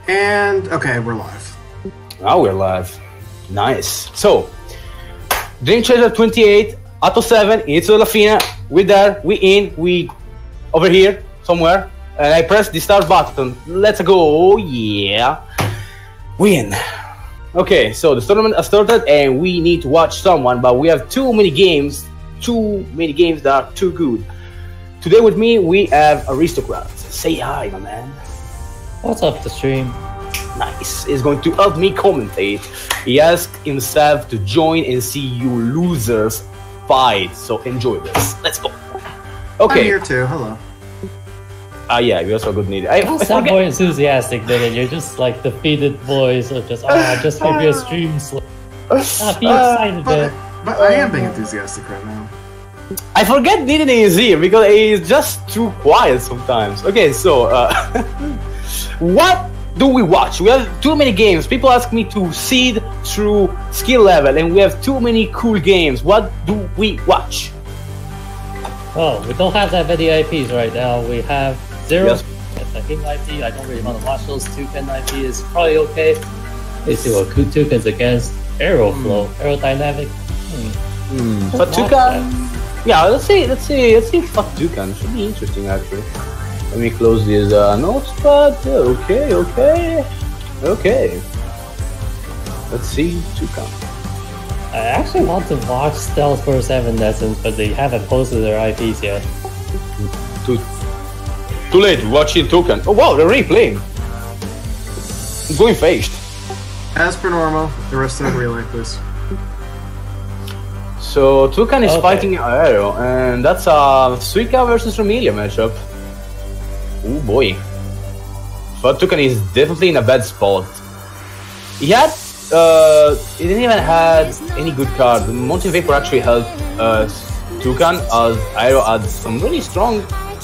And okay, we're live. Now we're live. Nice. So, Dream Chaser 28, Auto 7, it's La Fina. We're there, we in, we over here, somewhere. And I press the start button. Let's go. Oh, yeah. Win. Okay, so the tournament has started and we need to watch someone, but we have too many games that are too good. Today with me, we have Aristocrat. Say hi, my man. What's up the stream? Nice. He's going to help me commentate. He asked himself to join and see you losers fight. So enjoy this. Let's go. Okay. I'm here too. Hello. Yeah, you're also a good need. You sound more enthusiastic than it. You're just like defeated boys of just, I just hope your stream slips. Be excited, but I am being enthusiastic right now. I forget Needed is here because he's just too quiet sometimes. Okay, so what do we watch? We have too many games. People ask me to seed through skill level, and we have too many cool games. What do we watch? Oh, we don't have that many IPs right now. We have Zero. Yes. It's a Him IP. I don't really want to watch those. Toucan IP is probably okay. Let's see what Toucan's against. Aeroflow, Aerodynamic. But Toucan, yeah, let's see. Fuck Toucan. Should be interesting actually. Let me close these notes, but okay. Let's see Toucan. I actually want to watch Stealth Force Evanescence, but they haven't posted their IPs yet. Too late. Watching Toucan. Oh wow, they're already playing. I'm going faced. As per normal, the rest of the relay, please. So Toucan is fighting Aero, and that's a Suika versus Romelia matchup. Oh boy. But Toucan is definitely in a bad spot. He didn't even have any good card. Mountain Vapor actually helped Toucan, as Aero had some really strong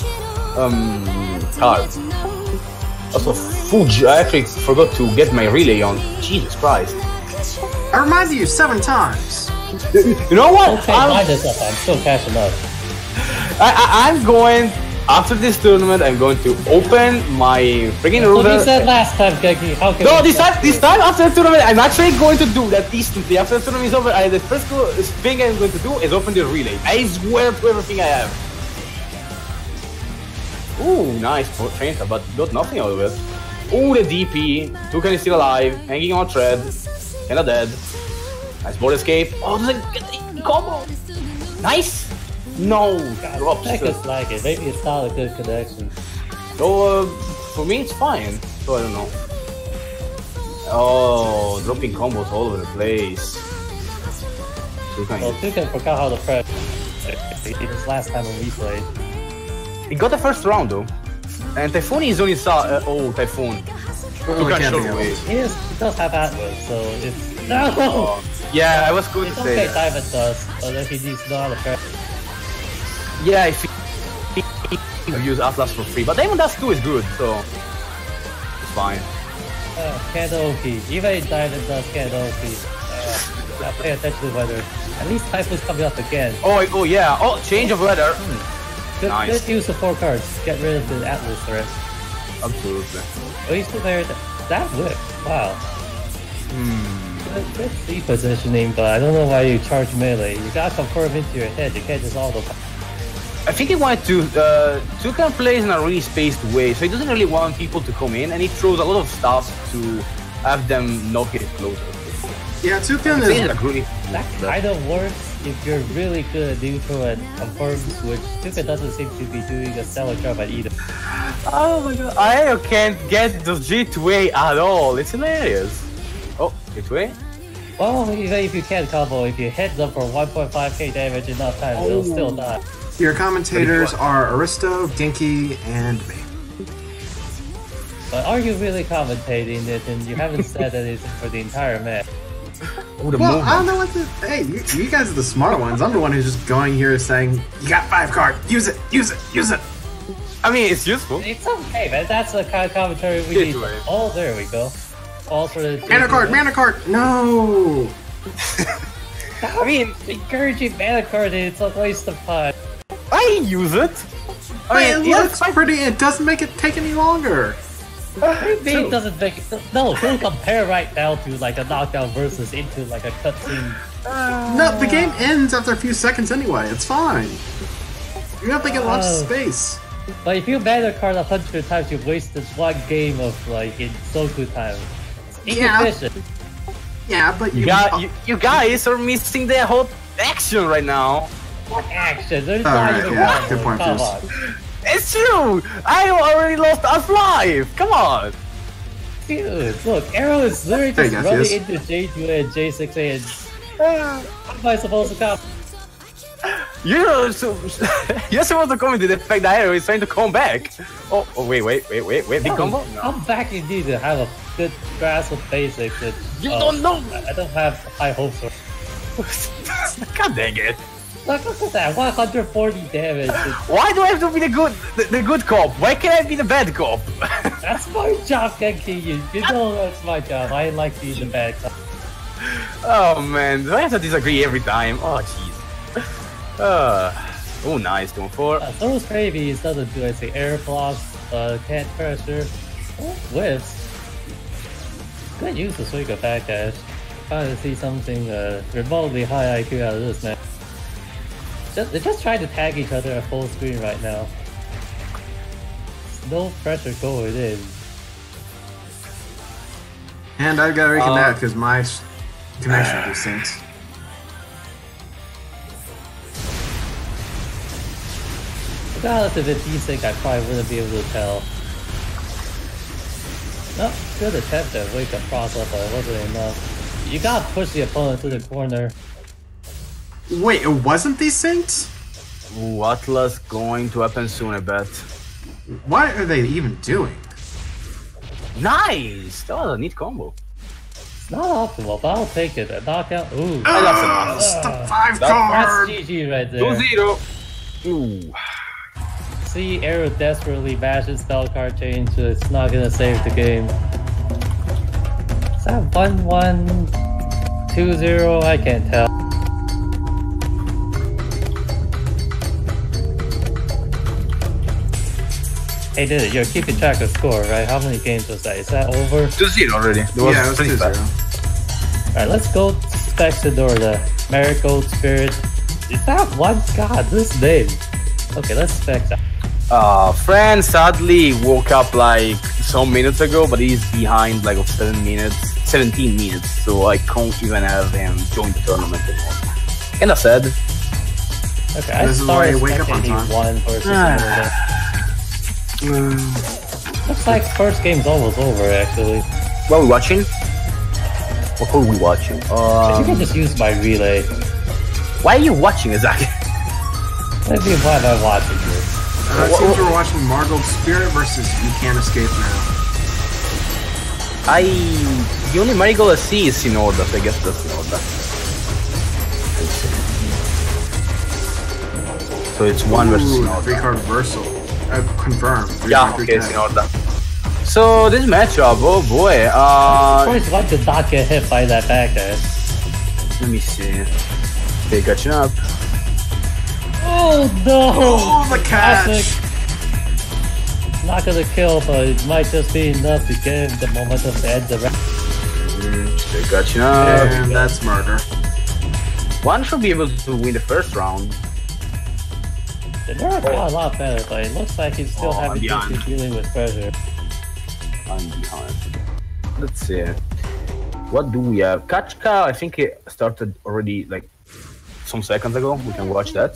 cards. Also, Fuge, I actually forgot to get my relay on. Jesus Christ. I reminded you 7 times. You know what? Okay, buy this up. I'm still cashing up. I'm going, after this tournament, I'm going to open my freaking router. What you said last time, Geki. How can No, this time after the tournament, I'm actually going to do that instantly. After the tournament is over, the first thing I'm going to do is open the relay. I swear to everything I have. Ooh, nice train, but got nothing out of it. Ooh, the DP. Toucan is still alive, hanging on a thread. Kinda dead. Nice board escape. Oh, does it get the combo? Nice! No! Drops. I guess like it. Maybe it's not a good connection. So, for me, it's fine. So, I don't know. Oh, dropping combos all over the place. Well, Toucan forgot how to press. This last time when we played. He got the first round though. And Typhoon is only oh, Typhoon. Toucan showed away. He does have Atlas, so it's... No! Yeah, I was going it's to say okay, that. Diamond does, but if he needs to know how to press. Yeah, if he use Atlas for free. But Diamond Dust 2 is good, so it's fine. Kanopi. Even Diamond does Kanopi. Now pay attention to the weather. At least Typhoon's coming up again. Oh yeah. Oh, change of weather. Nice. Good use of 4 cards. Get rid of the Atlas threat. Absolutely. Oh, he's still there. That whip. Wow. Good C positioning, but I don't know why you charge melee. You gotta confirm into your head. You can't just auto. I think he wanted to. Toucan plays in a really spaced way, so he doesn't really want people to come in, and he throws a lot of stuff to have them not get closer. Yeah, Toucan is... That kind of works if you're really good at neutral and confirms, which Toucan doesn't seem to be doing a stellar job at either. Oh my god, I can't get the G2A at all. It's hilarious. Oh, G2A? Well, even if you can't combo, if you hit them for 1.5k damage enough times, they'll still die. Your commentators are Aristo, Dinky, and me. But are you really commentating it, and you haven't said anything for the entire match? Well, I don't know what to... Hey, you guys are the smart ones. I'm the one who's just going here saying, you got 5 cards, use it, use it, use it. I mean, it's useful. It's okay, man. That's the kind of commentary we need. Oh, there we go. All for the... Mana card! No! I mean, encouraging mana card, it's a waste of time. I use it. I mean, it looks pretty. It doesn't make it take any longer. Maybe it doesn't make it. No, don't compare right now to like a knockdown versus into like a cutscene. No, the game ends after a few seconds anyway. It's fine. You have to get lots of space. But if you ban a card 100 times, you've wasted one game of like in Soku time. It's inefficient. Yeah, but you guys are missing the whole action right now. What action? There's Alright, not even yeah, one. good point, Come Bruce. on. It's true! I already lost us live! Come on! Dude, look, Arrow is literally There just you go, running Fizz. into J2 and J6A and... What am I supposed to come? You're supposed to comment to the fact that Arrow is trying to come back. Oh, wait, big combo? No. I'm back indeed to have a good grasp of basics. And, You don't know! I don't have high hopes for. God dang it. Look at that, 140 damage. Why do I have to be the good cop? Why can't I be the bad cop? That's my job, Genki. You know that's my job. I like being the bad cop. Oh man, do I have to disagree every time? Oh jeez. Oh nice, 2-4. Throws babies doesn't do anything. Air blocks, can't pressure. Oh, whiffs. Good use of Suica backdash. Trying to see something remotely high IQ out of this man. They're just trying to tag each other at full screen right now. No pressure going in. And I've got to reconnect because my connection just sinks. Regardless if it's desync, I probably wouldn't be able to tell. No, good attempt at wake up cross up, but it wasn't enough. You gotta push the opponent to the corner. Wait, it wasn't desynced? Ooh, Atlas going to happen soon, I bet. What are they even doing? Nice! That was a neat combo. It's not optimal, but I'll take it. A knockout. Ooh. It's the 5 That's card! GG right there. 2-0. Ooh. See, Arrow desperately mashes spell card change, so it's not gonna save the game. Is that 1-1, 2-0? I can't tell. Hey, did it? You're keeping track of score, right? How many games was that? Is that over? 2-0 already. Yeah, it was 2-0. Alright, let's go Spexador, Marigold Spirit. Is that one? God, this name. Okay, let's spec that. Fran sadly woke up like some minutes ago, but he's behind like of 17 minutes, so I can't even have him join the tournament anymore. Kinda sad. Okay, I This is why started you wake up on spectating time. one versus another. Looks like first game's almost over, actually. What are we watching? What are we watching? You can just use my relay. Why are you watching exactly? Maybe why am I watching this? It seems we're watching Margold Spirit versus You Can't Escape Now. The only Marigold I see is Sinorda, so I guess that's Sinorda. So it's 1 versus Ooh, Sinorda. 3-card reversal. Confirmed. Yeah, okay, Sinorda. So this matchup, oh boy. First one did not get hit by that backdash. Let me see. Okay, catching up. Oh no! Oh, the catch! Classic. Not gonna kill, but it might just be enough to give the momentum to end the round. Okay, catching up. And that's murder. One should be able to win the first round. The Nerd got a lot better, but it looks like he's still having I'm issues dealing with pressure. I'm behind. Let's see. What do we have? Kachka, I think it started already like some seconds ago. We can watch that.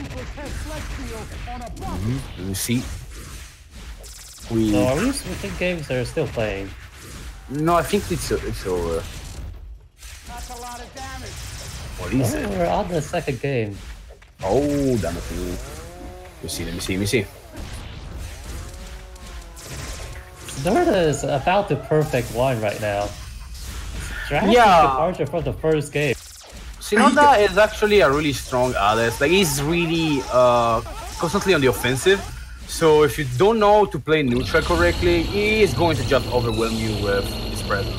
Let me see. So are we switching games or still playing? No, I think it's over. What is it? We're on the second game. Oh, damn it. Let me see. Norda is about the perfect one right now. Drastic Yeah. departure from the first game. Sinorda is actually a really strong Alice. Like, he's really constantly on the offensive. So if you don't know to play neutral correctly, he is going to just overwhelm you with his presence.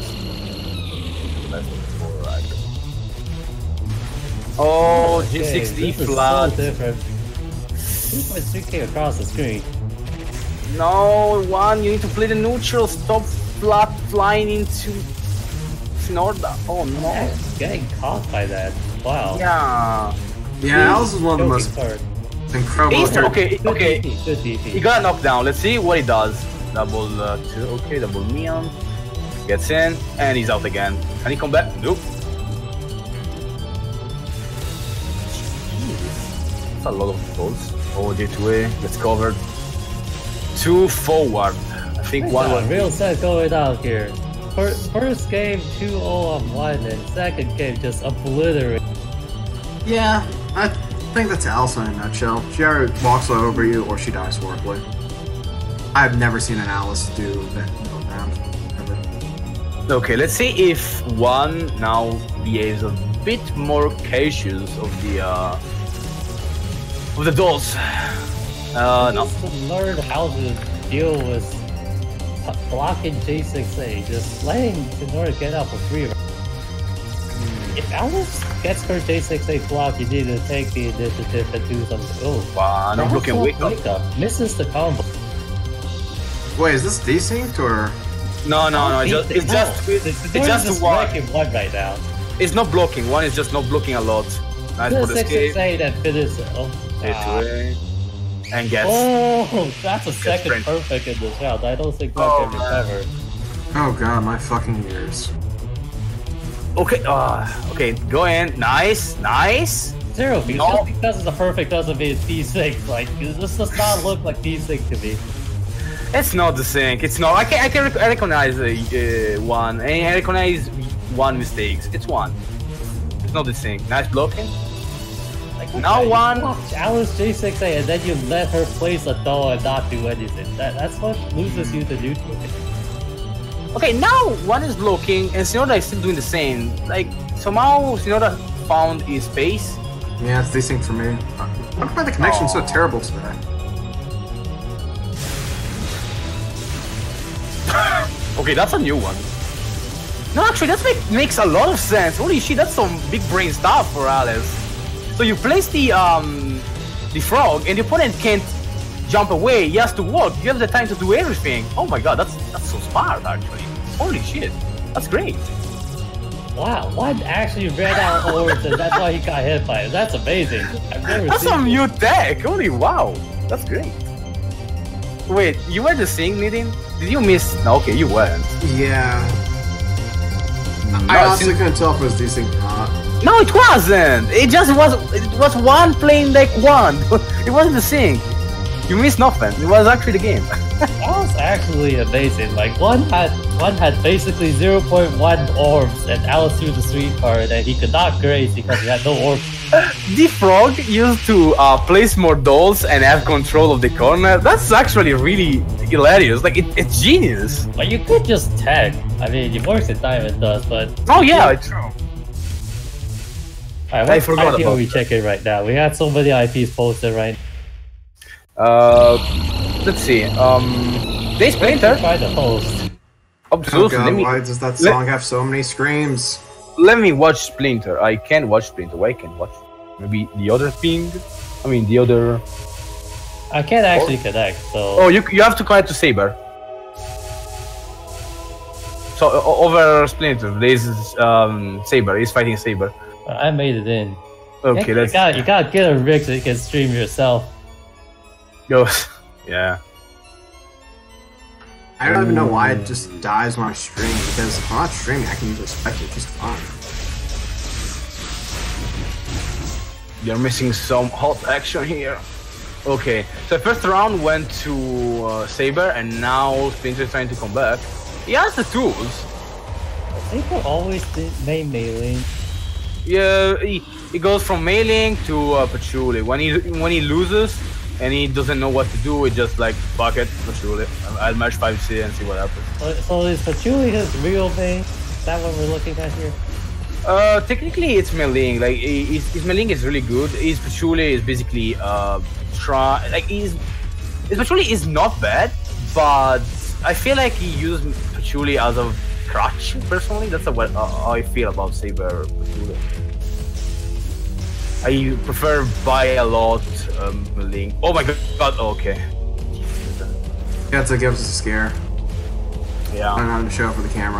Oh, G6D This is flat. so different. 2.3k across the screen. No, one, you need to play the neutral. Stop flat flying into Snorda. Oh no. Getting caught by that. Wow. Yeah. Yeah, Alice is one of the most Card. incredible. Easter, okay, okay. Good DP. He got a knockdown. Let's see what he does. Double two. Okay, double neon. Gets in and he's out again. Can he come back? Nope. That's a lot of goals. Oh, J2A gets covered. 2 forward. I think one was real set going out here. First game 2-0 on one, and second game just obliterated. Yeah, I think that's Alice in a nutshell. She either walks over you or she dies horribly. I've never seen an Alice do that round. Ever. Okay, let's see if one now behaves a bit more cautious of the dolls. No. Just to learn how to deal with blocking J6A, just letting Tenora get out for free. If Alice gets her J6A block, you need to take the initiative and do something. Oh, Wow, I'm looking wake up. Misses the combo. Wait, is this desynced or? No, it's just one. Wrecking one right now. It's not blocking. One is just not blocking a lot. Nice for the escape. 6-6-8 and finish it. Oh, and gets. oh, that's a second sprint. perfect in this round. I don't think that can recover. Oh god, my fucking ears. Okay, okay, go in. Nice. Zero, No. just because it's a perfect doesn't mean it's D6. Like, this does not look like D6 to me. It's not the sync. It's not. I recognize one. I recognize one mistakes. It's one. It's not the sync. Nice blocking. Like, Now you one. watch Alice J6A and then you let her place a doll and not do anything. That's what loses you the neutral. Okay, now one is blocking and Sinoda is still doing the same. Like somehow Sinoda found his space. Yeah, it's desynced for me. Why the connection's so terrible today? Okay, that's a new one. No, actually, that makes a lot of sense. Holy shit, that's some big brain stuff for Alice. So you place the frog, and the opponent can't jump away. He has to walk. You have the time to do everything. Oh my god, that's so smart, actually. Holy shit, that's great. Wow, one actually ran out orbs and that's why he got hit by it. That's amazing. I've never That's seen some this. new tech. Holy wow, that's great. Wait, you were the thing, Nidin? Did you miss? No, okay, you weren't. Yeah. No, I honestly couldn't tell if it was desynced or not. No, it wasn't. It just was. It was one playing like one. It wasn't the thing. You missed nothing. It was actually the game. That was actually amazing. Like one had basically 0.1 orbs and Alice threw the sweet card and he could not graze because he had no orbs. The frog used to place more dolls and have control of the corner. That's actually really hilarious. Like it's genius. But you could just tag. I mean, it works in Diamond does, but Oh yeah, it's true. Alright, I forgot IP about are we checking right now? We got so many IPs posted right. Let's see. They Splinter. Try the host. Oh Absolutely. god, why does that song have so many screams? Let me watch Splinter. I can watch Splinter. Why can't watch? Maybe the other thing. I mean the other. I can't actually connect, so. Oh, you have to connect to Saber. So over Splinter, there's Saber. He's fighting Saber. I made it in. Okay, you gotta get a rig so you can stream yourself. Go. Yeah. I don't even know why it just dies when I stream, because if I'm not streaming, I can usually spec it just fine. You're missing some hot action here. Okay, so first round went to Saber, and now Splinter's trying to come back. He has the tools. People always main melee. Yeah, he goes from mailing to patchouli. When he loses and he doesn't know what to do, he just like fuck it, patchouli. I'll match 5C and see what happens. So is patchouli his real main? Is that what we're looking at here? Technically it's mailing. Like his mailing is really good. His patchouli is basically his patchouli is not bad, but I feel like he used patchouli as a crutch. Personally, that's how I feel about Saber patchouli. I prefer buy a lot mailing. Oh my god. Okay. Yeah, to give us a scare. Yeah. I'm not to show for the camera.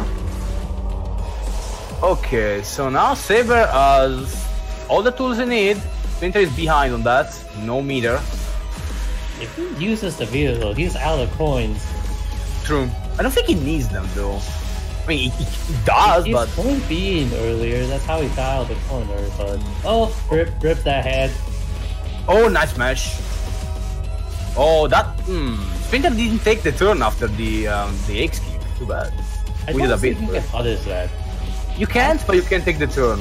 Okay, so now Saber has all the tools he needs. Splinter is behind on that. No meter. If he uses the meter though, he's out of coins. True. I don't think he needs them though. I mean, he does, He's but going being earlier. That's how he got out of the corner. But rip that head. oh, nice smash. Oh, that Splinter didn't take the turn after the X kick. Too bad. I We did don't a bit. think you can punish that. You can't, but you can take the turn.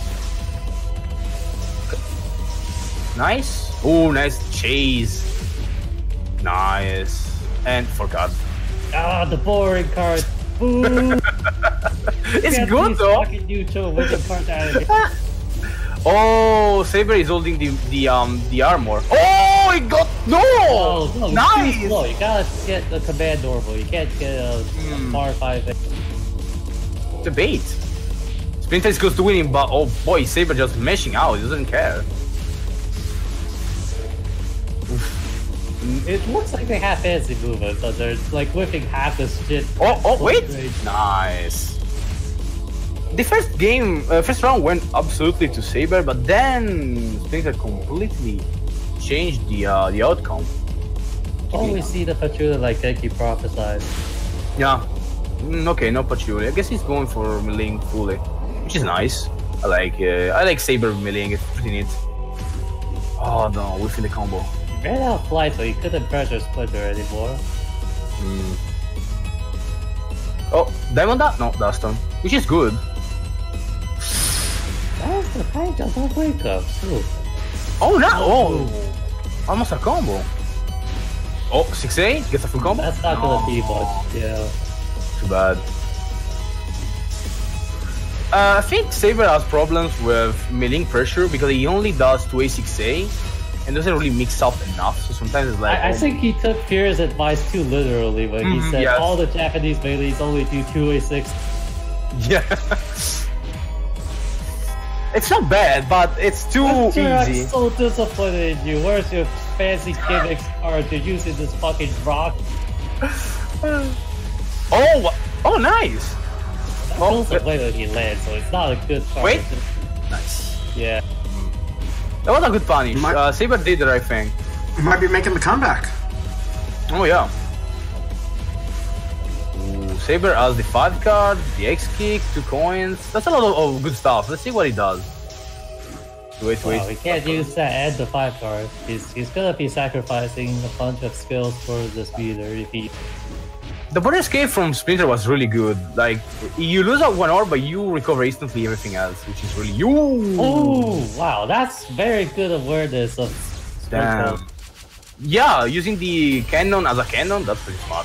Nice. Oh, nice chase. Nice. And forgot. Ah, the boring card. Boo! It's Get good these though. fucking neutral with the card out of here. Oh, Saber is holding the armor. Oh, he got no. Oh, no, it's too slow. Nice. You gotta get the command normal. You can't get a far 5. The bait. Splinter is close to winning, but oh boy, Saber just mashing out. He doesn't care. It looks like they have fancy movements, so they're like whipping half this shit. Oh, wait. Great. Nice. The first round went absolutely to Saber, but then Splinter completely changed the outcome. Always see the Patchouli like Genki prophesied. Yeah. Okay, no Patchouli. I guess he's going for meleeing fully, which is nice. I like Saber meleeing. It's pretty neat. Oh no, whiffing the combo. He ran out of flight, so he couldn't pressure Splinter anymore. Oh, Diamond that? No, Dust him, which is good. That was the high jump on wake up, too. Oh no! Oh, almost a combo. Oh, 6A gets a full combo. That's not gonna be much, yeah. Too bad. I think Saber has problems with meleeing pressure because he only does 2A 6A and doesn't really mix up enough. So sometimes it's like. I think he took Fear's advice too literally when he said yes. all the Japanese melees only do 2A6. Yeah. It's not bad, but it's too easy. I'm so disappointed in you. Where's your fancy gimmicks card? You're using this fucking rock. Oh, nice. That's also the way that he lands, so it's not a good card. Wait. Nice. Yeah. That was a good punish. Saber did the right thing. Might be making the comeback. Oh yeah. Ooh, Saber has the 5 card, the X kick, 2 coins. That's a lot of good stuff. Let's see what he does. Wait. Wow, he can't use that and the 5 card. He's gonna be sacrificing a bunch of skills for the speeder if he. The border escape from Splinter was really good. Like, you lose at 1 hour, but you recover instantly everything else, which is really you. Oh wow, that's very good awareness of Splinter. Damn. Yeah, using the cannon as a cannon, that's pretty smart.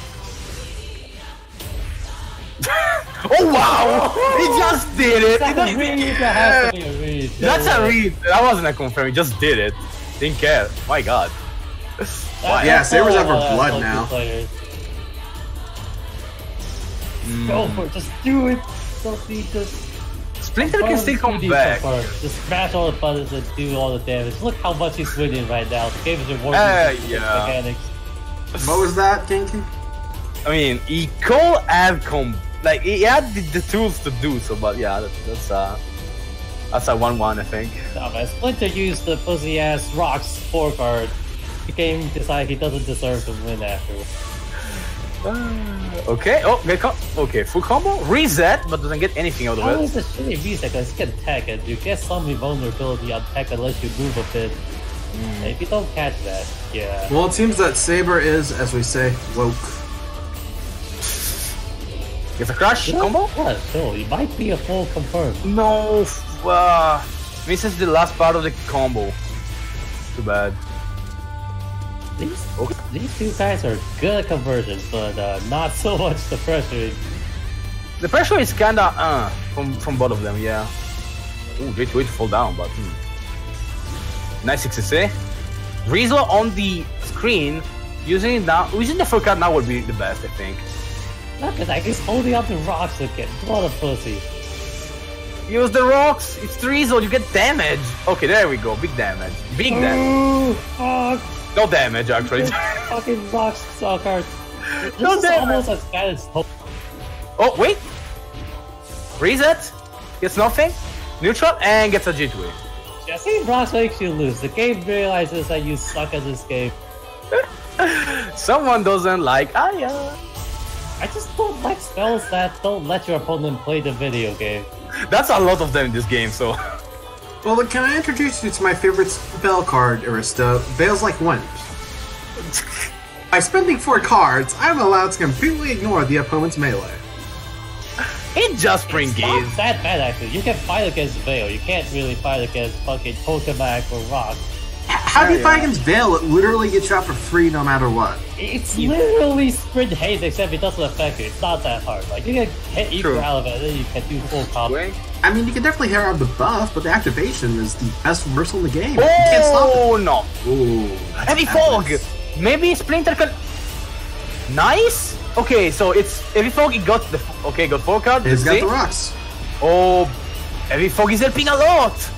Oh wow! He just did it! That's a read, that has to be a read. That's a read! That wasn't a confirm, he just did it. Didn't care. My god. Yeah, Saber's over blood now. Go for it, just do it! Don't need to. Splinter can still come back. Just smash all the buttons and do all the damage. Look how much he's winning right now. The game is rewarding yeah. mechanics. What was that, Genki? I mean, he could have like he had the tools to do so, but yeah, that's a 1-1, I think. Nah, man, Splinter used the pussy ass rocks 4 card. The game decided he doesn't deserve to win afterwards. Okay, okay, full combo, reset, but doesn't get anything out of How it. is the shitty reset? Because you can tech it. You get some invulnerability on tech unless you move a bit. And if you don't catch that, yeah. Well, it seems that Saber is, as we say, woke. Gets a crash combo? Yeah, sure. It might be a full confirmed. No, misses the last part of the combo. Too bad. These two guys are good at conversions, but not so much the pressure. The pressure is kinda from both of them, yeah. Ooh, great way to fall down, but nice XSA. Rizzo on the screen, using the full card now would be the best, I think. Look at that, he's holding up the rocks again. What a pussy. Use the rocks, it's Rizzo, you get damage. Okay, there we go, big damage. Big damage. Fuck. No damage, actually. Fucking rocks, card. This is almost as bad as Hope. Oh, wait! Reset, gets nothing, neutral, and gets a G2. I think Brox makes you lose. The game realizes that you suck at this game. Someone doesn't like Aya. I just don't like spells that don't let your opponent play the video game. That's a lot of them in this game, so... Well, can I introduce you to my favorite spell card, Arista? Veils Like Wind. By spending 4 cards, I'm allowed to completely ignore the opponent's melee. It just brings It's gaze. not that bad actually. You can fight against Veil. You can't really fight against fucking Pokemon or Rock. How do you fight against Veil? It literally gets you out for free no matter what. It's literally sprint haste, except it doesn't affect you. It's not that hard. Like you can hit equal True. out of it, and then you can do full combo. I mean, you can definitely hear out the buff, but the activation is the best reversal in the game. You can't stop it. Oh no! Ooh, Heavy fog. Maybe Splinter can. Nice. Okay, so it's Heavy fog. It got the got 4 cards. He's got see? the rocks. Oh, Heavy fog is helping a lot.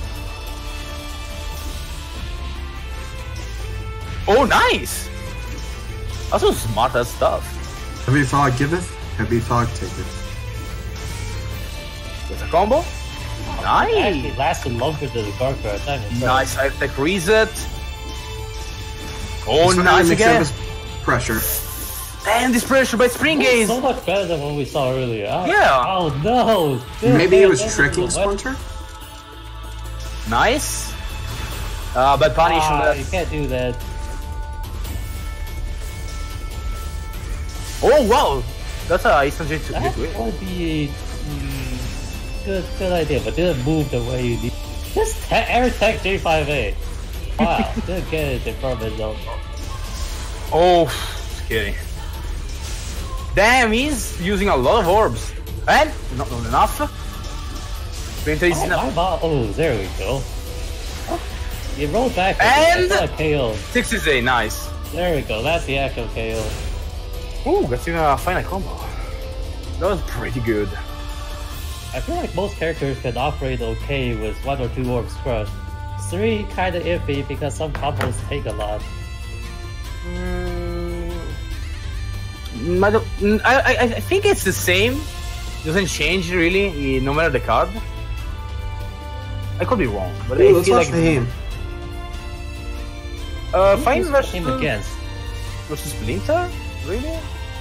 Oh, nice. That's so smart as stuff. Heavy fog giveth, heavy fog taketh. With a combo. It actually Nice. lasted longer than the card card time itself. Nice attack reset. Oh, This one nice mixed up again. his pressure. And this pressure by Spring It's Gaze. so much better than what we saw earlier. Yeah. Oh no! Dude, Maybe pay it was attention to tricking the weapon. Splinter? Nice. But punish on Ah, that. you can't do that. Oh wow, that's a instant J2. That would be good idea, but didn't move the way you need. Just air tech J5A. Wow, didn't get it from it though. Oh, scary. Damn, he's using a lot of orbs. And not enough. Splinter is Oh, enough. my bot. Oh, there we go. You rolled back. And- that's a KO. 6 is a nice. There we go. That's the actual KO. Ooh, that's even a final combo. That was pretty good. I feel like most characters can operate okay with 1 or 2 orbs crushed. 3 kinda iffy because some combos take a lot. I think it's the same. Doesn't change really, no matter the card. I could be wrong, but Ooh, I let's feel watch like the game. Fine Who's versus him against? Splinter? Really?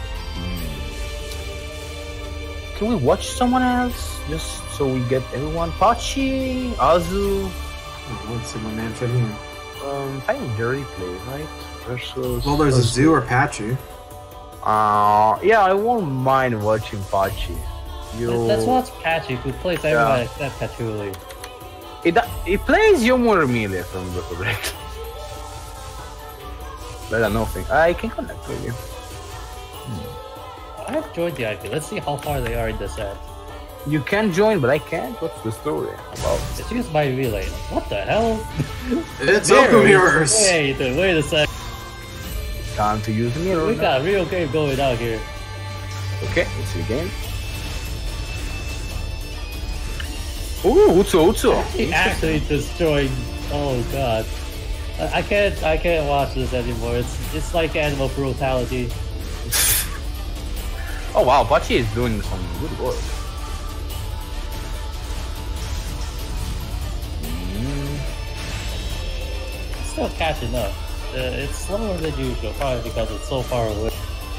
Can we watch someone else? Just so we get everyone. Pachi, Azu, Oh, let's see my man fit here. fine dirty play, right? Versus. Well, there's a Zoo or Patchy. Yeah, I won't mind watching Pachi. Let's watch Patchy, who plays everybody except Patchouli. It plays Yomuno Melee, if I remember correctly. But I don't think I can connect with you. I have joined the IP. Let's see how far they are in the set. You can join, but I can't. What's the story about? It's used by relay. What the hell? It's There Open it is. Mirrors. Wait a sec. Time to use the mirror. We now. got a real game going out here. Okay, let's see again. Ooh, Utsu. He actually destroying. Oh god. I can't watch this anymore. It's like animal brutality. Oh wow, Pachi is doing some good work. It's still catching up. It's slower than usual, probably because it's so far away.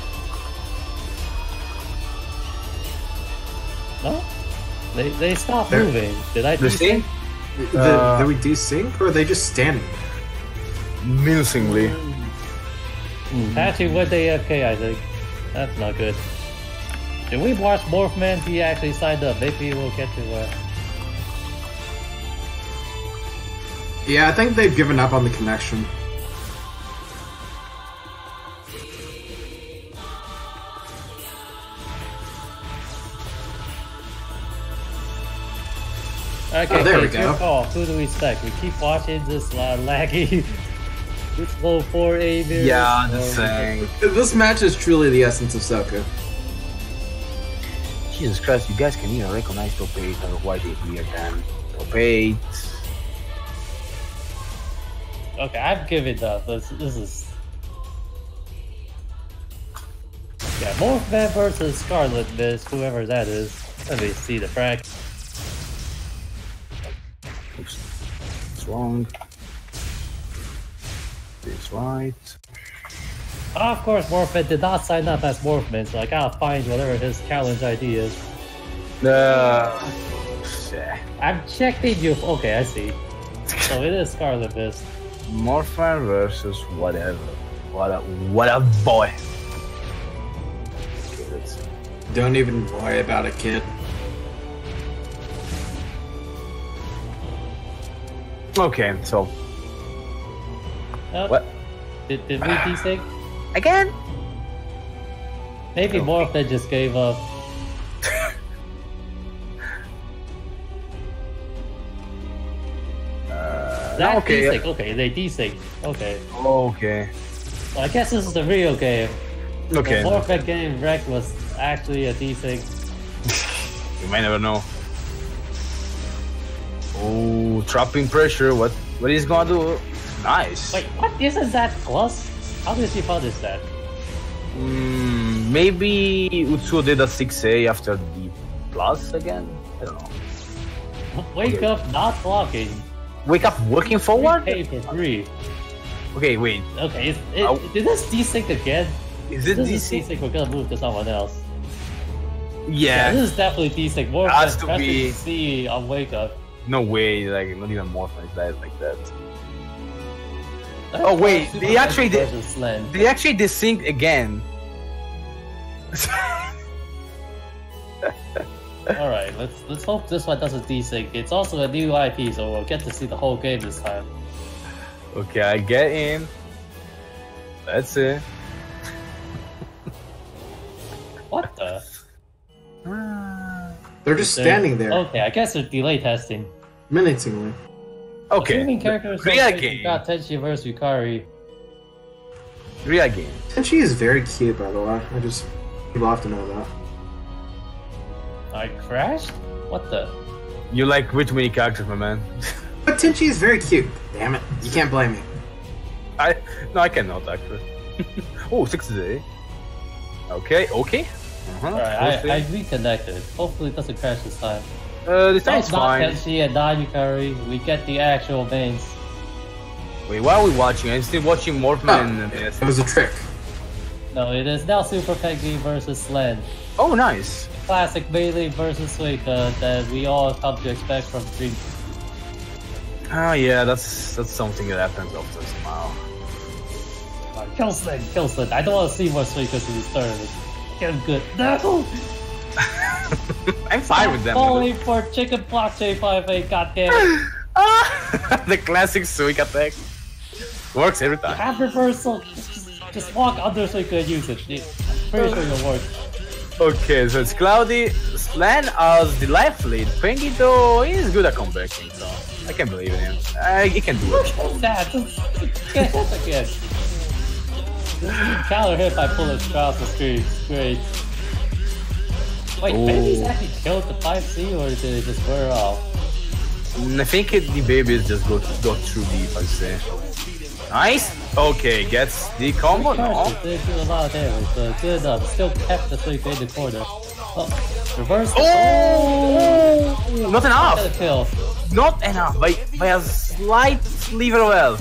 No? They stopped They're- moving. Did I The do same? Did we desync, or are they just standing? Mincingly. Patchy went AFK, I think. That's not good. Did we watch Morphman? He actually signed up. Maybe we'll get to Yeah, I think they've given up on the connection. Okay, Oh, there we it's your go. call. Who do we expect? We keep watching this laggy, this low 4A mirror. Yeah, the Or- same. This match is truly the essence of Soku. Jesus Christ, you guys can even recognize top 8 or why they here then. Top 8. Okay, I've given up. This is. Morphman versus Scarlet Mist, whoever that is. Let me see the frag. Oops. It's wrong. It's right. Of course, Morphman did not sign up as Morphman, so I gotta find whatever his challenge ID is. I'm checking you. Okay, I see. So it is Scarlet Mist. Morphin versus whatever. What a boy. Okay, let's see. Don't even worry about it, kid. Okay, so what? Did we desync? Again? Maybe No. Morphman just gave up. That okay. desync. Okay, they desync. Okay. Okay. Well, I guess this is the real game. Okay. The Morphman game wreck was actually a desync. You might never know. Oh, trapping pressure. What is gonna do? Nice. Wait, what? Isn't that plus? How did she punish that? Maybe Utsuo did a 6A after the plus again? I don't know. Wake up, not blocking. Wake up working forward? Pay for free. Okay, wait. Okay, did this desync again? Is it This is DC? desync, we're gonna move to someone else. Yeah. This is definitely desync. More Has than to be. C on wake up. No way, like not even more like that. That's Oh, wait, Super they actually Smash did- versus Slen. They actually desynced again. Alright, let's hope this one doesn't desync. It's also a new IP, so we'll get to see the whole game this time. Okay, I get in. That's it. What the? They're just standing there, Okay, I guess they're delay testing. menacingly. Okay. Streaming characters Real game. got Tenchi versus Yukari. Real game. Tenchi is very cute, by the way. People have to know that. I crashed? What the? You like way too many characters, my man. But Tenchi is very cute. Damn it. You can't blame me. I cannot actually. Oh, 6A. Okay. Alright, I reconnected. Hopefully it doesn't crash this time. This time Oh, it's not fine. Tenchi and not Yukari. We get the actual mains. Wait, why are we watching? I'm still watching Morphman and It was a trick. No, it is now Super Peggy versus Slen. Oh, nice. Classic melee versus Suika that we all come to expect from Dream. Oh yeah, that's something that happens often somehow. Kill Slen. I don't want to see more Suikas in this tournament. Get him good. No! I'm fine with them. Falling for chicken block J5A, goddammit. The classic Suic attack. Works every time. Have reversal. Just walk under Suika and use it. Pretty sure it'll work. Okay, so it's Cloudy. Slan as the life lead. Pengi though is good at comebacking, so I can believe in him. He can do it. That, just get hit again. Counter hit by bullets across the screen. Great. Wait, Ooh. Baby's actually killed the 5C or did it just wear off? I think the babies just got through deep, I'd say. Nice! Okay, gets the combo? No. They do a lot of damage, but good enough. Still kept the 3K in the corner. Oh, reverse. Oh! Not Got a enough! kill. Not enough! By a slight sliver well.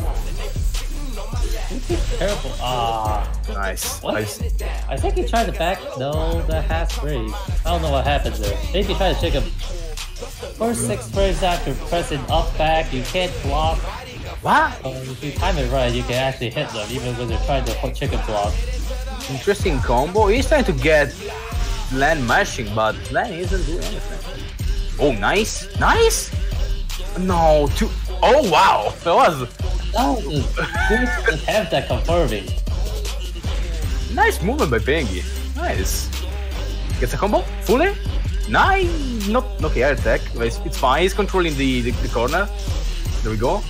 Terrible. Nice. What? Nice. I think he tried to back. No, that has frames. I don't know what happened there. Maybe he tried to check him. First 6 frames after pressing up back, you can't block. What? If you time it right, you can actually hit them even when they're trying to chicken block. Interesting combo. He's trying to get land mashing, but land isn't doing anything. Oh, nice. Nice? No, two. Oh, wow. That was That was a good attempt at confirming. nice movement by Pengi. Nice. Gets a combo? Fully? Nice. Not okay, air attack. But it's fine. He's controlling the corner. There we go.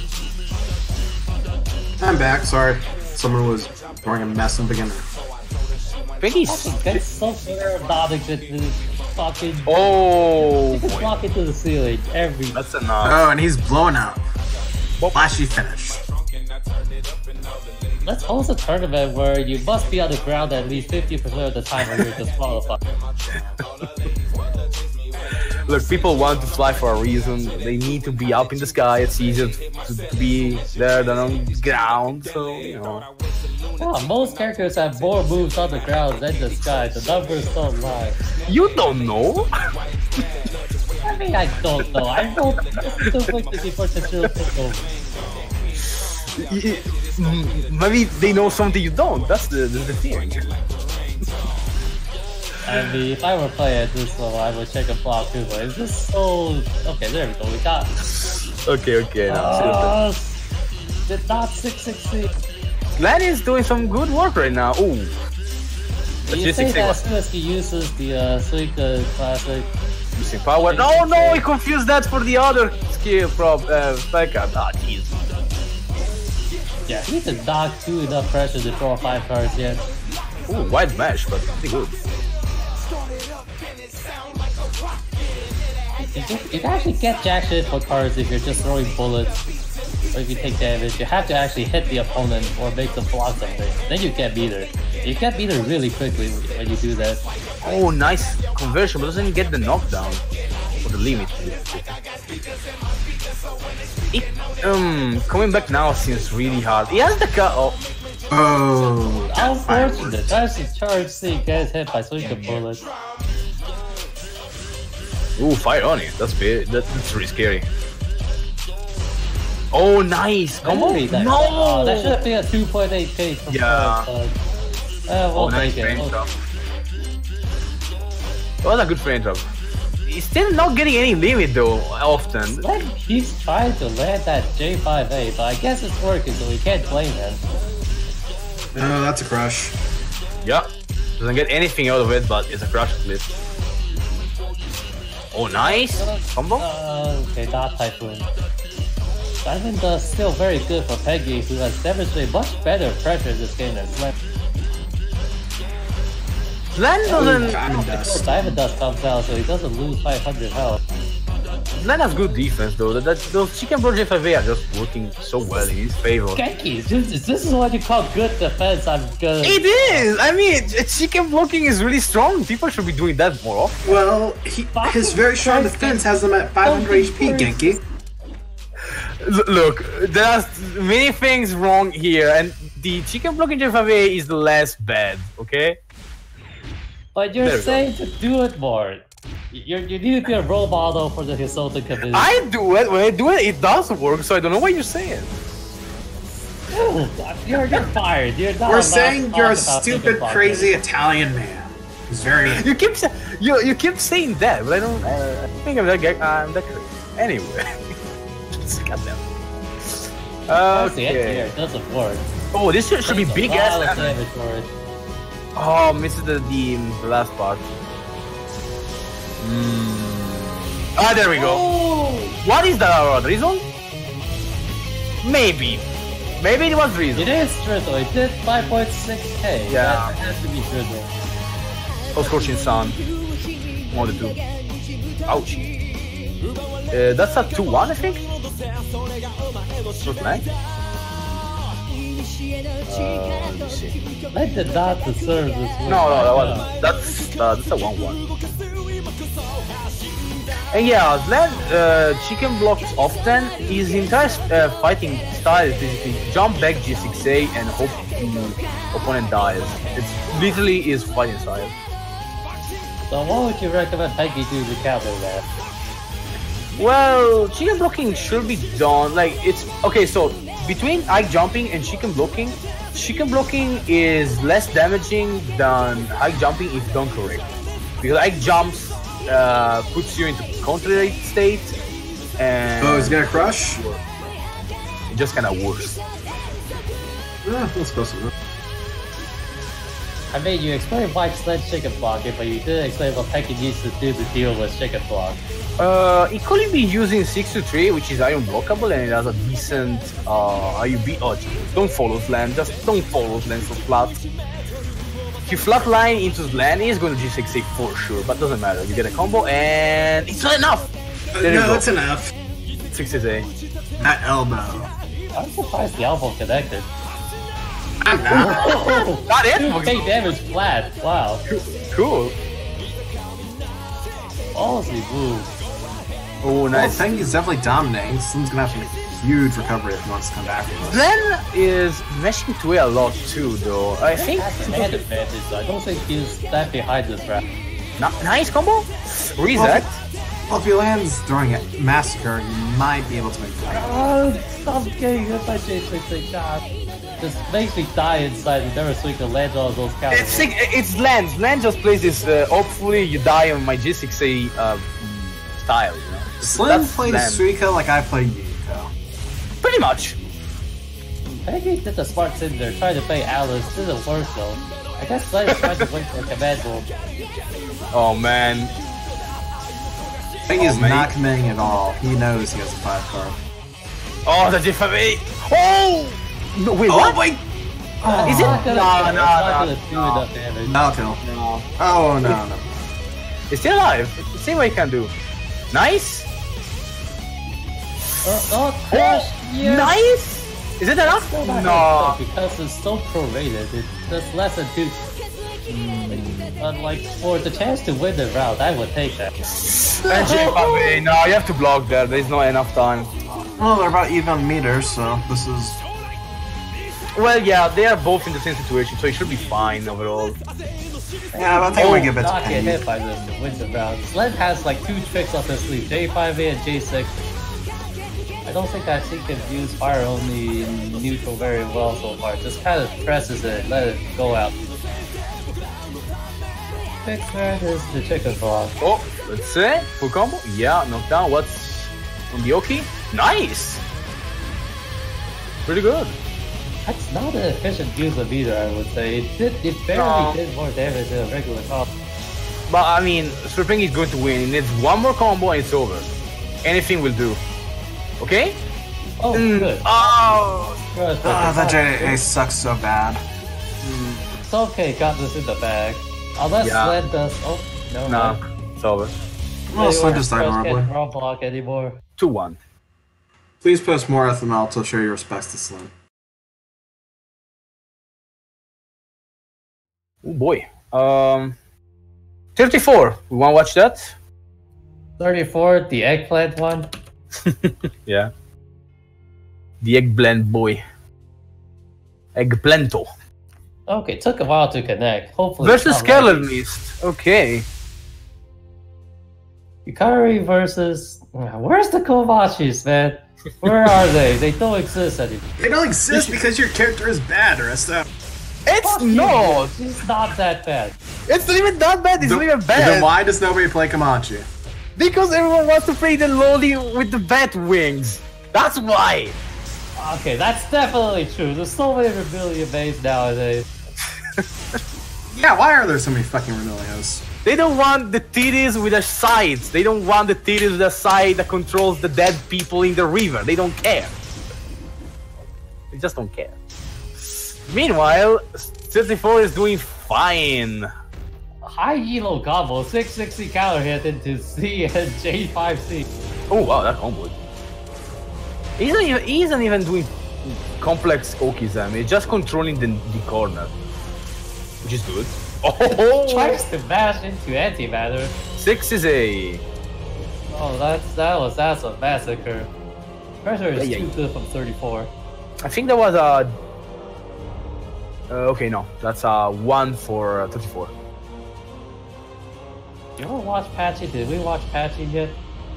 I'm back, sorry. Someone was throwing a mess in the beginning. Pengi's. That's so fair nodding to the fucking. Oh, Just boy. block it to the ceiling every. That's enough. Oh, and he's blowing out. Flashy finish. let's host a tournament where you must be on the ground at least 50% of the time or you're disqualified. Look, people want to fly for a reason. They need to be up in the sky. It's easier to be there than on the ground. So, you know. Well, most characters have more moves on the ground than the sky. The numbers don't lie. You don't know? I mean, I don't know. I don't too quickly before Tetsuo took over. Maybe they know something you don't. That's the thing. I mean, if I were playing at this level, I would check a block too, but it's just so... Okay, there we go, we got... Okay, now. Did not 666. Glenn is doing some good work right now. Ooh. You say that as soon as he uses the Suika classic... Using power. No, he confused that for the other skill from Specca. Ah, jeez. Yeah, he did not do enough pressure to draw 5 cards yet. Ooh, wide mesh, but pretty good. You can actually get jack shit for cards if you're just throwing bullets, or if you take damage. You have to actually hit the opponent or make them block something. Then you get meter. You get meter really quickly when you do that. Oh, nice conversion, but doesn't get the knockdown for the limit. Coming back now seems really hard. He has the cut. Oh. Unfortunate. That's the charge C gets hit by Suika bullets. Ooh, fire on it. That's big. That's really scary. Oh, nice. Come on. No. Oh, that should have been a 2.8 pace. Yeah. We'll nice take it. frame drop. That was a good frame drop. He's still not getting any limit though, often. Like, he's trying to land that J5A, but I guess it's working, so we can't blame him. No, that's a crush. Yeah. Doesn't get anything out of it, but it's a crush clip. Oh, nice. Combo? Okay, not Typhoon. Typhoon does still very good for Peggy, who has demonstrated much better pressure in this game than Slam. Glenn doesn't... Diamond Dust comes out, so he doesn't lose 500 health. Glenn has good defense though. Those Chicken Bro J5A are just working so well in his favor. Genki, this is what you call good defense. I'm good. It is! I mean, chicken blocking is really strong. People should be doing that more often. Well, his very strong defense has him at 500 HP, Genki. Look, there are many things wrong here, and the chicken blocking J5A is the less bad, okay? But you're saying to do it more. You need to be a role model for the Hisoto community. I do it. When I do it, it does work, so I don't know what you're saying. You're fired. You're not. We're saying you're a stupid, crazy Italian man. He's very... You keep saying that, but I don't... I think I'm that guy. I'm that crazy. Anyway. Goddamn. Okay. It doesn't work. Oh, this should be big ass damage for it. Oh, misses the last part. Ah, there we go. Oh. What is that, Drizzle? Maybe it was Drizzle. It is Drizzle. It did 5.6k. Yeah. That has to be Drizzle. Oh, Scorching Sun. One of the two. Ouch. That's a 2-1, I think. Not bad. Let me see. I did not deserve this. No, that's a 1-1. And yeah, Glenn chicken blocks often. His entire fighting style is basically jump back G6A and hope the opponent dies. It's literally his fighting style. So what would you recommend Peggy do to counter that? Well, chicken blocking should be done, like, it's... Okay, so, between Ike jumping and chicken blocking is less damaging than Ike jumping if done correct. Because Ike jumps puts you into counter state, and... Oh, he's gonna crush? It just kinda works. Yeah, that's close enough. I mean, you explained why Sledge chicken blocking, but you didn't explain what Peggy needs to do to deal with chicken block. It could be using 6-3, which is iron blockable, and it has a decent IUB. Oh, don't follow Slan, just don't follow Slan so flat. If you flatline into Slan, he's going to G6A for sure, but doesn't matter. You get a combo, and it's not enough! No, it's enough. 6A. That elbow. I'm surprised the elbow connected. Not it. 2k damage flat. Wow. Cool. Ballsy move. Oh, I nice. think he's definitely dominating. Slim's gonna have to make a huge recovery if he wants to come back from this. Glenn is meshing to a lot too, though. I think. That's an advantage, so I don't think he's that behind this round. Nice combo. Reset. Well, if he lands during a massacre, he might be able to make it. Oh, stop getting hit by J6. God. Just makes me die inside. You never swing to land all those counters. It's Lance. Lance just plays this. Hopefully, you die on my G6A style. You know? Slim That's plays Lance. Suika like I play Yukiko. Pretty much. I think he did the smart thing there, trying to play Alice. Didn't work though. I guess Lance tried to wait for a command move. Oh man. I think he's mate. not committing at all. He knows he has a 5 card. Oh, the GFA. Oh! No, wait, what? wait! Is it? Not gonna, No, it's not gonna do enough damage. No kill. No. Oh, no. It's still alive. Let's see what he can do. Nice. Crash! Yeah. Nice. Is it enough? Still not No. good, because it's so prorated. It's just less than 2. But like, for the chance to win the round, I would take that. And GFA, no, you have to block there. There's not enough time. Well, they're about even meters, so this is... Well, yeah, they are both in the same situation, so it should be fine overall. Yeah, I think we give it to Not get Penny. hit by them to win the round. Sled has like 2 tricks up his sleeve, J5A and J6. I don't think that he can use fire only in neutral very well so far. Just kind of presses it, let it go out. Next round is the chicken block. Oh, let's see. Full combo. Yeah, knockdown. What's on the Oki? Nice. Pretty good. That's not an efficient use of either, I would say. It barely did more damage than a regular combo. But I mean, Sweeping is going to win. He needs one more combo and it's over. Anything will do. Okay? Oh, good. Oh! Crush, but that the JA sucks so bad. It's okay, got this in the bag. Unless Yeah. Sled does. Oh, no. Nah, it's over. Well, Slim just died Crush horribly. can't draw block anymore. 2-1. Please post more FML to show your respects to Slim. Oh boy. 34. We want to watch that? 34, the eggplant one. Yeah. The eggplant boy. Eggplanto. Okay, took a while to connect. Hopefully. it's Versus not Skeleton laggy. Mist. Okay. Yukari versus. Where's the Kovachis, man? Where are they? They don't exist anymore. They don't exist because your character is bad, Arista. It's Fuck you, not. dude. It's not that bad. It's not even that bad. It's not even Then bad. why does nobody play Kamachi? Because everyone wants to play the lolly with the bat wings. That's why. Okay, that's definitely true. There's so many Rebellion bays nowadays. Yeah, why are there so many fucking Remilios? They don't want the titties with the sides. They don't want the titties with the side that controls the dead people in the river. They don't care. They just don't care. Meanwhile, 34 is doing fine. High elo combo, 660 counter hit into C and J5C. Oh wow, that combo. He isn't even doing complex Okizam. He's just controlling the corner, which is good. Oh, Tries to mash into antimatter. 6 is a. Oh, that's a massacre. Pressure is Yeah, yeah. too good from 34. I think that was a. Okay, no, that's a 1 for 34. You ever watch Patchy? Did we watch Patchy yet?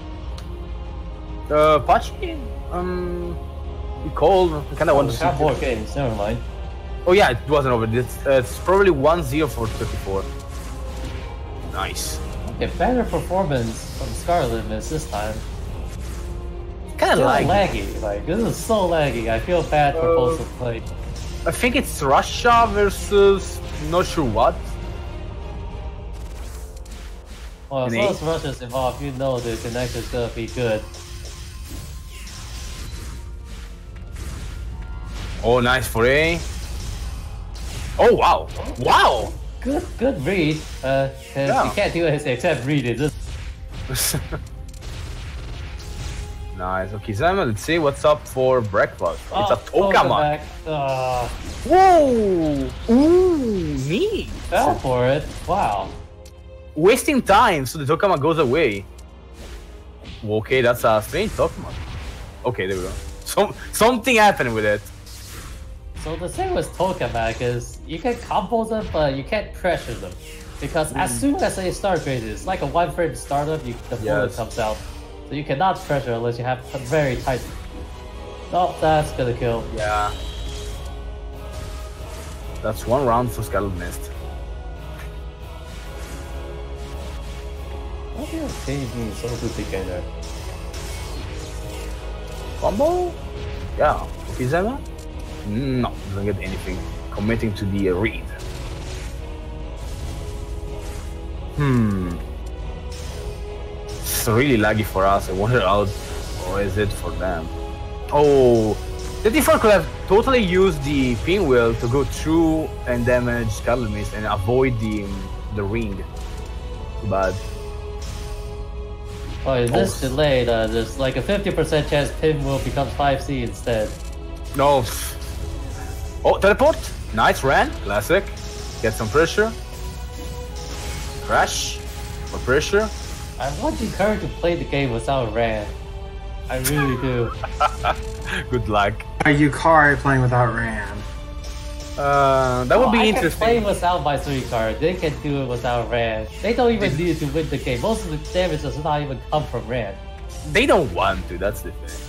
Pachi? We called. I kind of want to we see. have more games. Never mind. Oh yeah, it wasn't over. It's probably 1-0 for 34. Nice. Okay, better performance from Scarlet Mist this time. Kind of Still like. laggy. Like this is so laggy. I feel bad for Postal Play. I think it's Russia versus not sure what. Well, as An long eight. as Russia's involved, you know the connection's gonna be good. Oh, nice for A. Oh wow! Wow! Good read. 'Cause Yeah. you can't do anything except read it. Just Nice. Okay, Simon, let's see what's up for breakfast. Oh, It's a Tokamak. Whoa! Ooh, neat. Fell for it. Wow. Wasting time, so the Tokamak goes away. Okay, that's a strange Tokamak. Okay, there we go. Something happened with it. So the thing with Tokamak is you can combo them, but you can't pressure them. Because as soon as they start graded, it's like a 1-frame startup, the bullet comes out. So you cannot pressure unless you have a very tight... Oh, that's gonna kill. Yeah. That's one round for Scallop Mist. Why do your team being so good together? Combo? Yeah. Okizema? No, doesn't get anything. Committing to the read. It's really laggy for us. I wonder how is it for them. Oh, the D4 could have totally used the pinwheel to go through and damage Scallop Mist and avoid the ring. Too bad. Oh, in this delay, there's like a 50% chance Pinwheel becomes 5C instead. No. Oh, teleport. Nice ran. Classic. Get some pressure. Crash. More pressure. I want Yukari to play the game without Ran. I really do. Good luck. Are Yukari playing without Ran? That would be I interesting. can play without my 3 card. They can do it without Ran. They don't even need to win the game. Most of the damage does not even come from Ran. They don't want to. That's the thing.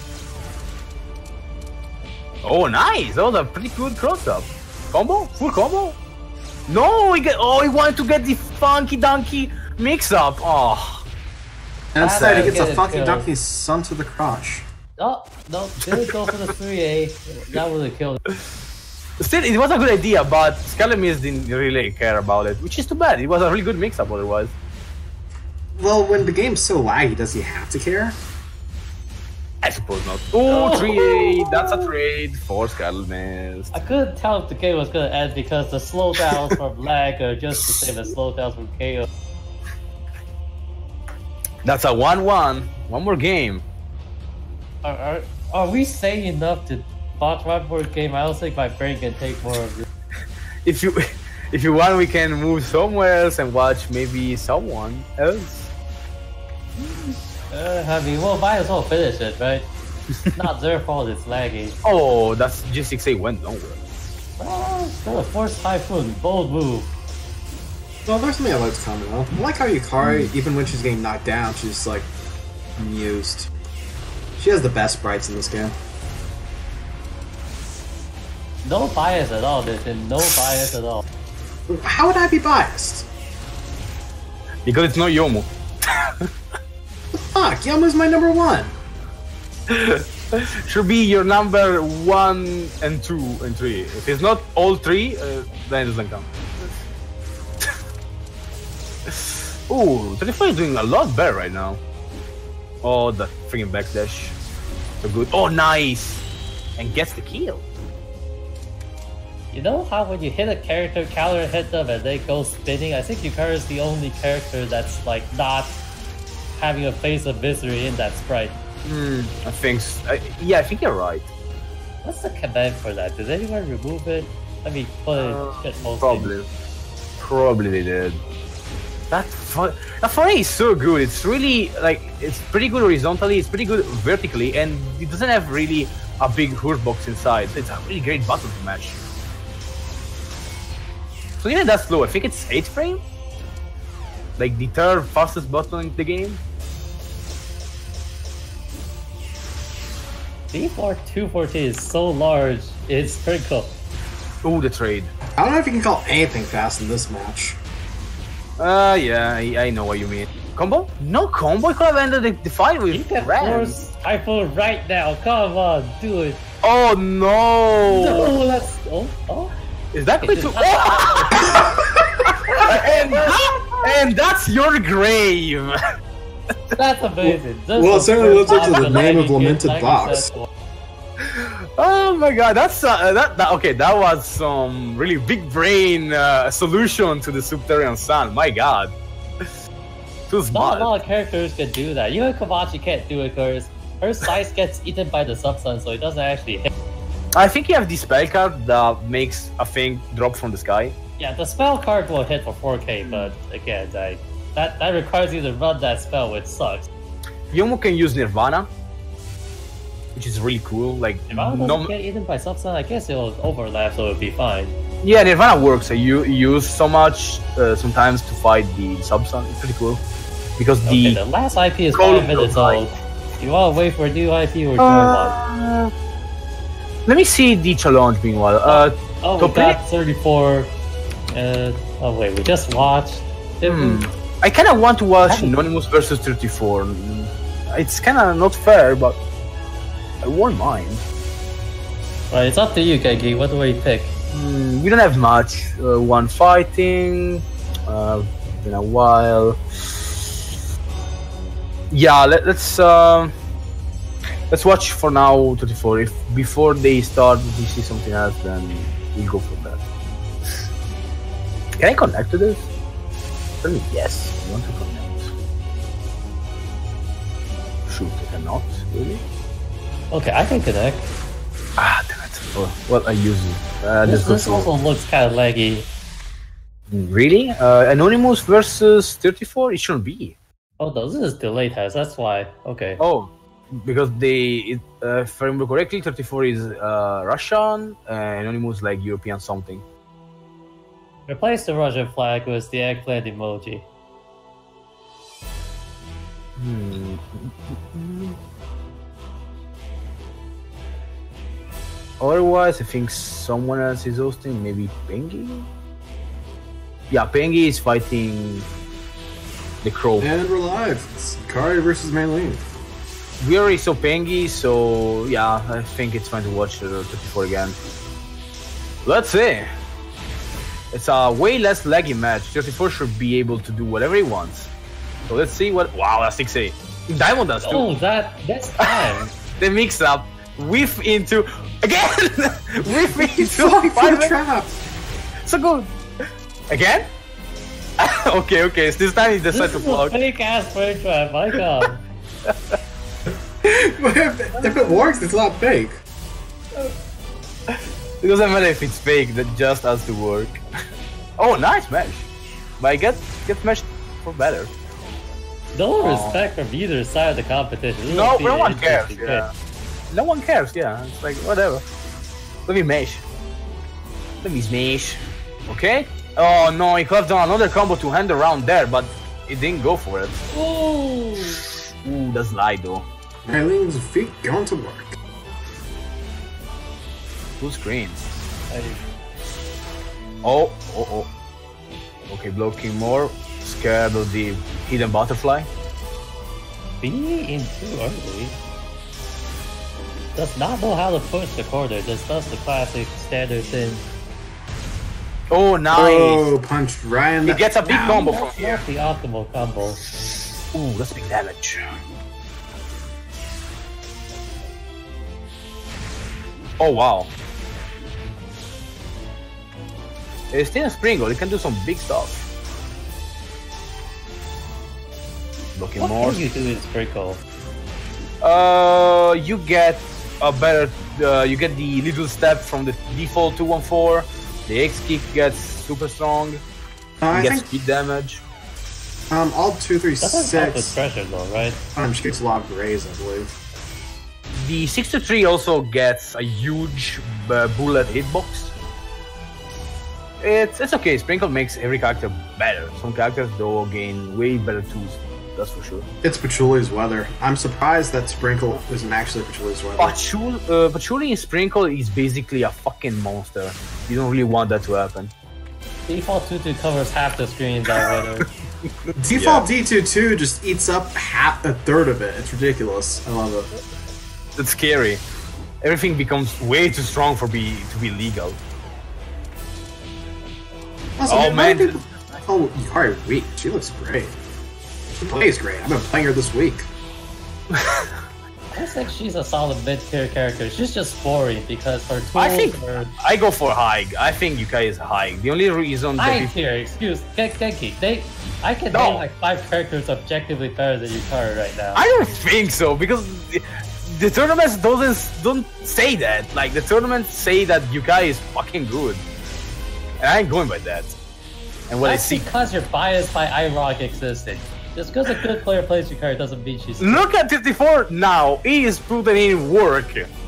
Oh, nice! That was a pretty good cross-up. Combo? Full combo? No! He wanted to get the funky donkey mix-up. Oh. And instead, he gets a Get it, funky kill. donkey son to the crotch. Oh, no, didn't go for the 3A. That would have killed. Still, it was a good idea, but Scallop Mist didn't really care about it, which is too bad. It was a really good mix-up otherwise. Well, when the game's so laggy, does he have to care? I suppose not. Oh, 3A, that's a trade for Scallop Mist. I couldn't tell if the game was gonna end because the slowdowns from lag are just the same as slowdowns from KO. That's a 1-1. One more game. Are we saying enough to box one more game? I don't think my brain can take more of this. If you want, we can move somewhere else and watch maybe someone else. I mean, well, might as well finish it, right? It's not their fault it's laggy. Oh, that's G6A went nowhere. Oh, still a Force Typhoon, bold move. Well, there's something I'd like to comment on. I like how Yukari, even when she's getting knocked down, she's like amused. She has the best sprites in this game. No bias at all, Nathan. No bias at all. How would I be biased? Because it's not Yomu. Fuck, Yamu's my number 1. Should be your number 1 and 2 and 3. If it's not all 3, then it doesn't count. Ooh, 34 is doing a lot better right now. Oh, the freaking backdash. So good. Oh, nice! And gets the kill. You know how when you hit a character, counter hit them, and they go spinning? I think Yukari is the only character that's like not having a face of misery in that sprite. I think yeah, I think you're right. What's the command for that? Did anyone remove it? Let me put it Probably they did. That 4A is so good. It's really like it's pretty good horizontally. It's pretty good vertically, and it doesn't have really a big hurt box inside. It's a really great button to match. So even that slow, I think it's 8th frame. Like the 3rd fastest button in the game. D4 214 is so large, it's critical. Oh, the trade. I don't know if you can call anything fast in this match. Yeah, I know what you mean. Combo? No combo. I could have ended the fight with You can Ran. force Typhoon right now. Come on, do it. Oh no! No, that's oh. Is that going to? and that's your grave. That's amazing. Well, it certainly looks like the name of Lamented Box. Oh my god, that's that okay. That was some really big brain solution to the Subterranean Sun. My god, too Not smart. a lot of characters can do that. Even Komachi can't do it because her size gets eaten by the Subsun, so it doesn't actually hit. I think you have the spell card that makes a thing drop from the sky. Yeah, the spell card will hit for 4k, but again, that requires you to run that spell, which sucks. Yomu can use Nirvana, which is really cool. Like, If I don't get eaten by Subsun, I guess it'll overlap, so it'll be fine. yeah, Nirvana works. You use so much sometimes to fight the Subsun. It's pretty cool because Okay, the last IP is 5 minutes old. You want to wait for a new IP or join one? Let me see the challenge meanwhile. Oh, we got 34. Oh wait, we just watched. I kind of want to watch Anonymous versus 34. It's kind of not fair, but I won't mind. Right, it's up to you, Genki. What do we pick? We don't have much. One fighting. Been a while. Yeah, let's watch for now 34. If before they start we see something else, then we'll go for that. Can I connect to this? Tell me yes. I want to connect. Shoot, I cannot. Really? Okay, I can connect. Ah, damn it. Oh, well, I use it. This also looks kind of laggy. Really? Anonymous versus 34? It shouldn't be. Oh, no, this is delayed test. That's why. Okay. Oh, because if I remember correctly, 34 is Russian, Anonymous like European something. Replace the Russian flag with the eggplant emoji. Otherwise, I think someone else is hosting. Maybe Pengi? Yeah, Pengi is fighting the Crow. And we're live. It's Kari versus Maylene. We already saw Pengi, so yeah, I think it's fine to watch 34 again. Let's see. It's a way less laggy match. 34 should be able to do whatever he wants. So let's see what. Wow, that's 6A. Diamond does too. Oh, that's time. They mix up. Whiff into. Again! Whiff into. Falling for the trap. So good. Again? okay. So this time he decided to This is block. a fake ass spring trap. My god. if it works, it's not fake. It doesn't matter if it's fake, that just has to work. Oh, nice match. But I get matched for better. No respect from either side of the competition. No one cares. Yeah. No one cares, yeah. It's like, whatever. Let me smash. Okay? Oh no, he could have done another combo to hand around there, but he didn't go for it. Ooh, that's lie though. Malene's feet going to work. Full screen. Oh. Okay, blocking more. Scared of the hidden butterfly. Be in too early. Does not know how to push the corner, just does the classic standard thing. Oh, nice! Oh, punched right in the... He gets a big combo from That's here. not the optimal combo. Ooh, that's big damage. Oh, wow. It's still a Springle, he can do some big stuff. Looking What more. can you do in Sprinkle? You get a better. You get the little step from the default 214. The X kick gets super strong. You I get think speed damage. all 2, 3, Doesn't help with 6 pressure though, right? punch gets a lot of graze, I believe. The 6-3 also gets a huge bullet hitbox. It's okay. Sprinkle makes every character better. Some characters though gain way better tools. That's for sure. It's Pachuli's weather. I'm surprised that Sprinkle isn't actually Pachuli's weather. Patchouli in Sprinkle is basically a fucking monster. You don't really want that to happen. Default 2-2 covers half the screen that weather. Default D22 just eats up a third of it. It's ridiculous. I love it. That's scary. Everything becomes way too strong to be legal. Also, Oh, man. Oh, Yukari weak. She looks great. She plays great. I've been playing her this week. I think she's a solid mid-tier character. She's just boring because her tools I think are I go for high. I think Yukai is high. The only reason that high tier. Excuse Genki. I can name like 5 characters objectively better than Yukari right now. I don't think so because the tournaments don't say that. Like the tournaments say that Yukai is fucking good, and I ain't going by that. And what That's I see, because you're biased by iRock existing. Just because a good player plays Yukari doesn't mean she's. look at 54 now. He is putting in work.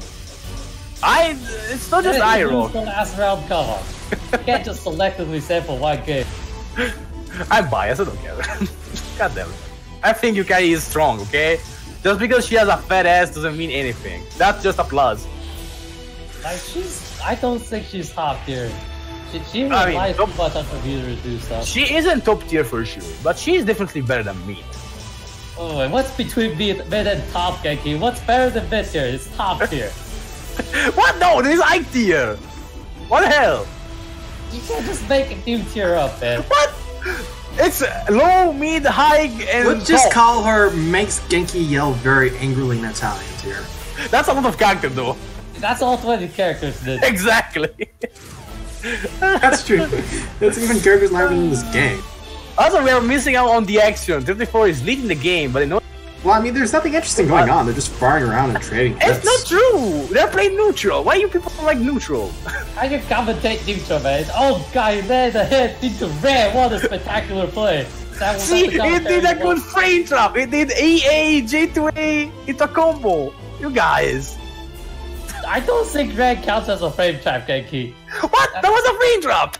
It's not just iRock. The last round, come on. You can't just selectively sample one game. I'm biased. I don't care. God damn it. I think Yukari is strong. Okay, just because she has a fat ass doesn't mean anything. That's just a plus. Like I don't think she's top tier. She relies too much on computer to do stuff. She isn't top tier for sure, but she is definitely better than me. Oh, and what's between mid and top, Genki? What's better than mid tier? It's top tier. What? No, this is high tier. What the hell? You can't just make a new tier up, man. What? It's low, mid, high, and Let's just top. call her makes Genki yell very angrily in Italian tier. That's a lot of character though. That's all 20 characters did. Exactly. That's true. That's even characters not even in this game. Also, we are missing out on the action. 54 is leading the game, but no. Well, I mean, there's nothing interesting going on. They're just farting around and trading. It's not true. They're playing neutral. Why you people like neutral? How you commentate neutral, man? Oh, guy, man, the head into red. What a spectacular play. That was See, it did a good frame trap. It did EA, J2A. It's a combo. You guys. I don't think red counts as a frame trap, Genki. What? That was a frame drop!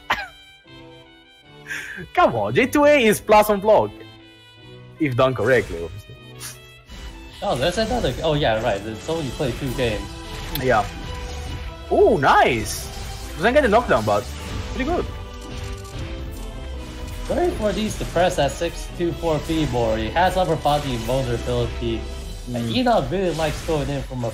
Come on, J2A is plus on block. If done correctly, obviously. Oh, there's another. Oh, yeah, right. It's only played 2 games. Yeah. Oh, nice! Doesn't get a knockdown, but pretty good. Waiting for these to press at 624p more. He has upper body vulnerability. And Enoch really likes going in from a.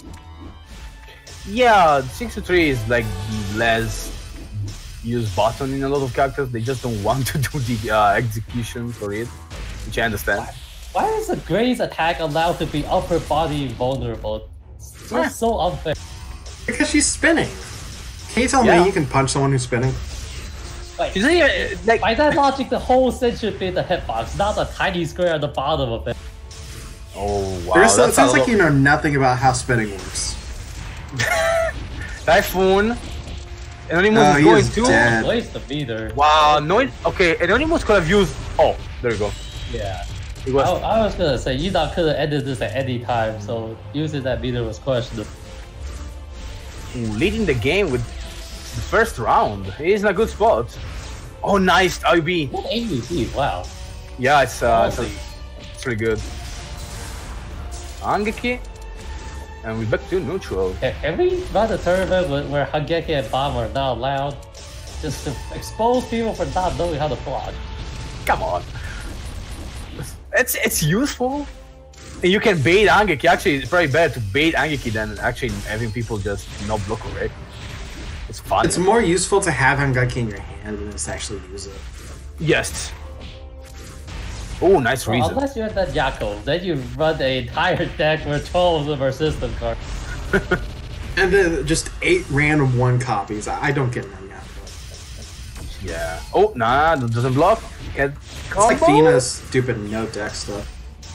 Yeah, 6-3 is like the less used button in a lot of characters. They just don't want to do the execution for it, which I understand. Why is a Graze attack allowed to be upper body vulnerable? It's just so unfair. Because she's spinning. Can you tell Yeah. me you can punch someone who's spinning? Like, Isn't it, like, by that logic, the whole set should be the hitbox, not a tiny square at the bottom of it. oh wow, It that's sounds a like lot. you know nothing about how spinning works. Typhoon. Anonymous Oh, is he going is too. dead. Waste the meter. Wow, no. Okay, Anonymous could have used. Oh, there you go. Yeah. It was. I was gonna say, Enoch could have ended this at any time, so using that meter was questionable. Leading the game with the first round. He's in a good spot. Oh, nice IB. What AUC? Wow. Yeah, it's pretty good. Angeki, and we're back to neutral. Can we run a tournament where Hangeki and Bomb are not allowed? Just to expose people for not knowing how to block. Come on. It's useful. And you can bait Angeki. Actually, it's probably better to bait Angeki than actually having people just not block correct. It's fun. It's more useful to have Hangaki in your hand than to actually use it. Yes. Oh, nice Well, reason. unless you're that Yako, then you run the entire deck where 12 of them are system cards. And then just 8 random 1 copies. I don't get them yet. Yeah. Oh, nah, that doesn't block. Get It's like Fina's stupid no deck stuff.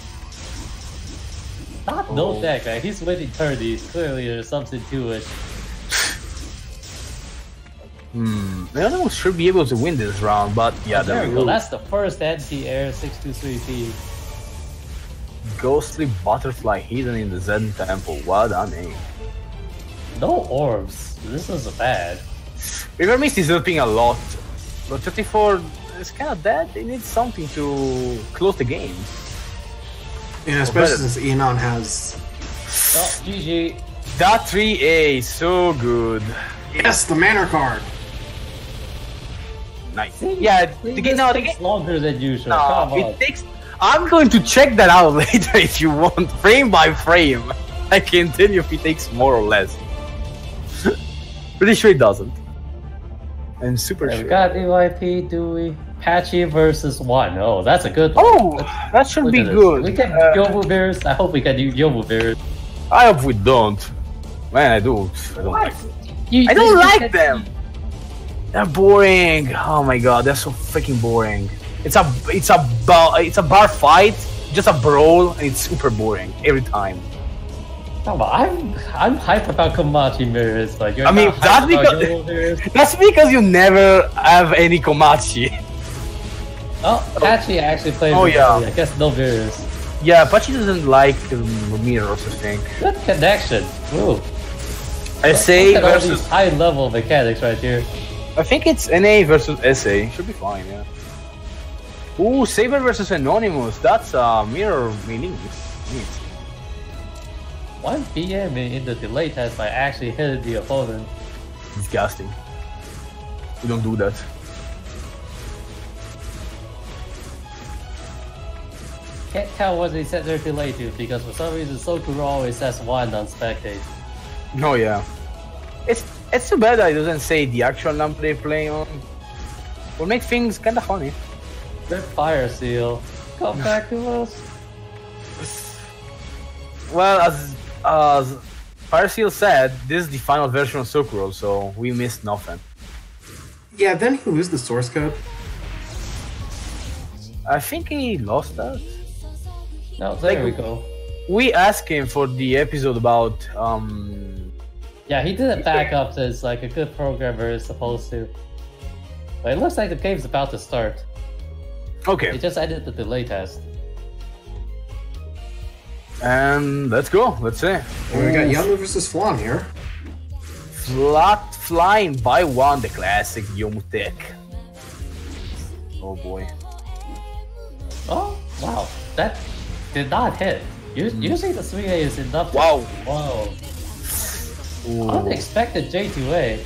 Not no deck, man. He's winning 30s. Clearly, there's something to it. The other one should be able to win this round, but yeah, there we go. That's the first anti-air 623P. Ghostly Butterfly hidden in the Zen Temple. What a name. No orbs. This is bad. River Mist is helping a lot, but 34 is kind of dead. They need something to close the game. Yeah, especially since Enon has... Oh, GG. That 3A, so good. Yes, the Manor card! Nice. Yeah, the game now. takes longer than usual. No, Come on. it takes. I'm going to check that out later if you want, frame by frame. I can tell you if it takes more or less. Pretty sure it doesn't. I'm super We sure. got EYP, Dewey, Patchy versus 1. Oh, that's a good one. Oh, that should Look be at this. good. We can Yobu Bears. I hope we can do Yobu Bears. I hope we don't. Man, I do. I don't like them. You, I don't you like can- them. They're boring. Oh my god, they're so freaking boring. It's a bar fight, just a brawl, and it's super boring every time. Come on, I'm hyped about Komachi mirrors. Like you're I mean, not hyped about Yolo mirrors. that's because you never have any Komachi. Oh, Pachi actually played. Oh, with yeah. me. I guess no mirrors. Yeah, Pachi doesn't like the mirrors, I think. Good connection. Ooh. SA Look at all versus. these high level mechanics right here. I think it's NA versus SA. Should be fine, yeah. Ooh, Saber versus Anonymous. That's mirror meaning. Neat. One PM in the delay test by actually hitting the opponent. Disgusting. We don't do that. Can't tell what they set their delay to because for some reason Sokuro always says 1 on spectate. No, yeah. It's too bad that it doesn't say the actual number they play on. Will make things kinda funny. Rip Fire Seal. Come back to us. Well, as Fire said, this is the final version of Sokuro, so we missed nothing. Yeah, then he lose the source code. I think he lost that. No, there Like- we go. We asked him for the episode about Yeah, he didn't back up this like a good programmer is supposed to. But it looks like the game's about to start. Okay, It just ended the delay test. and let's go. Let's see. And we got Yamu versus Flan here. Flat flying by one, the classic Yomutek. Oh boy. Oh, wow. That did not hit. Usually the 3A is enough to... Wow. Whoa. Ooh. Unexpected J2A.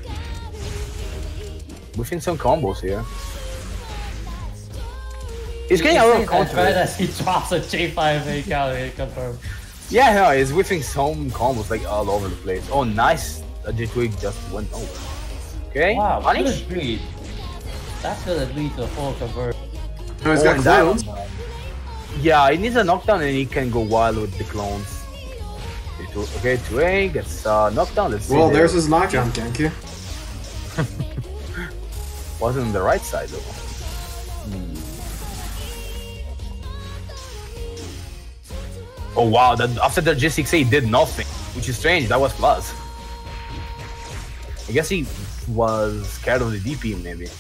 We've seen some combos here. He's getting a lot of Right counter. as he drops a J5A counter, confirmed. Yeah, no, he's whipping some combos like all over the place. Oh, nice. J2 just went over. Okay, Wow, punish. good read. That's gonna lead to a full conversion. No, he's Oh, got and that- clones. Yeah, he needs a knockdown and he can go wild with the clones. Okay, 2A gets knockdown. Let's see. Well, there. there's his knockdown, Genki. Wasn't on the right side though. Oh wow, that after the J6A he did nothing, which is strange. That was plus. I guess he was scared of the DP maybe.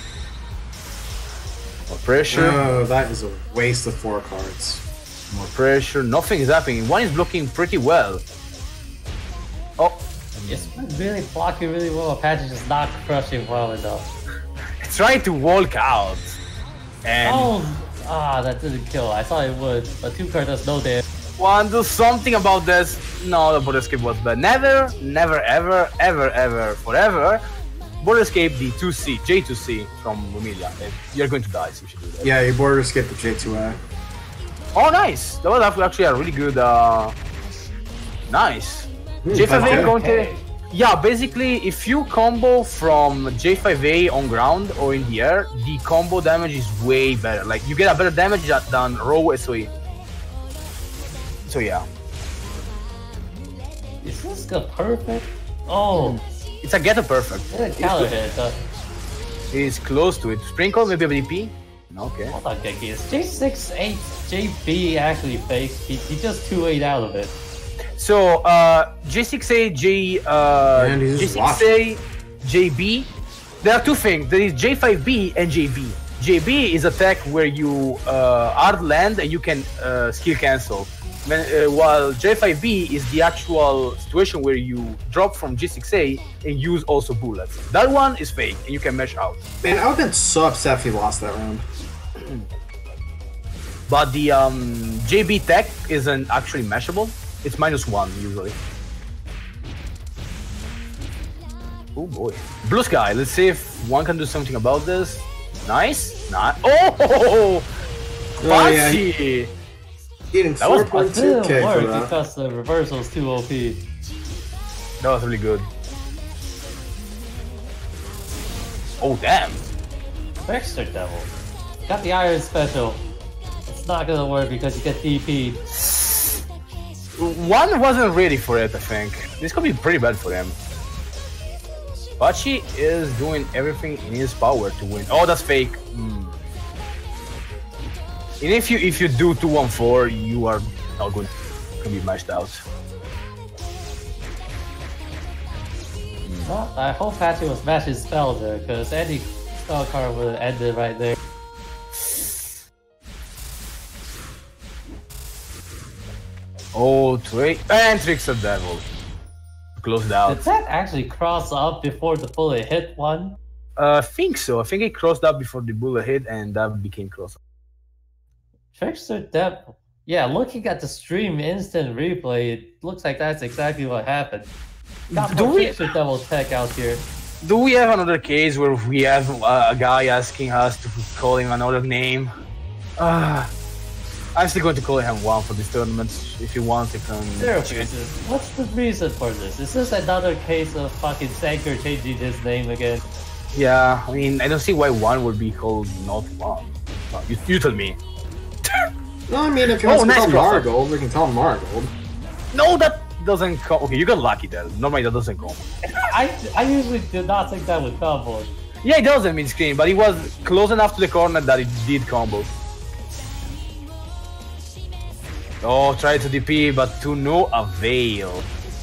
More pressure, Oh, that is a waste of 4 cards. more pressure. Nothing is happening. One is blocking pretty well. Oh, It's really blocking really well. Apache just not crushing well enough. tried to walk out. And That didn't kill. I thought it would, but 2 card does no damage. want to do something about this. No, the border escape was bad. Never, never, ever, ever, ever, forever. Border escape the 2C, J2C from Lumilia. You're going to die, so you should do that. Yeah, you border escaped the J2A. Oh, nice. That was actually a really good. Nice. J5A okay. counter. Yeah, basically, if you combo from J5A on ground or in the air, the combo damage is way better. Like, you get a better damage than raw SOE. So, yeah. Is this the perfect? Oh, It's a getter perfect. didn't counter hit. He's close to it. Sprinkle, maybe a DP? Okay. Hold on, Genki. Is J6-8 JB actually fake? He just 2-8 out of it. So, J6A, And he's just J6A, JB. There are two things. There is J5B and JB. JB is attack where you hard land and you can skill cancel. While J5B is the actual situation where you drop from J6A and use also bullets. That one is fake and you can mesh out. Man, I would've been so upset if he lost that round. But the JB tech isn't actually meshable. It's -1 usually. Oh boy. Blue Sky, let's see if one can do something about this. Nice. Nice. Oh! Oh, yeah. Fancy! Getting That was- 4.2k Didn't for work that. because the reversal is too OP. That was really good. Oh damn. Trickster Devil. Got the Iron Special. It's not gonna work because you get DP'd. One wasn't ready for it, I think. This could be pretty bad for him. Bachi is doing everything in his power to win. Oh, that's fake. And if you do 2-1-4, you are not going to be mashed out. Well, I hope Patrick was matching spell there, because any spell card would have ended right there. Oh, and Trickster Devil. Closed out. Did that actually cross up before the bullet hit one? I think so. I think it crossed up before the bullet hit, and that became cross up. Trickster Devil. Yeah, looking at the stream instant replay, it looks like that's exactly what happened. Got more Trickster Devil tech out here. Do we have another case where we have a guy asking us to call him another name? I'm still going to call him one for this tournament. If you want, you can. What's the reason for this? Is this another case of fucking Sanker changing his name again? Yeah, I mean, I don't see why one would be called not one. You tell me. No, I mean, if you want to call Marigold, we can call him Marigold. No, that doesn't come. Okay, you got lucky there. Normally that doesn't come. I usually do not think that would combo. Yeah, it doesn't mean screen, but it was close enough to the corner that it did combo. Oh, try to DP, but to no avail.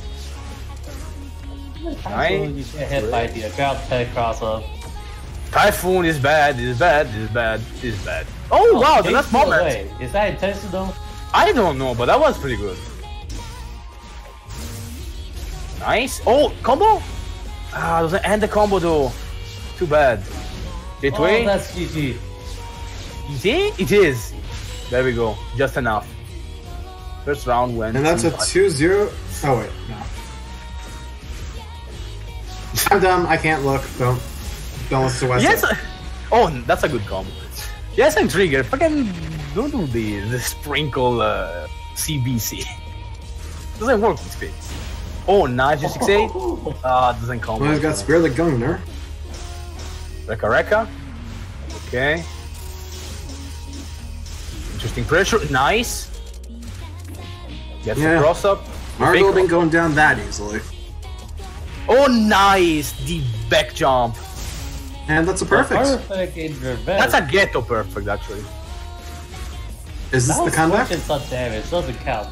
Nice. You get hit by the ground tech crossover. Typhoon is bad, is bad, is bad, is bad. Oh wow, the last moment! Away. Is that intentional? I don't know, but that was pretty good. Nice. Oh, combo? Ah, doesn't end the combo though. Too bad. Gateway? Oh, that's GG. You see? It is. There we go. Just enough. First round went. And that's a 2-0. Oh wait, no. I'm dumb. I can't look. Don't listen to West. Yes. Oh, that's a good combo. Yes, I'm triggered. Fucking don't do the sprinkle CBC. Doesn't work with speed. Oh, nice, 6-8. Doesn't combo. Well, he's got Spear the Gunner. Rekka. Okay. Interesting pressure. Nice. Gets the cross up. Marigold ain't going down that easily. Oh, nice! The back jump. And that's a perfect. Perfect in revenge. That's a ghetto perfect, actually. Is this the comeback? It's not damage, doesn't count.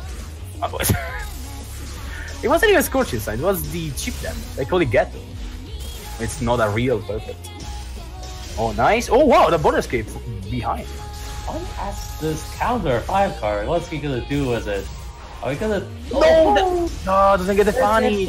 It wasn't even Scorching Sign, it was the chip damage. They call it ghetto. It's not a real perfect. Oh, nice. Oh, wow, the border escape behind. Why ask this counter 5 card? What's he gonna do with it? Are we gonna. No! No, doesn't get the funny.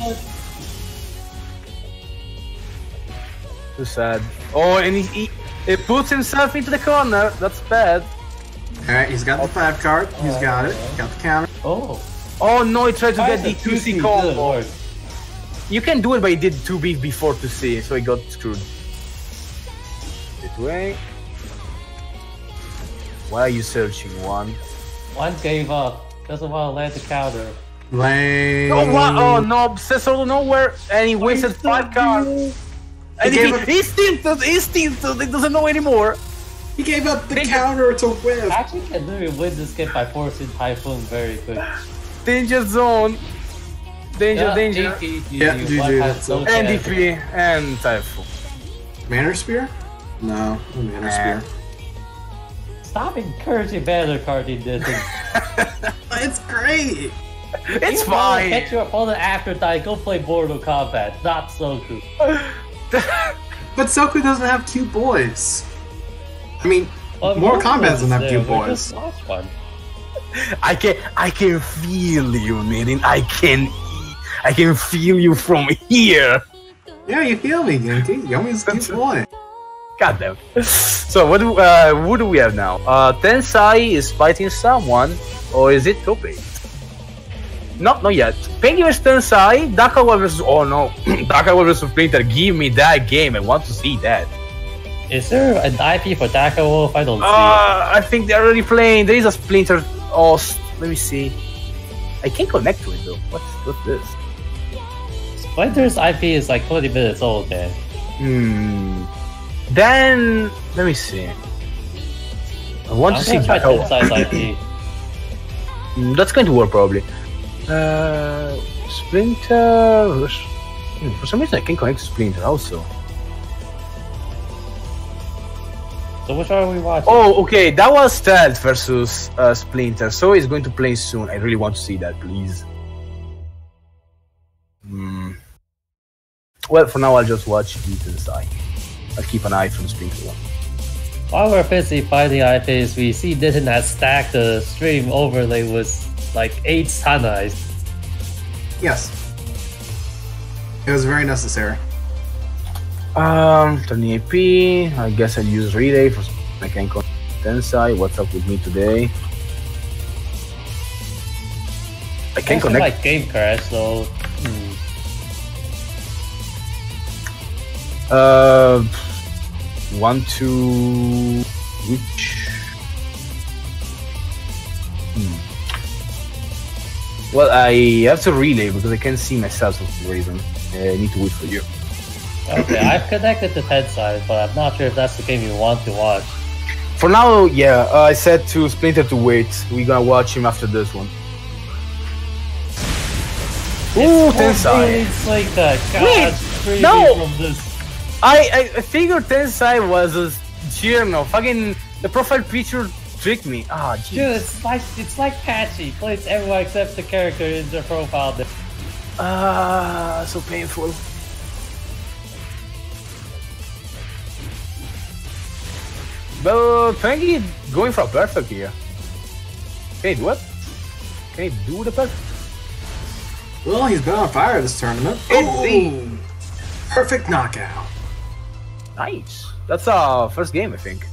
Too sad. Oh, and he puts himself into the corner. That's bad. Alright, he's got the 5 card. He's got it. Got the counter. Oh. Oh no, he tried to get the 2C combo. You can do it, but he did 2B before 2C, so he got screwed. This way. Why are you searching, One? One gave up. Doesn't want to land the counter. Lame. Oh, what? Oh no, says out of nowhere, and he wasted 5 cards. And he stinted, he doesn't know anymore. He gave up the counter to whip. Actually can literally win this game by forcing Typhoon very quick. Danger zone. Danger. Yeah, GG. And DP and Typhoon. Manor Spear? No Manor Spear. Stop encouraging banner carding this. It's great. It's fine. Catch your opponent after die. Go play Mortal Kombat, not Soku. But Soku doesn't have cute boys. I mean, Mortal Kombat doesn't have cute boys. Lost one. I can feel you, Nirin. I can feel you from here. Yeah, you feel me, Yankee. Yomi's cute boy. God damn. So who do we have now? Tensai is fighting someone, or is it Tope? Not yet. Penguin vs Tensai, Dakawa vs. Oh no, Dakawa vs Splinter. Give me that game. I want to see that. Is there an IP for Dakawa? I don't see it. I think they're already playing. There is a Splinter. Oh, let me see. I can't connect to it though. What's this? Splinter's IP is like 20 minutes old, man. Then let me see. I want to see Dakawa. IP. That's going to work probably. Splinter. For some reason I can connect to Splinter also. So which are we watching? Oh, okay. That was Stealth versus Splinter. So he's going to play soon. I really want to see that, please. Well, for now I'll just watch the Tensai. I'll keep an eye from Springfield. While we're busy fighting IPs, we see Nitten has stacked the stream overlay with like 8 Sanais. Yes. It was very necessary. Turning AP. I guess I'll use Relay for I can connect Tensai. What's up with me today? I can connect. Like game crash, so. 1, 2, which? Well, I have to relay because I can't see myself for some reason. I need to wait for you. Okay, I've connected to Tensai, but I'm not sure if that's the game you want to watch. For now, yeah, I said to Splinter to wait. We're gonna watch him after this one. Ooh, Tensai! It's like that. God, Wait, no! from this. I figured Tensai was a no, fucking the profile picture tricked me. Ah, jeez. Dude, it's like Patchy. Plays everyone except the character in their profile. So painful. But Pengy going for a perfect here. Can he do it? Can he do the perfect? Well, he's been on fire this tournament. Indeed. Perfect knockout. Nice. That's our first game, I think.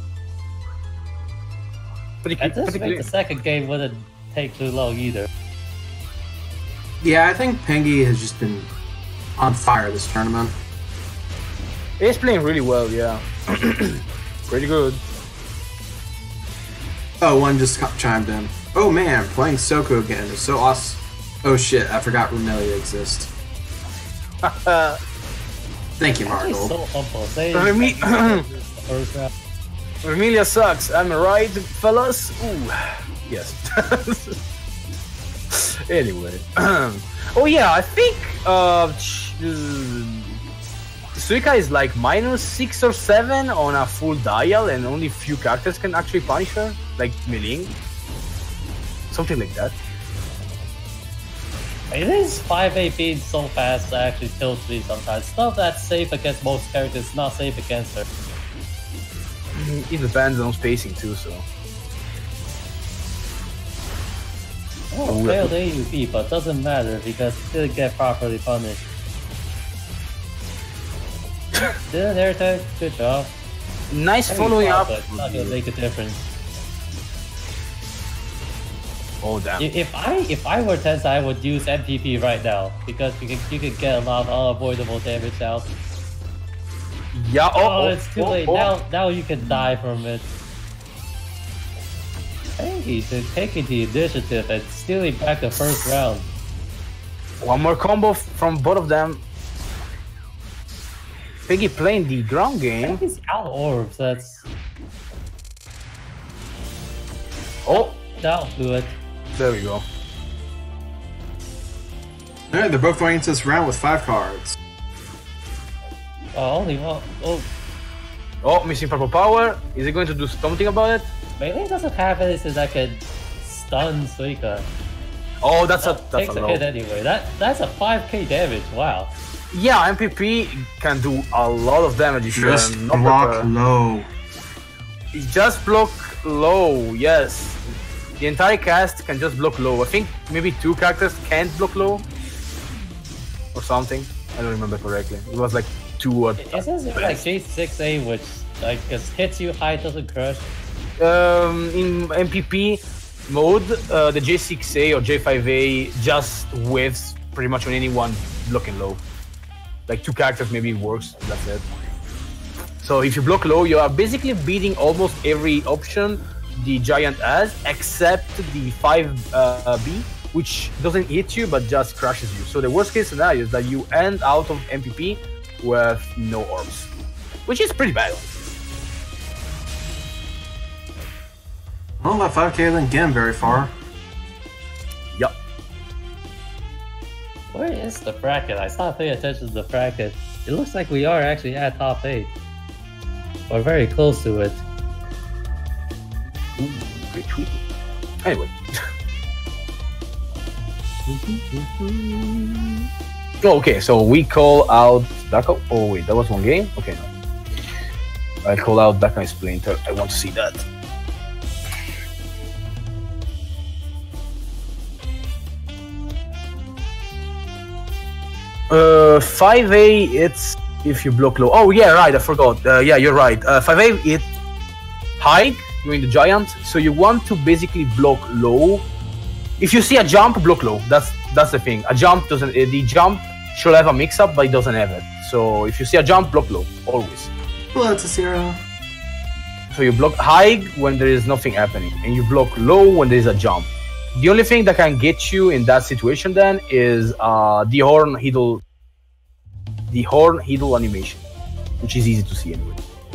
I just think the second game wouldn't take too long either. Yeah, I think Pengy has just been on fire this tournament. He's playing really well, yeah. Pretty good. Oh, one just chimed in. Oh man, playing Soko again is so awesome. Oh shit, I forgot Rumelia exists. Thank you, Margold. So humble. Rumelia sucks, am I right, fellas? Ooh, yes. Anyway. Oh yeah, I think Suika is like -6 or 7 on a full dial and only few characters can actually punish her, like Meling. Something like that. It is 5A being so fast that actually kills me sometimes. Stuff that's safe against most characters, not safe against her. It depends on spacing too, so. Oh, failed AUP, but doesn't matter because it didn't get properly punished. Didn't air tag? Good job. Nice following up. But it's not gonna make a difference. Oh damn! If I were Tensai, I would use MPP right now because you can get a lot of unavoidable damage out. Yeah. Oh, it's too late. Now you can die from it. Hey, he's taking the initiative and stealing back the first round. One more combo from both of them. Piggy playing the ground game. He's out orbs. That's. Oh, that'll do it. There we go. Alright, they're both going into this round with 5 cards. Oh, only one. Oh. Oh, missing purple power. Is he going to do something about it? Melee doesn't have anything that can stun Suika. Oh, that's a takes a hit anyway. That's a 5k damage. Wow. Yeah, MPP can do a lot of damage if just you're not block low. Just block low. Yes. The entire cast can just block low. I think maybe 2 characters can't block low. Or something. I don't remember correctly. It was like 2 or... It says like J6A, which like just hits you high, doesn't crush. In MPP mode, the J6A or J5A just whiffs pretty much on anyone blocking low. Like 2 characters maybe works, that's it. So if you block low, you are basically beating almost every option the giant has, except the 5B, which doesn't hit you but just crushes you. So the worst case scenario is that you end out of MPP with no orbs, which is pretty bad. Well, that 5k didn't get him very far. Yup. Where is the bracket? I stopped paying attention to the bracket. It looks like we are actually at top 8. We're very close to it. Ooh, great tweet. Anyway. Oh, okay, so we call out Dako. Oh wait, that was one game. Okay, no. I call out Dako and Splinter. I want to see that. Uh, 5A. It's if you block low. Oh yeah, right. I forgot. Yeah, you're right. 5A. It high during the giant. So you want to basically block low. If you see a jump, block low. That's the thing. A jump doesn't. The jump should have a mix-up, but it doesn't have it. So if you see a jump, block low always. Hello, Tessero. So you block high when there is nothing happening, and you block low when there is a jump. The only thing that can get you in that situation then is the horn heedle animation, which is easy to see anyway.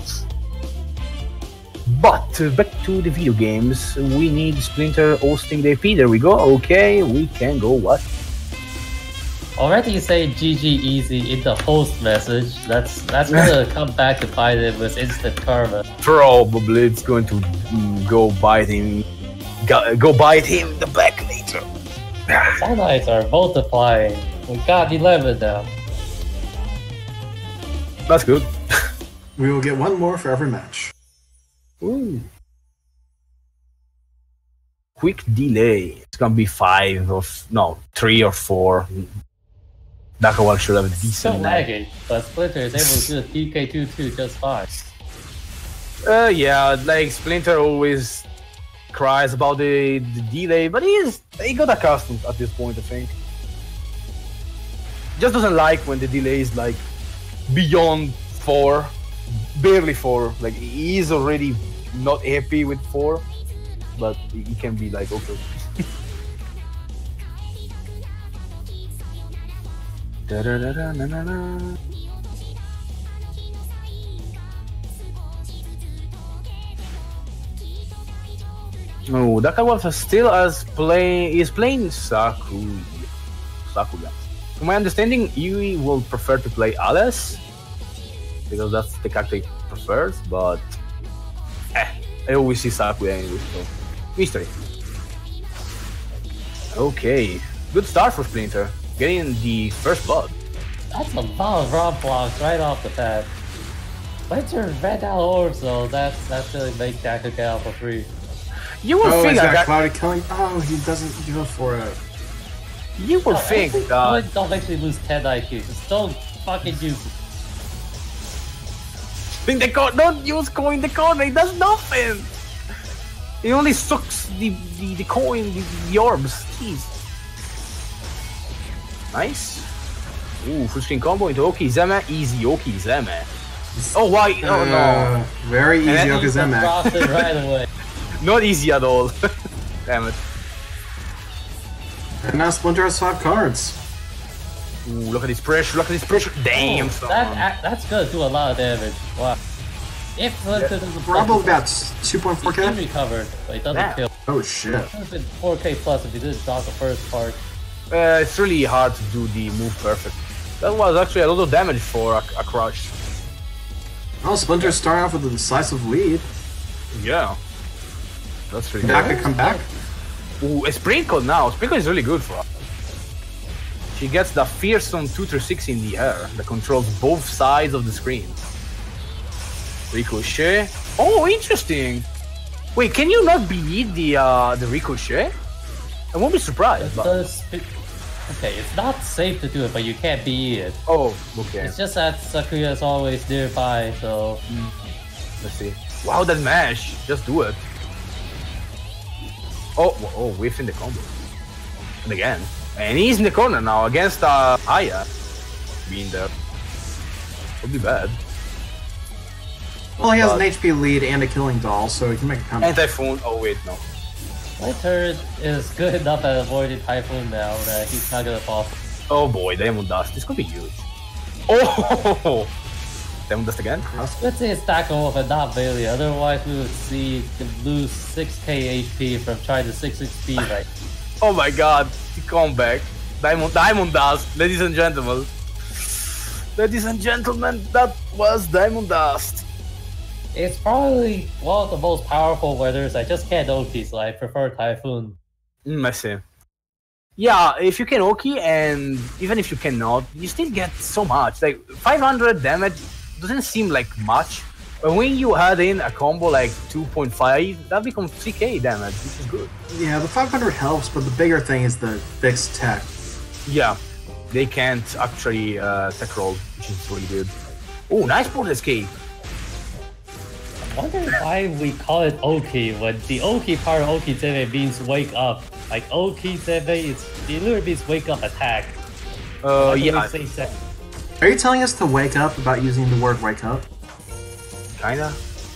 But back to the video games, we need Splinter hosting the AP. There we go. Okay, we can go. What? Already you say GG easy in the host message. That's gonna come back to bite it with instant karma. Probably it's going to go bite him. Go bite him in the back later. Satellites are multiplying. We got 11 now. That's good. We will get one more for every match. Ooh. Quick delay. It's gonna be 3 or 4. Dakawal should have a So decent laggy, but Splinter is able to do the DK22 just fine. Yeah, like Splinter always cries about the delay, but he got accustomed at this point, I think. Just doesn't like when the delay is like beyond 4, barely 4. Like he is already not happy with 4, but he can be like okay. Da-da-da-da-na-na-na. No, Dakawa still is playing Sakuya. To my understanding, Yui will prefer to play Alice because that's the character he prefers, but I always see Sakuya anyway, so mystery. Okay, good start for Splinter, getting the first blood. That's a lot of raw blocks right off the bat. Splinter red out orbs though, that's gonna make Daka get out for free. You would think he's got that Cloudy killing. Oh, he doesn't go for it. you would think that Don't actually lose 10 IQ, just don't fucking use it. in the corner, don't use coin in the corner, it does nothing. It only sucks the coin, the orbs. Jeez. Nice. Ooh, full screen combo into Okizeme. Easy Okizeme. Oh, why? Oh, no. Very easy, then Okazeme. Cross it right away. Not easy at all. Damn it. And now Splinter has 5 cards. Ooh, look at this pressure. Look at this pressure. Damn, son. That's gonna do a lot of damage. Wow. If Splinter doesn't Probably play, about he 2.4k. recovered, but it doesn't Damn. kill. Oh shit. It would have been 4k plus if he didn't dodge the first part. It's really hard to do the move perfect. That was actually a lot of damage for a crush. Oh, Splinter's starting off with a decisive lead. Yeah. That's really Back good. can come back. Ooh, a Sprinkle now. Sprinkle is really good for her. She gets the fearsome 236 in the air that controls both sides of the screen. Ricochet. Oh, interesting. Wait, can you not beat the Ricochet? I won't be surprised. But... Okay, it's not safe to do it, but you can't beat it. Oh, okay. It's just that Sakuya is always nearby, so... Let's see. Wow, that mash. Just do it. Oh, whiff in the combo. And again. And he's in the corner now against Aya. Being there. Would be bad. Well, he has an HP lead and a killing doll, so he can make a comeback. And Typhoon. Oh, wait, no. My turret is good enough at avoiding Typhoon now that he's not gonna fall. Oh boy, Diamond Dust. This could be huge. Oh! Diamond Dust again? Let's say it's Dako but not Bailey, otherwise we would see him lose 6k HP from trying to 6 speed right. Oh my god, the comeback. Diamond Dust, ladies and gentlemen. Ladies and gentlemen, that was Diamond Dust. It's probably one of the most powerful weathers. I just can't OT, so I prefer Typhoon. I see. Yeah, if you can Oki, and even if you cannot, you still get so much. Like 500 damage doesn't seem like much, but when you add in a combo like 2.5, that becomes 3k damage, which is good. Yeah, the 500 helps, but the bigger thing is the fixed tech. Yeah, they can't actually tech roll, which is really good. Oh, nice port escape. I wonder why we call it Oki when the Oki part of Oki Zebe means wake up. Like Oki Zebe, it literally means wake up attack. Why do we Yeah, say that? Are you telling us to wake up about using the word wake up? kinda.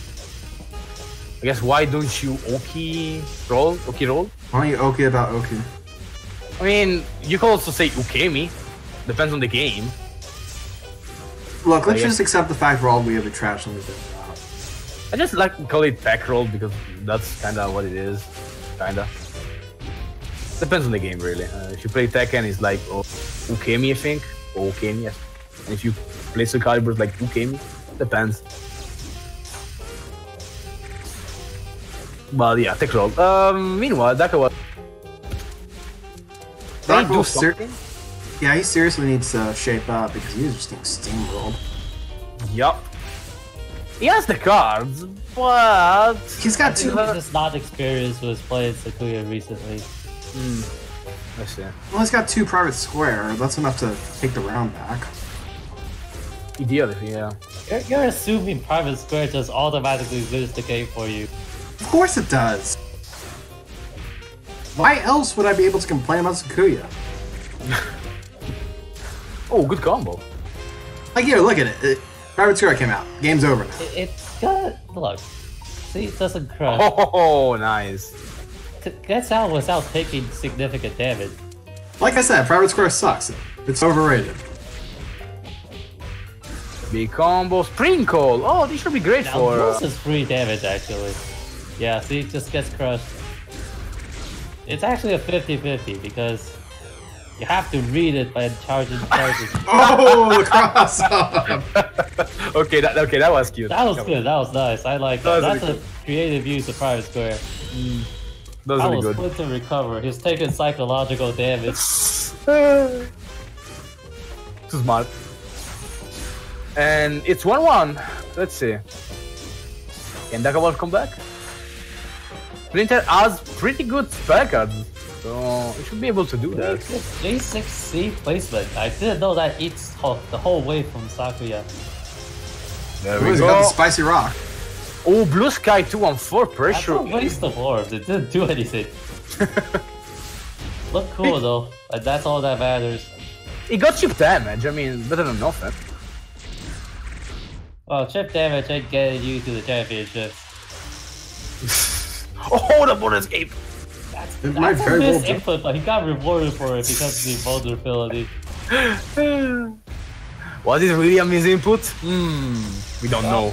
I guess why don't you Oki roll? Oki roll? Why don't you Oki about Oki? I mean, you can also say Ukemi. Depends on the game. Look, let's yeah. just accept the fact we're all really trash on this. I just like to call it tech roll because that's kinda what it is. Kinda. Depends on the game, really. If you play Tekken, it's like Ukemi, I think. Or Ukemi, yes. And if you play Soul Calibur, it's like Ukemi. Depends. But yeah, tech roll. Meanwhile, Dakawa. They do something. Yeah, he seriously needs to shape up because he's just getting steamrolled. Yup. He has the cards, but He's got He's two. just not experienced with playing Sakuya recently. Let's see. Well, he's got 2 private square. That's enough to take the round back. Ideally, yeah. You're assuming Private Square just automatically wins the game for you. Of course it does. Why else would I be able to complain about Sakuya? Oh, good combo. Like here, look at it. Private Square came out. Game's over now. It's got look. See, it doesn't crush. Oh, nice. Gets out without taking significant damage. Like I said, Private Square sucks. It's overrated. Big combo, Sprinkle. Oh, this should be great Now for. this is free damage actually. Yeah, see, it just gets crushed. It's actually a 50-50 because you have to read it by charging charges. Oh, the cross up. okay, that was cute. That was good. That was nice. I like that. That was That's a creative use of Private Square. That was That really was good. split to recover. He's taking psychological damage. Too smart. And it's 1-1. Let's see. Can Dakawa come back? Splinter has pretty good spell cards, so it should be able to do that. J6C placement. I didn't know that eats the whole way from Sakuya. There Oh, we he's got the go. spicy rock. Oh, Blue Sky 2-1-4 That's pressure. a waste of orbs. It didn't do anything. Look cool though. Like, that's all that matters. It got chip damage. I mean, better than nothing. Well, chip damage ain't getting you to the championship. Oh, the bullet escape. It might That's a very well missed be. input, but he got rewarded for it because of the vulnerability. Was it really a misinput? We don't know.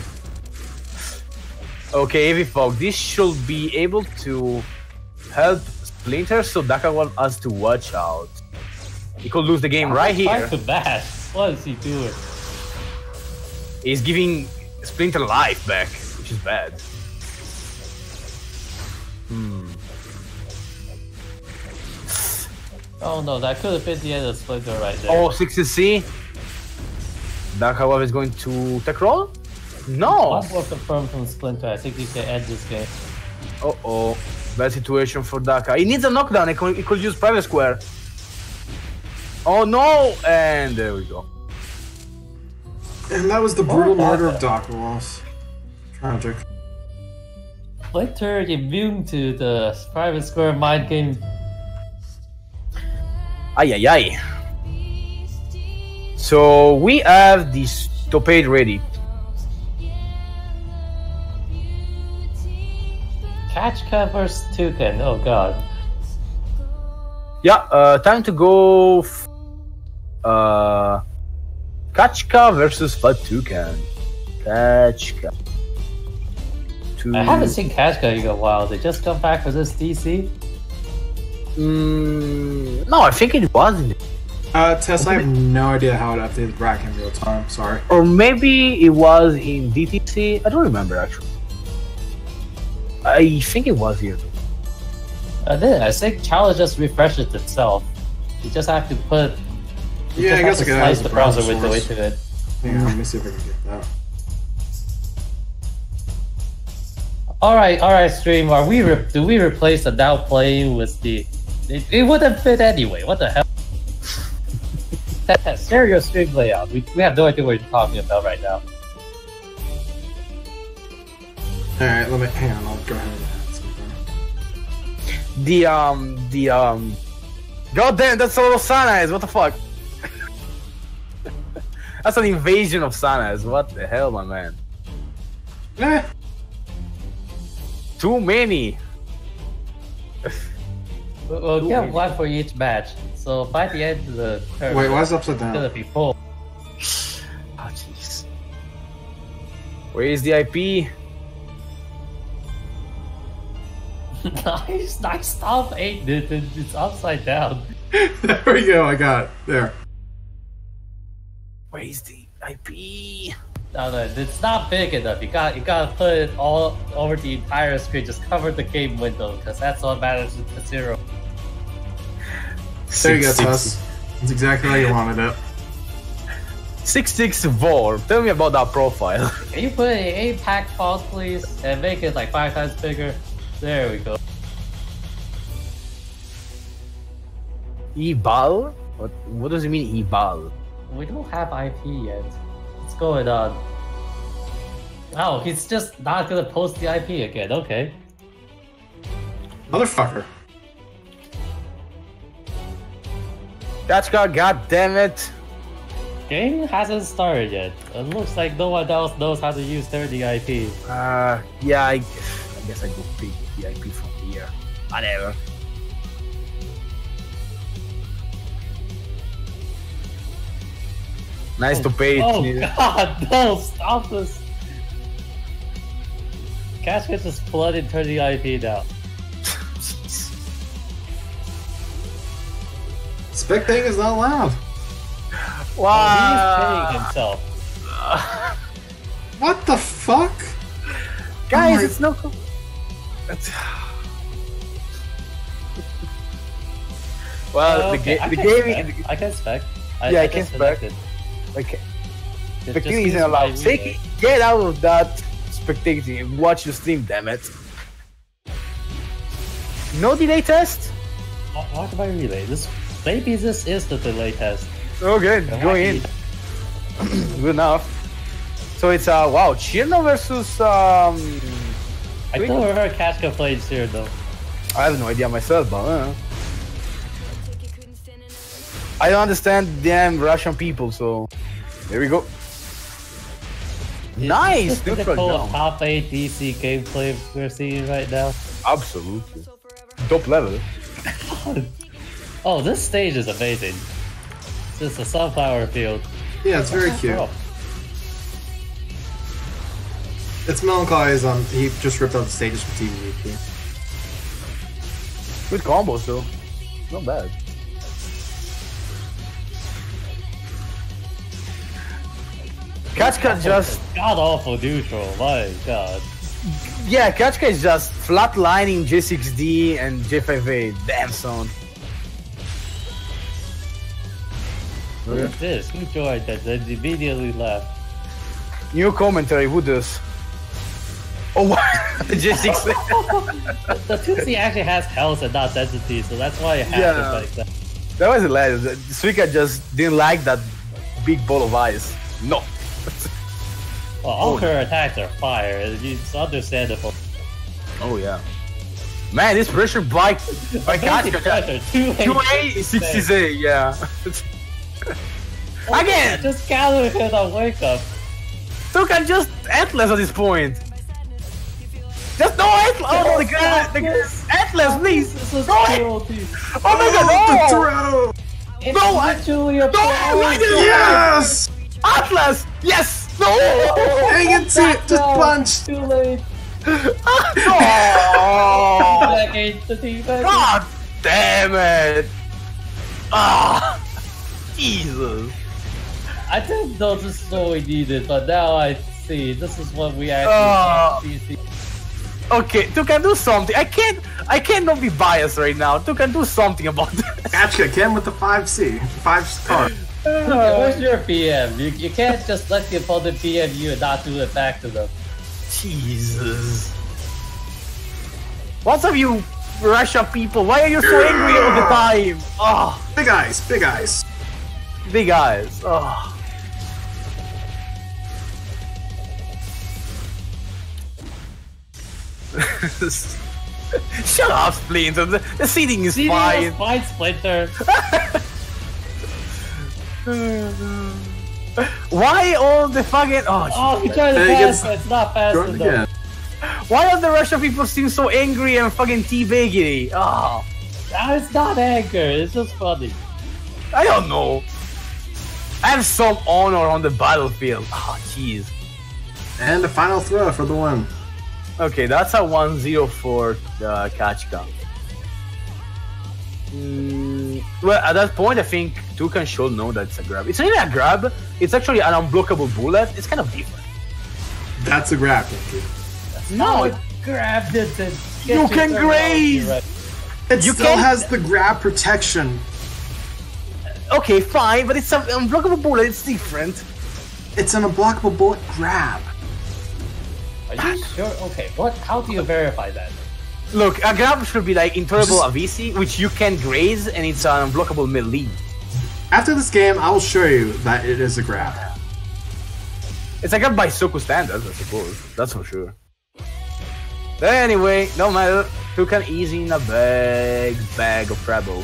Okay, Heavy Fog, this should be able to help Splinter, so Dakawa has to watch out. He could lose the game right Trying here. to bash. What is he doing? He's giving Splinter life back, which is bad. Oh no, that could have been the end of Splinter right there. Oh, 60C. Dakawa is going to tech roll? No! One more confirmed from Splinter. I think he can end this game. Uh-oh. Bad situation for Daka. He needs a knockdown. He could use Private Square. Oh no! And there we go. And that was the brutal murder of Dakalos. Tragic. Splinter immune to the Private Square mind game. Ay ay ay. So we have the stoppade ready. Kachka versus Toucan. Oh god. Yeah, time to go. Kachka versus Fatukan. Kachka. I haven't seen Kachka in a while. They just come back for this DC. No, I think it wasn't. Tess, I have no idea how it updated Rack in real time. Sorry. Or maybe it was in DTC. I don't remember actually. I think it was here. I think Challenge just refreshed itself. You just have to put. Yeah, I guess I can slice the browser window into it. Hang on, let me see if I can get that. Alright, stream. Do we replace the now playing with the? It wouldn't fit anyway. What the hell? That stereo stream layout. We have no idea what you're talking about right now. Alright, let me hang on, I'll go ahead and add something. God damn, that's all Sanas, what the fuck? That's an invasion of Sanas, what the hell, my man? Eh. Too many. We'll get one for each match. So by the end of the tournament, Wait, why is it upside it's gonna down? be full. Oh jeez. Where is the IP? nice top 8, dude. It's upside down. There we go, I got it. There. Where is the IP? No, it's not big enough. You gotta put it all over the entire screen. Just cover the game window, because that's what matters to 0. There you go, Tuss. That's exactly how you wanted it. 664. Tell me about that profile. Can you put an 8-pack font, please, and make it like 5 times bigger? There we go. Ebal? What does it mean, Ebal? We don't have IP yet. What's going on? Oh, he's just not gonna post the IP again. Okay. Motherfucker. Gachka, god damn it. Game hasn't started yet. It looks like no one else knows how to use 30 IP. Yeah, I guess I go pick the IP from here. Whatever. Nice to pay. Oh god, no, stop this. Casket just flooded 30 IP now. Spectating is not allowed. Oh, he's paying himself. What the fuck? Guys, Oh it's no. Well, Okay, the game. I can spec. Yeah, I can spec. it. Okay. Just Spectating use isn't allowed. my Take relay. it, get out of that spectating and watch the stream, damn it. No delay test? Why do I relay? Maybe this is the delay test. Okay, go in. Good enough. So it's wow, Chirno versus I never heard Kashka played here though. I have no idea myself, but I don't understand damn Russian people, so there we go. Nice! This is the Neutral cool down. top 8 DC gameplay we're seeing right now. Absolutely. Top level. Oh, this stage is amazing. It's just a sunflower field. Yeah, it's very cute. Oh, It's Melancholy's he just ripped out the stages for TVP. Good combos though. Not bad. Kachka just god awful neutral, my god. yeah, Kachka is just flatlining J6D and J5A. Damn son. Look at this, who joined that then immediately left? New commentary, who does? Oh what? J6 The 2C actually has health and not density, so that's why it happens Yeah. like that. That was hilarious. Suika just didn't like that big ball of ice. No. Well, all her attacks are fire, it's understandable. Oh yeah. Man, this pressure by Kachka. Pressure, 2A is 60Z, yeah. Again! Just counter hit on wake up. Suka just Atlas at this point. Just no Atlas! Oh no, the guy, Atlas, please! This is No, cruelty. oh my god, no! Throw! It's No, literally a No, why did Yes! Atlas! Yes! No! Dang it, just punch! Too late. Oh! Back eight, the team back. God damn it! Ah! Jesus! I didn't know this is what we needed, but now I see this is what we actually see. Okay, Toucan, do something. I can't not be biased right now. Toucan, do something about this. Gotcha, Ken with the 5C. 5 star. Where's your PM? You can't just let the opponent PM you and not do it back to them. Jesus. What's up, you Russia people? Why are you so angry all the time? Oh, Big eyes, big eyes. big eyes. Oh. Shut up, Splinter. The seating is fine. Fine, Splinter. Why all the fucking... Oh, he tried to Hey, pass, it's- but it's not fast Jordan enough. again. Why are the Russian people seem so angry and fucking teabagging? Oh, It's not anger, it's just funny. I don't know. I have some honor on the battlefield. Oh, jeez. And the final throw for the win. Okay, that's a 1-0 for Kachka. Well, at that point, I think Toucan should know that it's a grab. It's not even a grab, it's actually an unblockable bullet. It's kind of different. That's a grab, Pinky. No, I grabbed it and You can graze! It You still can't- has the grab protection. okay, fine, but it's an unblockable bullet, it's different. It's an unblockable bullet grab. Are you sure? Okay, what? How do you verify that? Look, a grab should be like Intolerable Avisi, which you can graze, and it's an unblockable melee. After this game, I will show you that it is a grab. It's a grab by Soku standards, I suppose. That's for sure. But anyway, no matter. Toucan easy in a bag of trouble.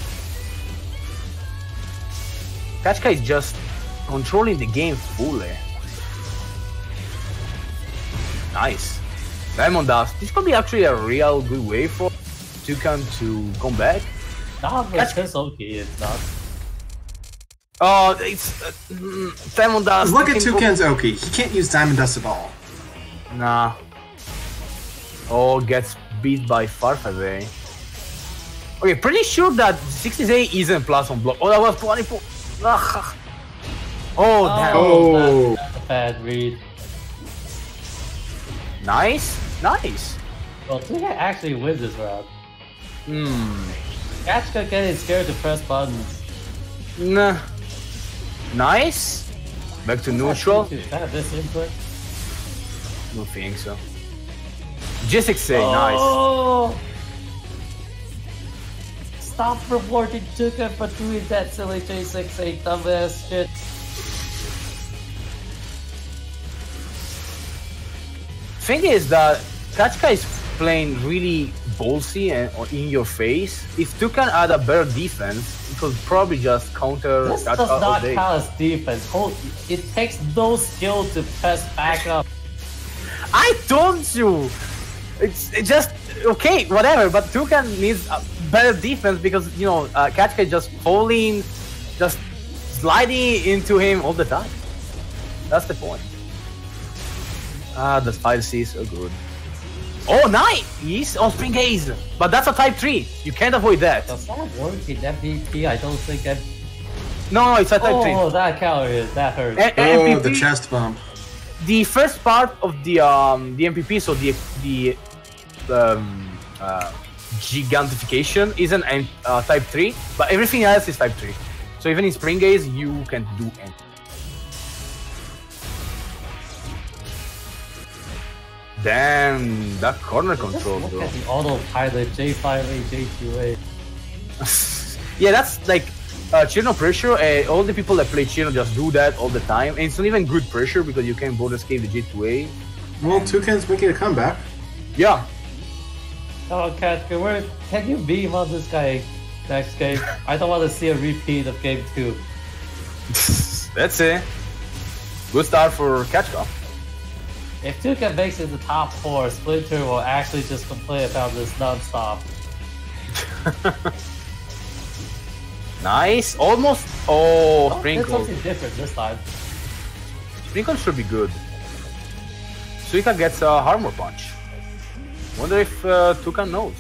Kachka is just controlling the game fully. Nice. Diamond Dust. This could be actually a real good way for Toucan to come back. Not with Hisoki, it's not. Oh, it's Diamond Dust. Look at Toucan's Oki. He can't use Diamond Dust at all. Nah. Oh, gets beat by Farfadet. Okay, pretty sure that 60A isn't plus on block. Oh, that was 24. Ugh. Oh, damn. Oh. That's a bad read. Nice. Nice. Well, Toucan actually wins this round. Hmm. Kachka getting scared to press buttons. Nah. Nice. Back to neutral. Is that this input? Don't think so. G6A, nice. Oh! Stop rewarding Toucan for doing that silly J6A dumbass shit. Thing is that Kachka is playing really ballsy and in your face. If Toucan had a better defense, it could probably just counter This Kachka does all not day. count as defense. It takes no skill to press back up. I told you! It's just, okay, whatever, but Toucan needs a better defense because, you know, Kachka is just falling, just sliding into him all the time. That's the point. Ah, the 5C is so good. Oh, nice! On Spring Haze! But that's a type 3. You can't avoid that. Does that work in MVP? I don't think that. No, it's a type 3. Oh, that counted. That hurt. A- Oh, MPP, the chest bump. the first part of the MPP, so the gigantification isn't type 3, but everything else is type 3. So even in Spring Gaze, you can do anything. Damn, that corner Just control, look bro. at the autopilot J5A, J2A. Yeah, that's like Chino pressure. All the people that play Chino just do that all the time, and it's not even good pressure because you can both escape the J2A. Well, Toucan's making a comeback. Yeah, Oh, Kachka, where can you beam on this guy next game? I don't want to see a repeat of game 2. that's it. Good start for Kachka. If Toucan makes it the top 4, Splinter will actually just complain about this non-stop. Nice, almost. Oh, Did Sprinkle. something different this time. Sprinkle should be good. Suika gets a armor punch. Wonder if Toucan knows.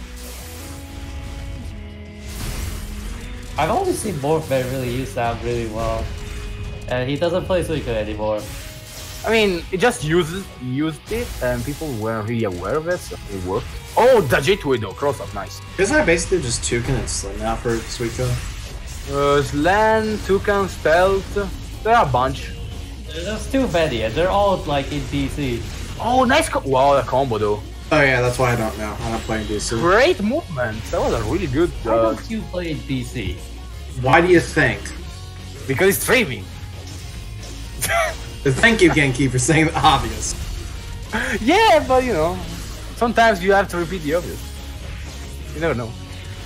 I've only seen Morphman really use that really well. And he doesn't play Suika anymore. I mean, it just used it, and people weren't really aware of it, so it worked. Oh, the J2 though, cross up, nice. Isn't that basically just Toucan and Slim now for Suika? Slan, Toucan, Stealth, there are a bunch. There's too many, and they're all like in DC. Oh, nice wow, the combo though. Oh yeah, that's why I don't know. I'm not playing DC. Great movement, that was a really good... Why don't you play DC? Why do you think? Because it's streaming. Thank you, Genki, for saying the obvious. Yeah, but you know, sometimes you have to repeat the obvious. You never know.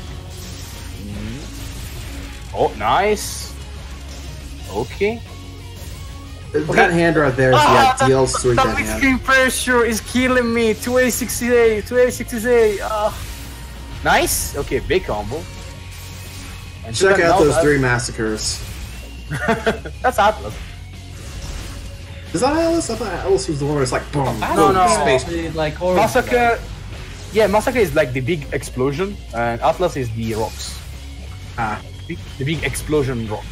Oh, nice. Okay. That hand right there is the ideal Suika The hand. screen pressure is killing me. 2A68, 2A68. Nice. Okay, big combo. And Check out those that. 3 massacres. That's Atlas. Is that Atlas? I thought Atlas was the one where it's like boom. No. Space. Like Massacre. Yeah, Massacre is like the big explosion, and Atlas is the rocks. The big explosion rock.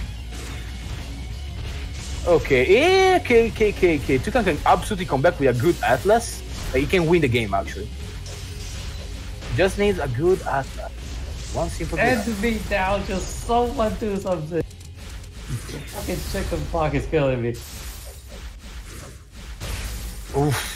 Okay, okay. Toucan can absolutely come back with a good Atlas. He can win the game actually. Just needs a good Atlas. One simple and good me down, just someone do something. Fucking chicken pox is killing me. Oof.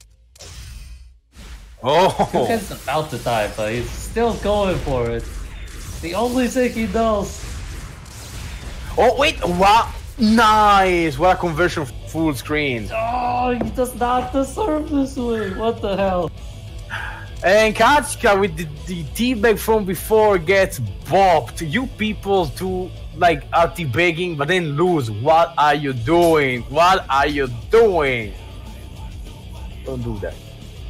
Oh! Toucan's about to die, but he's still going for it. The only thing he knows. Oh wait! Wow! Nice! What a conversion full screen. Oh, he does not deserve this way. What the hell? And Kachka with the teabag from before gets bopped. You people do like are teabagging but then lose. What are you doing? What are you doing? Don't do that.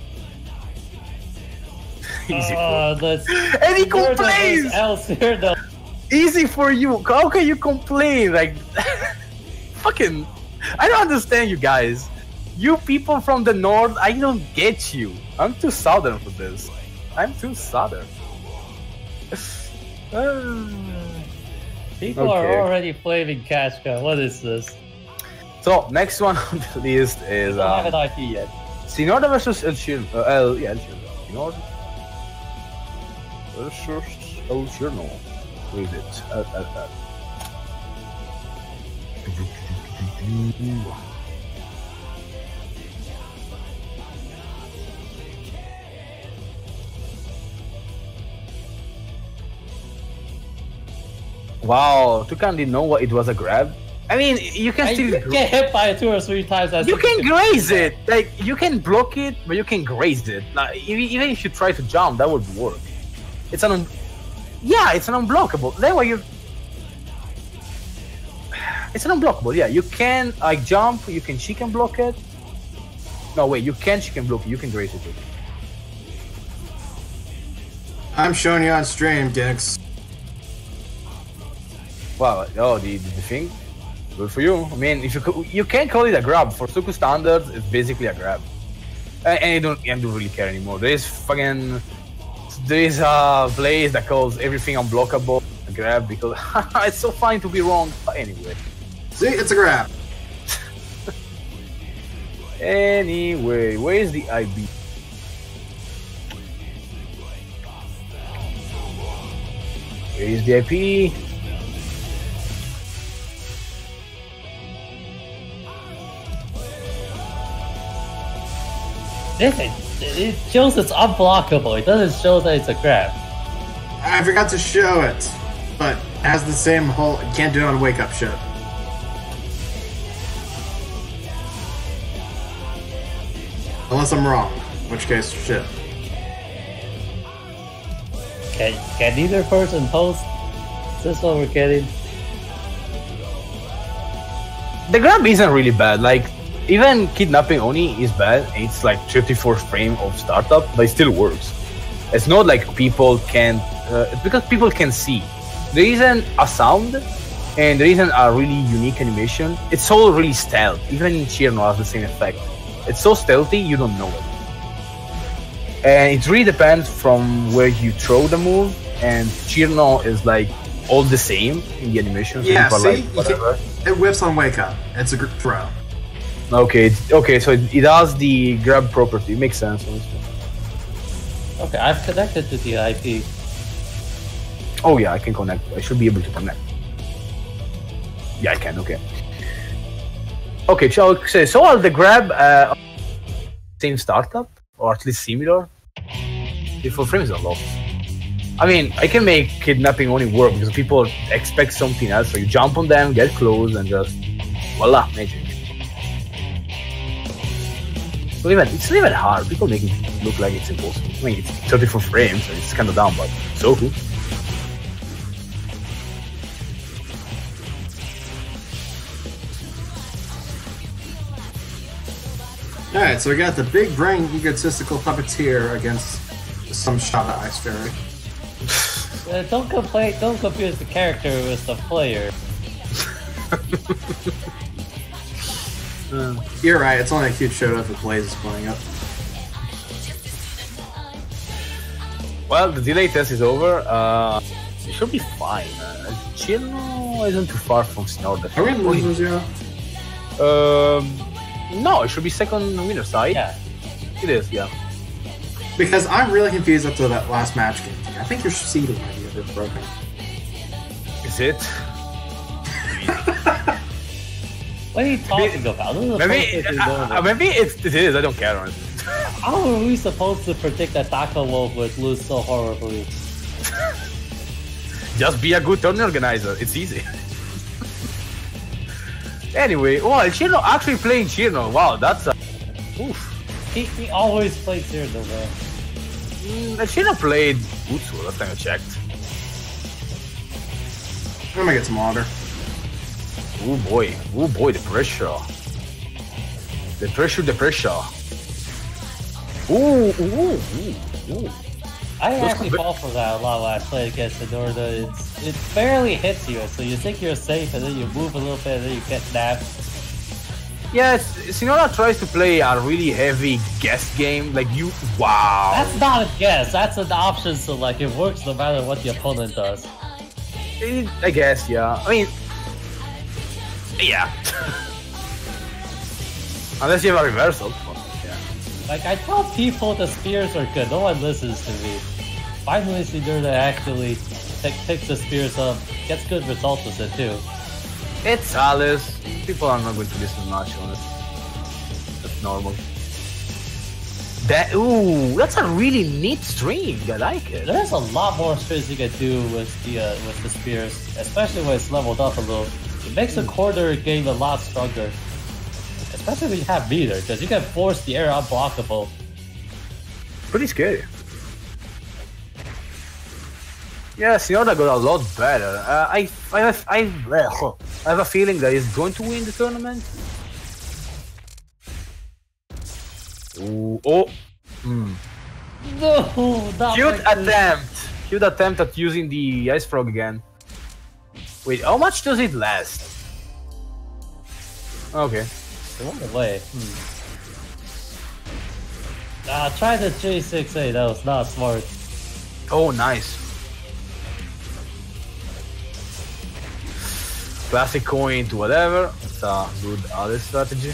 Easy for and he complains! Else here, though. Easy for you. How can you complain? Like, fucking, I don't understand you guys. You people from the north, I don't get you. I'm too southern for this. I'm too southern. People are already flaming Kachka. What is this? So, next one on the list is... I don't have an IP yet. Sinorda versus El Shirno. Sinorda versus El Shirno. Who is it? Wow, Toucan didn't know what it was a grab. I mean, you can still get hit by it 2 or 3 times. You can graze it. Like you can block it, but you can graze it. Like even if you try to jump, that would work. It's an it's an unblockable. Then why you? It's an unblockable. Yeah, you can like jump. You can chicken block it. No wait, you can chicken block it. You can graze it too. I'm showing you on stream, Dix. Wow. Oh, the thing. Good for you. I mean, if you can call it a grab for Suku standards, it's basically a grab, and you don't really care anymore. There is a place that calls everything unblockable a grab because it's so fine to be wrong. But anyway, see, it's a grab. Anyway, where is the IB? Where is the IP? It shows it's unblockable. It doesn't show that it's a grab. I forgot to show it, but it has the same whole. Can't do it on wake up shit. Unless I'm wrong, in which case, shit. Can neither person host? Is this what we're getting? The grab isn't really bad. Like even kidnapping Oni is bad. It's like 34th frame of startup, but it still works. It's not like people can't. It's because people can see. There isn't a sound, and there isn't a really unique animation. It's all really stealth. Even in Chirno has the same effect. It's so stealthy you don't know it. And it really depends from where you throw the move. And Chirno is like all the same in the animation. Yeah, see, like, whatever. it whips on wake up. It's a throw. Okay, okay, so it has the grab property. It makes sense. Okay, I've connected to the IP. Oh yeah, I can connect. I should be able to connect. Yeah, I can. Okay. Okay, so all the grab same startup or at least similar. The full frames are low. I mean, I can make kidnapping only work because people expect something else. So you jump on them, get close, and just voila, magic. So it's not even hard. People make it look like it's impossible. I mean, it's 34 frames, so it's kind of dumb, but so cool. Alright, so we got the big brain egotistical puppeteer against some shot at Ice Fairy. Don't confuse the character with the player. You're right, it's only a cute show if Blaze is playing up. Well, the delay test is over. It should be fine. Chino isn't too far from Snowden. Are we in losers yet? No, it should be second winner side. Yeah. It is, yeah. Because I'm really confused up to that last match game. I think your seeding might be a bit broken. Is it? What are you talking about? Maybe it is. I don't care. Honestly. How are we supposed to predict that Taco Wolf would lose so horribly? Just be a good turn organizer. It's easy. Anyway, well, Chino actually playing Chino. Wow, that's a... Oof. He always plays Cyrano, man. Chino played Utsu last time I checked. I'm gonna get some water. Oh boy, the pressure. The pressure. Ooh. I actually fall for that a lot when I play against Sinorda. It barely hits you, so you think you're safe, and then you move a little bit, and then you get nabbed. Yes, Sinora tries to play a really heavy guess game, like you. Wow. That's not a guess. That's an option, so like it works no matter what the opponent does. I guess, yeah. I mean, yeah. Unless you have a reversal. Yeah. Like I tell people the spears are good. No one listens to me. Finally, Sinorda actually picks the spears up, gets good results with it too. It's Alice. People are not going to listen much on it. That's normal. That's a really neat string. I like it. There's a lot more strings you can do with the spears, especially when it's leveled up a little. It makes the quarter game a lot stronger, especially when you have meter, because you can force the air unblockable. Pretty scary. Yeah, Sinorda got a lot better. I have a feeling that he's going to win the tournament. Ooh, oh. No, not Cute like attempt. Cute attempt at using the Ice Frog again. Wait, how much does it last? Okay. It went away. Try the J6A, that was not smart. Oh, nice. Classic coin to whatever. That's a good other strategy.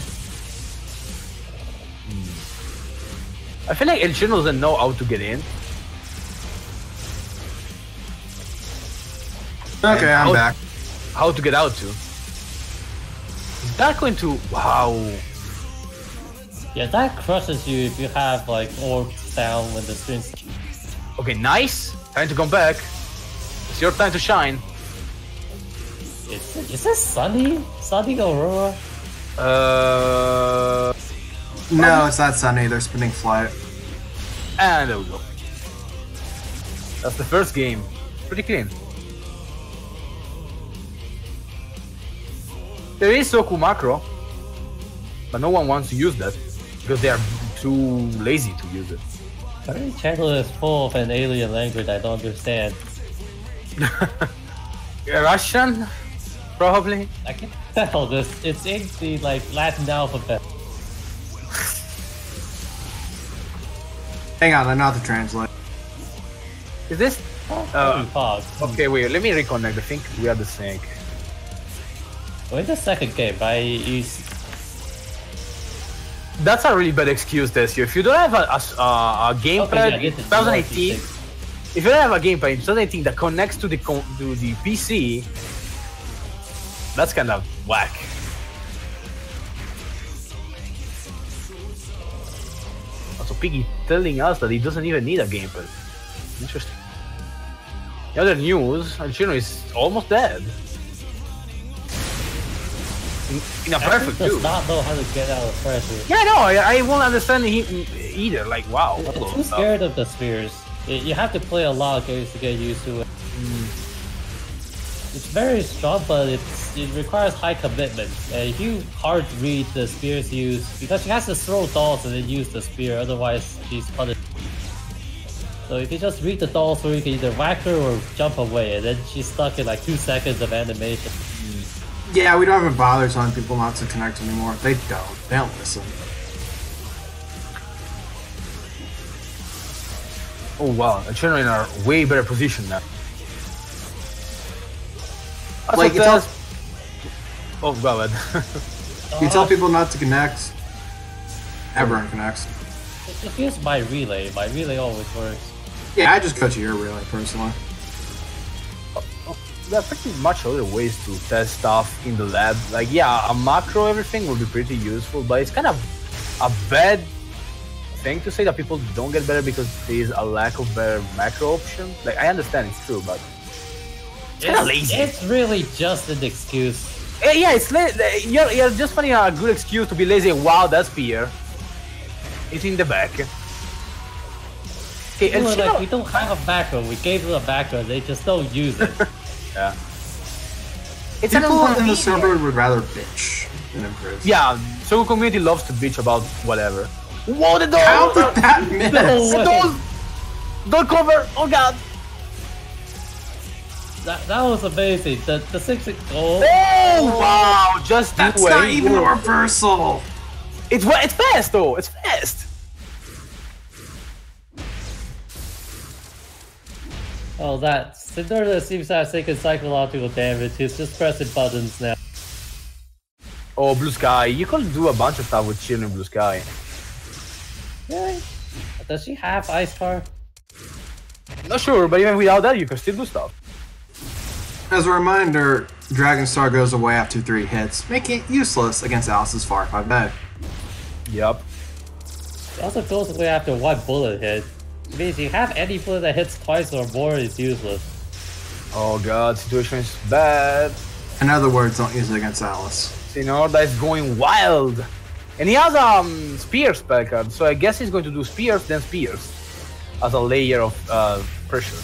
I feel like El Chino doesn't know how to get in. Okay, I'm back. How to get out to. Is that going to... Wow. Yeah, that crushes you if you have like orbs down when the strings. Okay, nice. Time to come back. It's your time to shine. Is this Sunny? Sunny Aurora? No, it's not Sunny. They're spinning flight. And there we go. That's the first game. Pretty clean. There is Soku Macro, but no one wants to use that because they are too lazy to use it. Every channel is full of an alien language I don't understand. Russian? Probably. I can tell this. It's in the like Latin alphabet. Hang on, I know how to translate. Is this? Pause. Okay, wait. Let me reconnect. I think we are the same. Well, in the second game, That's a really bad excuse, Tessio. If you don't have a gamepad in 2018, if you don't have a gamepad in 2018 that connects to the PC, that's kind of whack. Also, Piggy telling us that he doesn't even need a gamepad. Interesting. The other news, Alcino is almost dead. In a perfect does too. not know how to get out of pressure. Yeah, no, I won't understand him either. Like, wow. I'm too scared of the spears. You have to play a lot of games to get used to it. It's very strong, but it requires high commitment. If you hard read the spears use, because she has to throw dolls and then use the spear, otherwise she's punished. So if you just read the dolls through, you can either whack her or jump away, and then she's stuck in like 2 seconds of animation. Yeah, we don't even bother telling people not to connect anymore. They don't. They don't listen. Oh wow, Alcino in a way better position now. Like, oh, go ahead. you tell people not to connect, everyone connects. Just use my relay. My relay always works. Yeah, I just go to your relay personally. There are pretty much other ways to test stuff in the lab. Like, yeah, a macro everything will be pretty useful, but it's kind of a bad thing to say that people don't get better because there is a lack of better macro option. Like, I understand it's true, but it's kind of lazy. It's really just an excuse. Yeah, it's you're just finding a good excuse to be lazy. Wow, that spear. It's in the back. Okay, and like, we don't have a macro. We gave them a macro. They just don't use it. Yeah. It's people in the server would rather bitch than improve. Yeah, Soku community loves to bitch about whatever. Whoa, the door! How did that miss? Don't cover! Oh god! That was amazing. The 6-6 goal. Oh wow! Just That's not even a reversal. It's fast though. It's fast. Oh, that Sidorta seems to have taken psychological damage. He's just pressing buttons now. Oh, Blue Sky. You could do a bunch of stuff with Shield and Blue Sky. Really? Does she have Ice Car? Not sure, but even without that, you can still do stuff. As a reminder, Dragon Star goes away after 3 hits, making it useless against Alice's Far 5 Bay. Yep. It also goes away after 1 bullet hit. It means you have any bullet that hits twice or more is useless. Oh god, situation is bad. In other words, don't use it against Alice. Sinorda is going wild. And he has spear spell card, so I guess he's going to do spears, then spears. As a layer of pressure.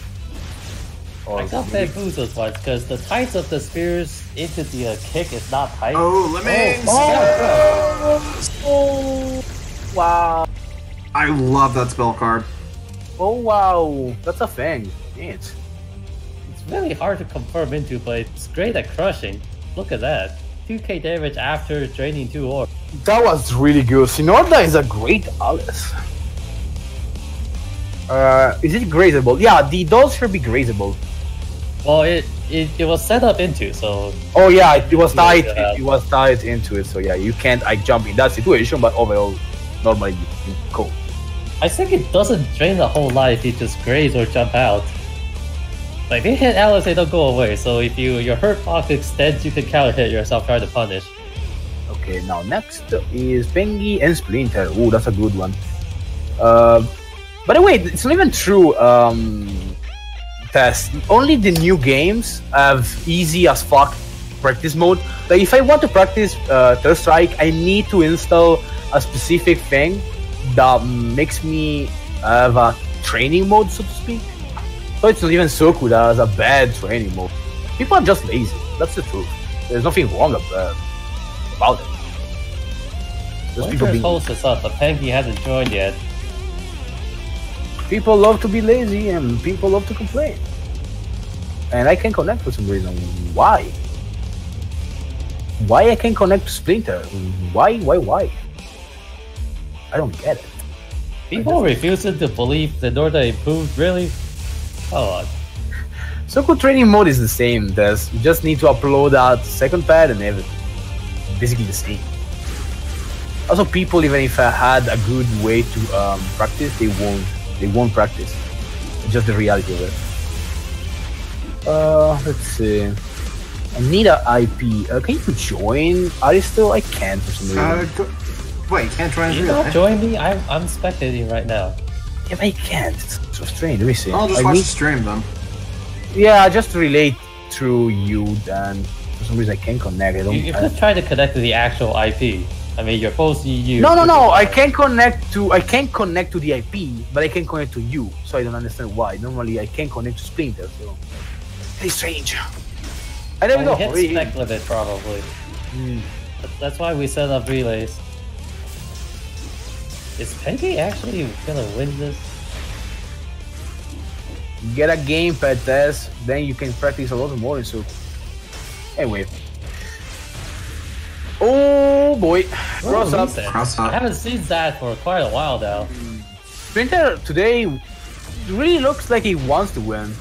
I got bamboozled once, because the tights of the spears into the kick is not tight. Oh, Lemmings! Oh, wow. I love that spell card. Oh wow, that's a thing. It's really hard to confirm into, but it's great at crushing. Look at that. 2k damage after draining 2 orbs. That was really good. Sinorda is a great Alice. Is it grazable? Yeah, the dolls should be grazable. Well, it was set up into, so... Oh yeah, it was tied. It was tied into it, so yeah, you can't jump in that situation, but overall, normally you go. I think it doesn't drain the whole lot if you just graze or jump out. Like, they hit Alice, they don't go away, so if your hurt box extends, you can counter hit yourself trying to punish. Okay, now next is Pengy and Splinter. Ooh, that's a good one. By the way, it's not even true, Tess. Only the new games have easy as fuck practice mode. Like, if I want to practice Third Strike, I need to install a specific thing that makes me have a training mode, so to speak. So it's not even Soku that has a bad training mode. People are just lazy. That's the truth. There's nothing wrong about it. Just people being... host us up, but Pengy hasn't joined yet. People love to be lazy and people love to complain. And I can connect for some reason. Why? Why I can connect to Splinter? Why? I don't get it. People refusing to believe the Norda improved, really? Come on. Soku training mode is the same, Des. You just need to upload that second pad and everything. Basically the same. Also, people, even if I had a good way to practice, they won't practice. It's just the reality of it. Let's see. I need an IP. Can you join Aristo? I can't for some reason. Wait, can't join You not join me? I'm spectating right now. Yeah, but I can't. It's so strange. Let me see. I'll just watch the stream then. Yeah, I just relate through you, and for some reason I can't connect. You could try to connect to the actual IP. I mean, you're supposed to use. No. I can't connect to the IP, but I can connect to you. So I don't understand why. Normally I can't connect to Splinter. So very strange. I never know. Hit spec limit probably. That's why we set up relays. Is Peggy actually gonna win this? Get a gamepad test, then you can practice a lot more in Soup. Anyway. Oh boy. Cross up. I haven't seen that for quite a while now. Splinter today really looks like he wants to win.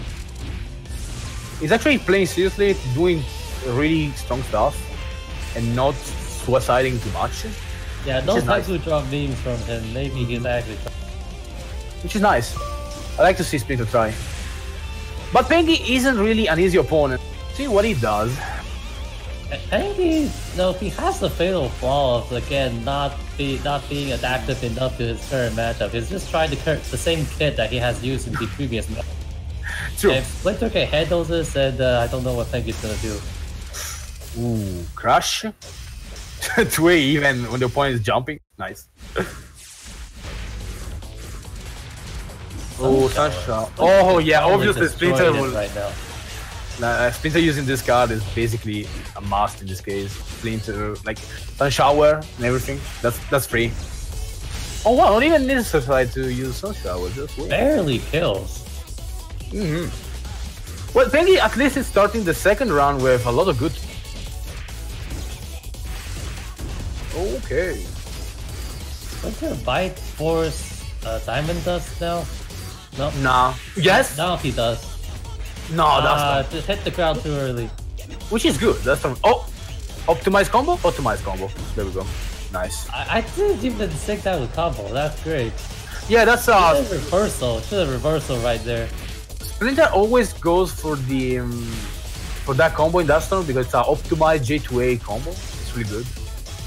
He's actually playing seriously, doing really strong stuff, and not suiciding too much. Yeah, those guys who drop memes from him, maybe he's actually. Which is nice. I like to see Splinter try. But Pengi isn't really an easy opponent. See what he does. Pengi, no, he has the fatal flaw of, again, not being adaptive enough to his current matchup. He's just trying the same kit that he has used in the previous match. True. If Splinter can handle this, then I don't know what Pengi's gonna do. Ooh, crush. 2A even when the opponent is jumping. Nice. Oh, Sunshine. Oh, yeah, obviously Splinter will. Right now. Splinter using this card is basically a must in this case. Splinter, like Sun Shower and everything. That's free. Oh wow, not even necessary to use Sun Shower. Just wait. Barely kills. Well, Pengi at least is starting the second round with a lot of good. Okay. Splinter Bite Force Diamond Dust now? No. Nah. Yes? Now he does. No, that's not. Just hit the ground too early. Which is good. That's from. Oh! Optimized combo? Optimized combo. There we go. Nice. I didn't even sync that with combo. That's great. Yeah, that's reversal. Should have reversal right there. Splinter always goes for the for that combo in that storm because it's an optimized J2A combo. It's really good.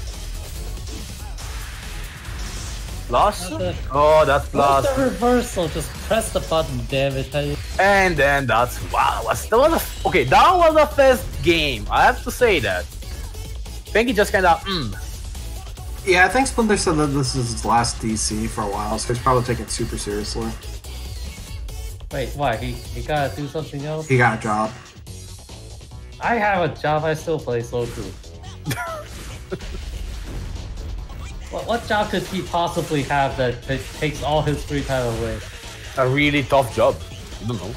Plus? Oh, that's plus. What's the reversal? Just press the button, damn it. And then that's wow. Okay, that was the first game. I have to say that. Pengi just kind of Yeah, I think Splinter said that this is his last DC for a while, so he's probably taking it super seriously. Wait, why? He gotta do something else? He got a job. I have a job. I still play Soku. What job could he possibly have that takes all his free time away? A really tough job. I don't know.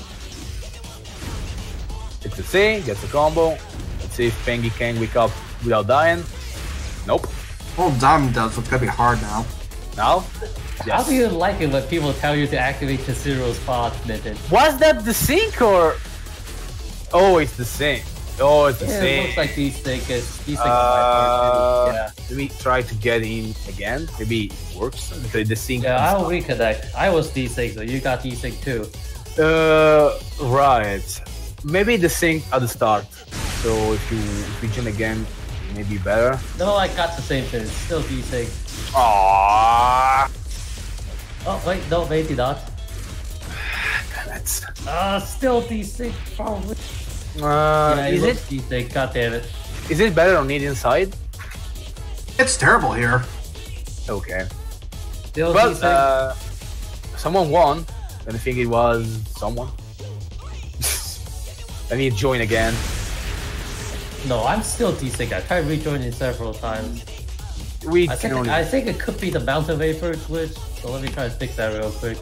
It's a C, gets a combo. Let's see if Pengi can wake up without dying. Nope. Well, Diamond does, so it's gonna be hard now. Now? Yes. How do you like it when people tell you to activate Kazuro's spot, Nathan? Was that the sync or? Oh, it's the sync. Oh, it's the same. It looks like these things. Yeah. Let me try to get in again. Maybe it works. The sync. Yeah, I'll reconnect. I was D6, so you got D6 too. Right. Maybe the sync at the start. So if you begin again, maybe better. No, I got the same thing. It's still D6. Aww. Oh wait, no, maybe not. Damn it. Still D6 probably. Is it D6? God damn it. Is it better on it inside? It's terrible here. Okay. Still well, D6? Someone won, and I think it was someone. I need to join again. No, I'm still D6. I tried rejoining several times. I think it could be the Mountain Vapor glitch, so let me try to fix that real quick.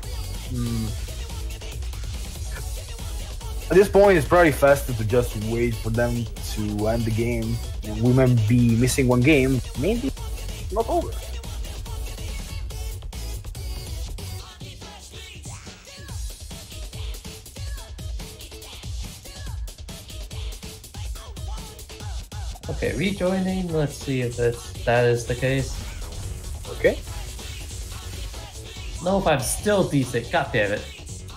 At this point, it's probably faster to just wait for them to end the game. And we might be missing one game. Maybe not over. Okay, rejoining. Let's see if that is the case. Okay. Nope, I'm still decent. God damn it.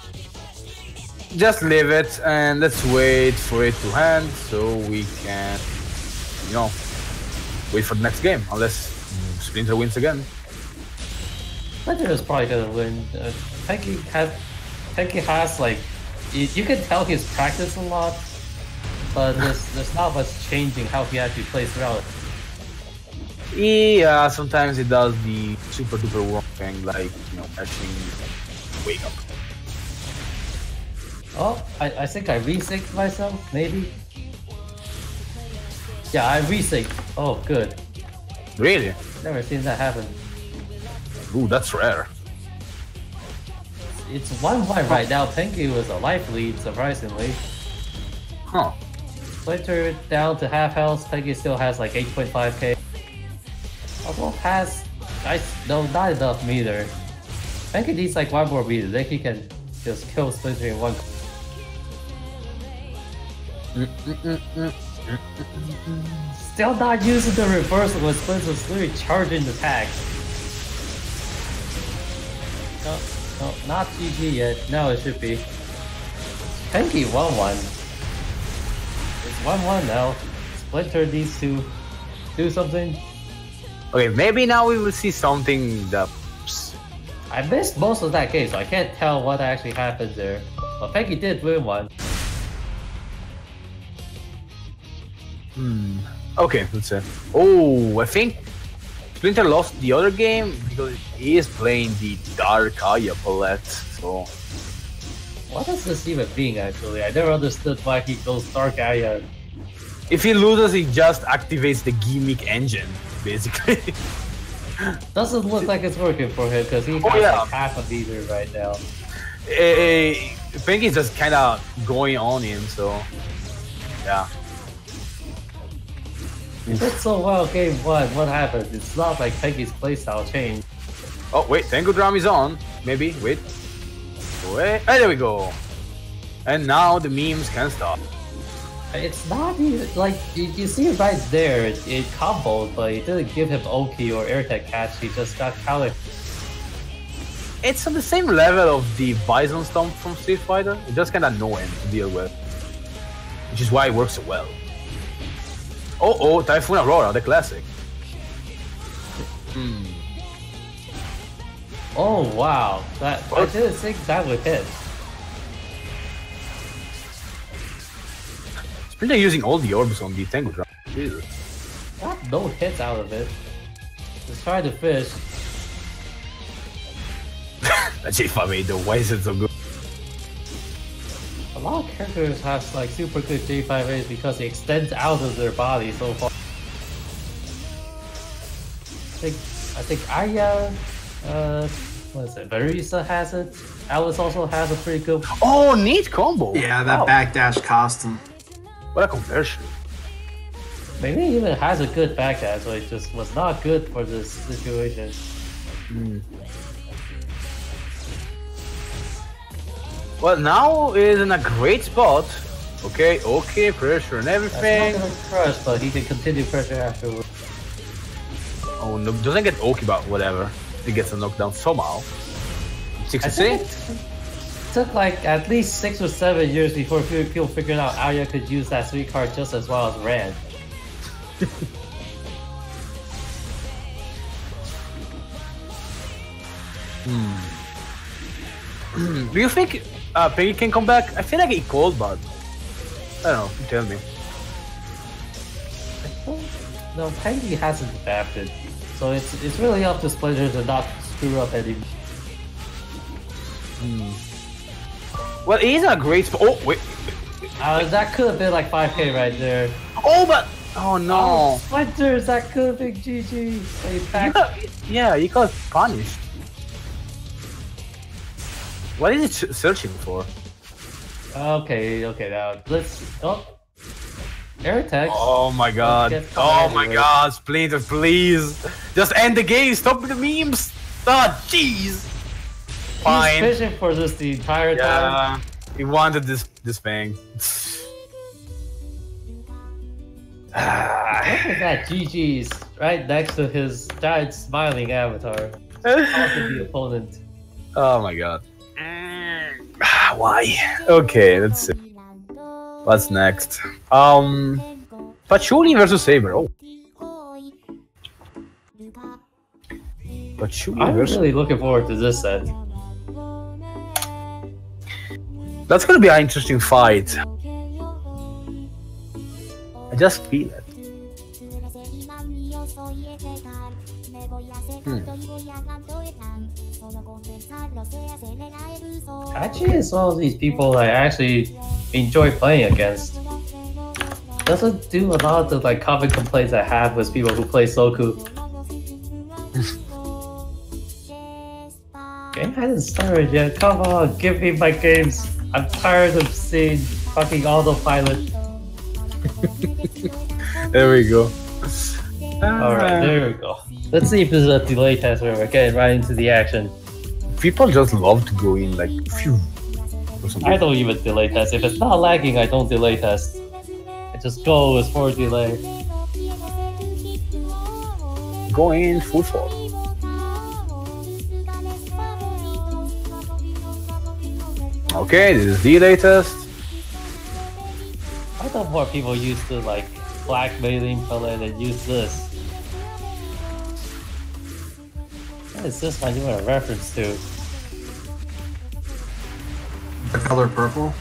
Just leave it and let's wait for it to hand so we can, you know, wait for the next game. Unless Splinter wins again. Splinter is probably gonna win. Penky has like, you can tell he's practiced a lot, but there's not much changing how he actually plays throughout. Yeah, sometimes it does the super duper wrong thing, like, you know, catching wake up. Oh, I think I resynced myself, maybe? Yeah, I resynced. Oh, good. Really? Never seen that happen. Ooh, that's rare. It's 1-1 right now. Penky was a life lead, surprisingly. Huh. Splinter down to half health. Penky still has like 8.5k. Although has... no, not enough meter. Penky needs like one more meter, then he can just kill Splinter in one. Still not using the reversal when Splinter's literally charging the tag. No, not GG yet. No, it should be. Penky 1-1. It's 1-1 now. Splinter needs to do something. Okay, maybe now we will see something that... I missed most of that game, so I can't tell what actually happened there. But Penky did win one. Okay, let's see. Oh, I think Splinter lost the other game because he is playing the Dark Aya palette, so... What does this even mean, actually? I never understood why he goes Dark Aya. If he loses, he just activates the gimmick engine, basically. Doesn't look like it's working for him, because he has like half a meter right now. Penky is just kind of going on him, so... Yeah. He did so well game 1, what happened? It's not like Penky's playstyle changed. Oh, wait, Tengu Drum is on. Maybe, wait. Wait, there we go. And now the memes can stop. It's not even, like, you see it right there, it comboed, but it didn't give him Oki or air tech catch, he just got countered. It's on the same level of the Bison Stomp from Street Fighter. It's just kind of annoying to deal with. Which is why it works so well. Oh, Typhoon Aurora, the classic. Oh wow, I didn't think that would hit. Splinter using all the orbs on the Tengu Drum. Jesus. Got no hits out of it. Just try to fish. That's if I made though, why is it so good? A lot of characters have like super good J5As because it extends out of their body so far. I think Aya, what is it? Barisa has it. Alice also has a pretty good. Oh, neat combo! Yeah, that backdash cost him. What a conversion. Maybe he even has a good backdash, so it just was not good for this situation. Well, now is in a great spot. Okay, pressure and everything. That's not gonna crush, but he can continue pressure afterwards. Oh no, doesn't get Oki, but whatever. He gets a knockdown somehow. 66? It took like at least 6 or 7 years before people figured out Aya could use that sweet card just as well as Rand. Do you think Peggy can come back? I feel like he could, but I don't know. You tell me. No, Peggy hasn't adapted, so it's really up to Splinter to not screw up anymore. Well, he's a great spot. Oh wait. That could have been like 5k right there. Oh, but oh no. Oh, Splinter, that could have been GG. Yeah, he got punished. What is it searching for? Okay, now let's. Oh, air text. Oh my god. Oh my god, Splinter, please. Just end the game. Stop with the memes. Ah, jeez. Fine. He's fishing for this the entire time. He wanted this thing. at that GG's right next to his giant smiling avatar. Talking the opponent. Oh my god. Why? Okay, let's see. What's next? Patchouli versus Saber. Oh. Patchouli I'm versus... really looking forward to this set. That's gonna be an interesting fight. I just feel it. Actually, it's one of these people I actually enjoy playing against. Doesn't do a lot of the like common complaints I have with people who play Soku. Game hasn't started yet. Come on, give me my games. I'm tired of seeing fucking autopilot. There we go. Alright, there we go. Let's see if this is a delay test where we're getting right into the action. People just love to go in like phew. Or something. I don't even delay test. If it's not lagging, I don't delay test. I just go as for delay. Go in full force. Okay, this is the latest. I thought more people used to like blackmailing Pelé than use this. What is this one doing a reference to? The color purple.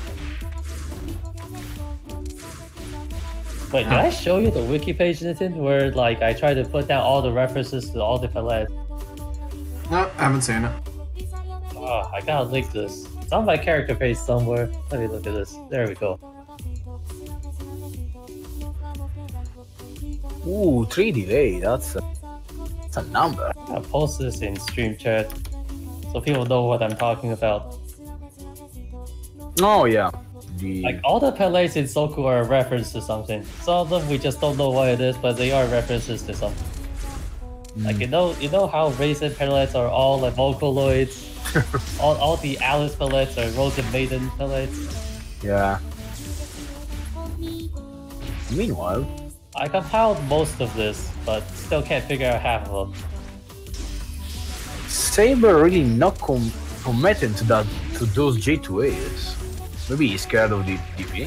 Wait, did I show you the wiki page, Nitin, where like I tried to put down all the references to all the Pelé? No, I haven't seen it. Oh, I gotta link this. It's on my character page somewhere. Let me look at this. There we go. Ooh, 3 delay. That's a number. I'll post this in stream chat so people know what I'm talking about. Oh yeah. Like all the Pelés in Soku are a reference to something. Some of them we just don't know what it is, but they are references to something. Like you know how Raisin Pelés are all like Vocaloids. all the Alice Pelés are Rosen Maiden Pelés. Yeah. Meanwhile, I compiled most of this, but still can't figure out half of them. Saber really not committed to those J2As. Maybe he's scared of the DP.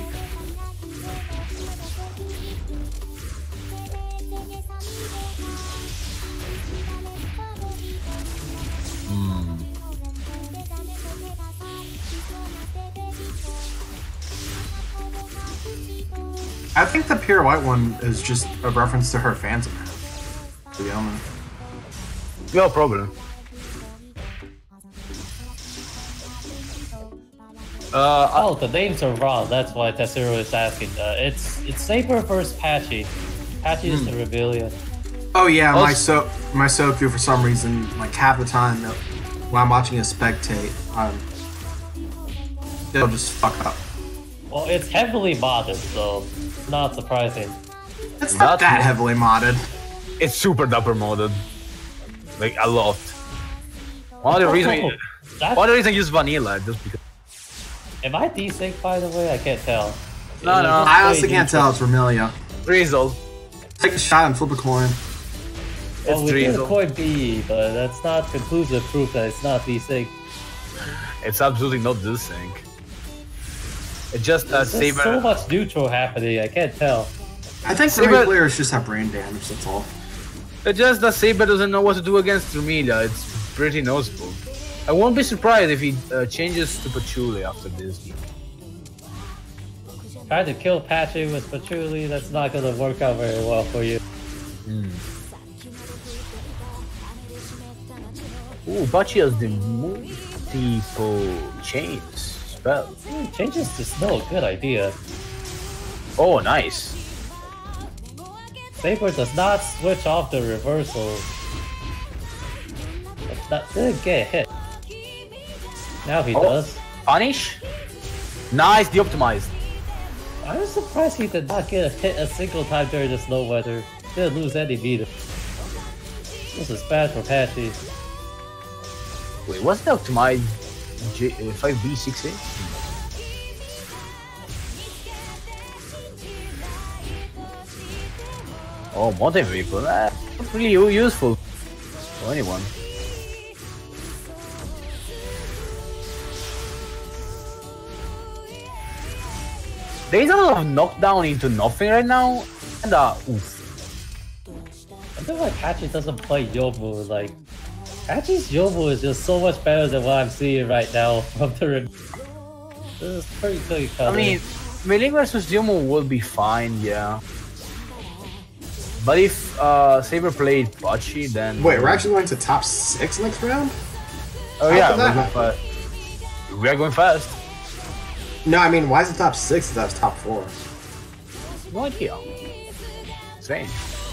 I think the pure white one is just a reference to her Phantom Head. To be honest. No problem. Oh, the names are wrong. That's why Tetsuro is asking. It's Saber versus Patchy. Patchy is the Rebellion. Oh yeah, my Soku for some reason, like half the time when I'm watching a spectate, it'll just fuck up. Well, it's heavily modded, so not surprising. It's not that heavily modded. It's super duper modded. Like a lot. One of the reasons I use vanilla just because. Am I desync by the way? I can't tell. No. I honestly can't tell. It's Vermilia. Drizzle. Take a shot and flip a coin. Well, we Drizzle. could be, but that's not conclusive proof that it's not desync. It's absolutely not desync. It's just that There's Saber. so much neutral happening. I can't tell. I think Saber- Saber players just have brain damage. That's all. It's just that Saber doesn't know what to do against Vermilia. It's pretty noticeable. I won't be surprised if he changes to Patchouli after this game. Trying to kill Patchy with Patchouli, that's not gonna work out very well for you. Ooh, Bachi has the multiple chains spell. Changes to Snow, good idea. Oh, nice. Saber does not switch off the reversal. But that didn't get hit. Now he does. Punish? Nice, the optimized. I was surprised he did not get hit a single time during the snow weather. Didn't lose any meter. This is bad for Patchy. Wait, what's the optimized 5B68? Oh, mountain vehicle. Not really useful for anyone. There is a lot of knockdown into nothing right now, and oof. I feel like Hachi doesn't play Yomu. Like, Hachi's Yomu is just so much better than what I'm seeing right now from the. This is pretty clear color. I mean, Mei Ling versus Yomu will be fine, yeah. But if Saber played Pachi, then... Wait, we're actually going to top 6 next round? Oh How yeah, did that happen? we are going fast. No, I mean, why is it top 6 if that's top 4? No idea. Strange.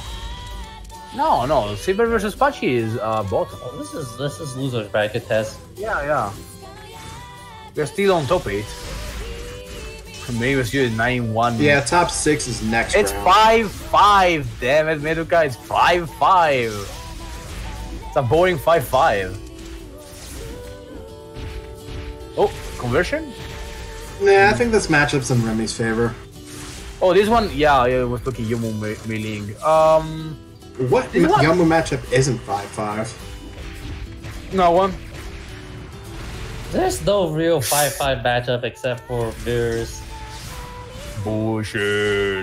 No, Saber versus Pachi is bottom. Oh, this is loser's bracket test. Yeah. We're still on top 8. Maybe we're still 9-1. Yeah, top 6 is next It's round. 5-5. Damn it, Meduka, it's 5-5. It's a boring 5-5. Oh, conversion? Nah, I think this matchup's in Remy's favor. Oh, this one, yeah, I was looking Yomu Mei Ling. What This one- Yomu matchup isn't 5-5? No one. There's no real 5-5 matchup except for Mirrors. Bullshit.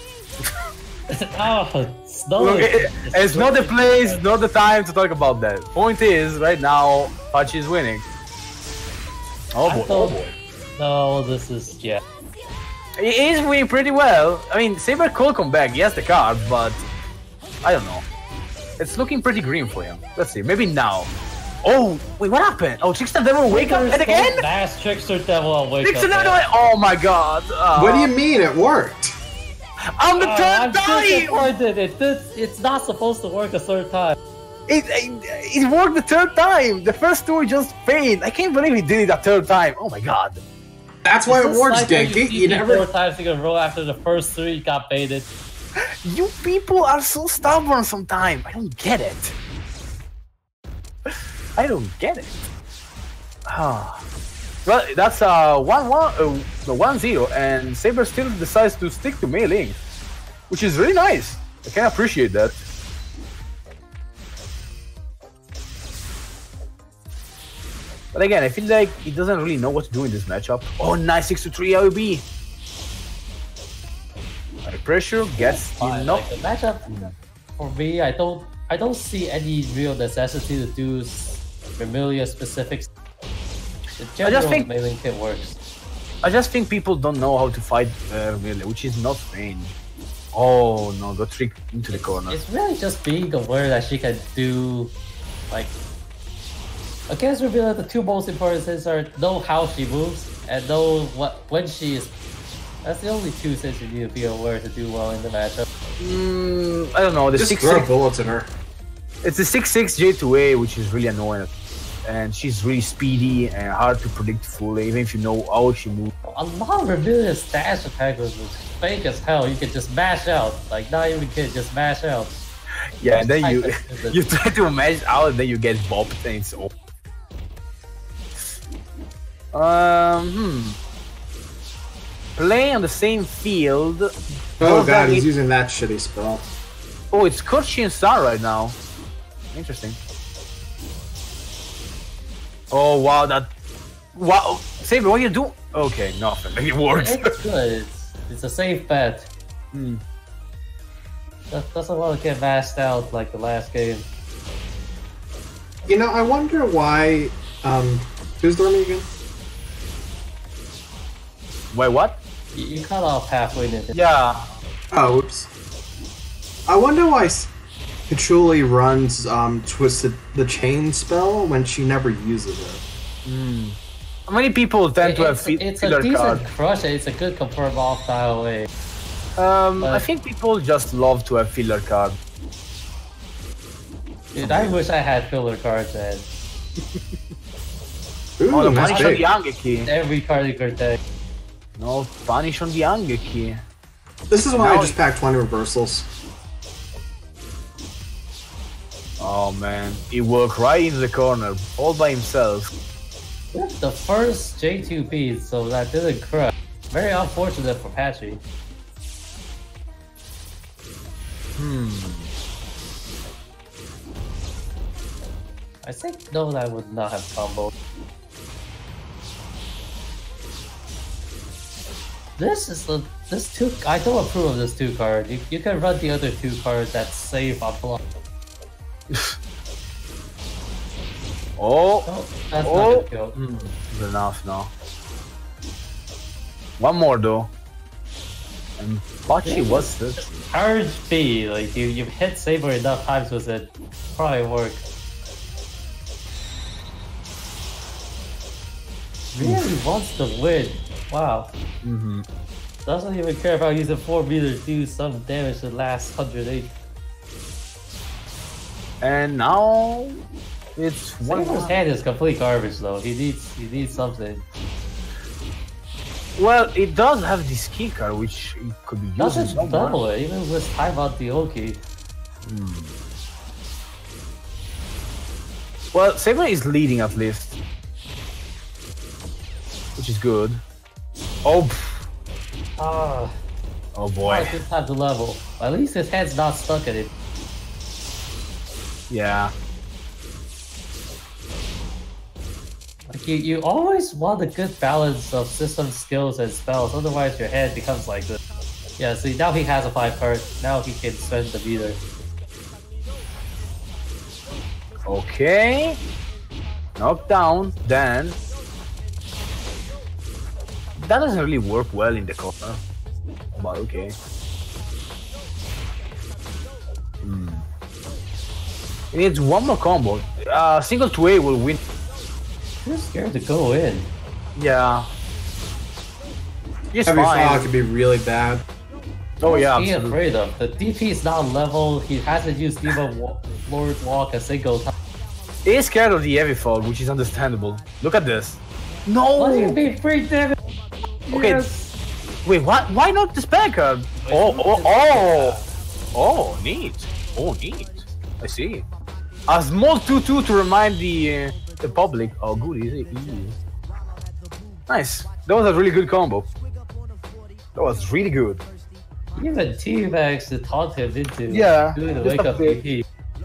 Oh, Snow Look, is- it's not the place, not the time to talk about that. Point is, right now, Pachi is winning. Oh I boy, thought- No, this is yeah. He is winning pretty well. I mean, Saber could come back, he has the card, but I don't know. It's looking pretty green for him. Let's see, maybe now. Oh, wait, what happened? Oh, Trickster Devil wake up and again? Last Trickster Devil on wake Trickster up. Devil, oh my god. What do you mean? It worked. I'm the third I'm time! disappointed. It's not supposed to work a third time. It worked the third time. The first two just failed. I can't believe he did it a third time. Oh my god. That's why it This works, sniper Genki. see You me never. 4 times in a row after the first 3 got baited. You people are so stubborn sometimes. I don't get it. I don't get it. Well, that's 1-0, and Saber still decides to stick to Mei Ling, which is really nice. I can appreciate that. But again, I feel like he doesn't really know what to do in this matchup. Oh, nice 6-3 AOB. High pressure gets Fine, enough. like, the matchup for me, I don't see any real necessity to do Vermilia specifics. The general think- mailing kit works. I just think people don't know how to fight Melee, which is not strange. Oh no, got tricked into the corner. It's really just being aware that she can do, like, against Vermilia, the 2 most important things are know how she moves and know when she is. That's the only 2 things you need to be aware to do well in the matchup. I don't know, the Just 6-6. throw bullets at her. It's the 6-6 J2A, which is really annoying. And she's really speedy and hard to predict fully, even if you know how she moves. A lot of Vermilia's dash attack was fake as hell. You could just mash out, like not even kid, just mash out. Yeah, and then you Type of- you try to mash out, and then you get bopped, and it's over. Play on the same field. Oh Does that god, he's mean- using that shitty spell. Oh, it's Kurchi and Star right now. Interesting. Oh wow, that wow. Saber, what you do? Okay, nothing. It works. It's good. It's a safe bet. Hmm. Doesn't want to get mashed out like the last game. You know, I wonder why. Who's the Remy again? Wait, what? You cut off halfway into. Yeah. Oh, oops. I wonder why Patchouli runs Twisted the Chain spell when she never uses it. Many people tend to have It's a filler decent card. crush. It's a good confirm off style way. I think people just love to have filler card. Dude, I wish I had filler cards and Ooh, Oh, the nice punish on bait. the Angeki. every card in your deck. No, punish on the Angeki. This is why I Now- just packed 20 reversals. Oh man, he walked right into the corner, all by himself. The first J2P, so that didn't crush. Very unfortunate for Patchy. I think no, I would not have combo. This two. I don't approve of this 2 card. You can run the other 2 cards that's safe on block. Oh, That's oh. not gonna kill. Good enough, no. One more though. And Pachi, what's this? Charge B, like you've hit Saber enough times with it, probably work. Really wants to win. Wow. Doesn't even care about using 4 meters to do some damage to the last 108. And now it's one. Saber's hand is complete garbage though. He needs something. Well, it does have this key card, which it could be used. Doesn't double it, even with timeout the Oki. Well, Saber is leading at least, which is good. Oh, Ah, oh I boy. just have the level. At least his head's not stuck in it. Yeah. Like you always want a good balance of system skills and spells, otherwise your head becomes like this. Yeah, see now he has a 5 card, now he can spend the meter. Okay. Knockdown. Then that doesn't really work well in the corner. But okay. It needs one more combo. Single 2A will win. You're scared to go in. Yeah. He's Heavy fine. Fog could be really bad. Oh yeah, What's he absolutely. afraid of? The DP is not level, he hasn't used Demon Lord Walk a single time. He's scared of the heavy fall, which is understandable. Look at this. Let him No. be free damage! Okay. Yes! Wait, what? Why not the spare card? Oh, neat. Oh, neat. I see. A small 2/2 to remind the public. Oh, good, easy. Nice. That was a really good combo. That was really good. Even T-Max to taunt him into doing the just wake a up bit. DP.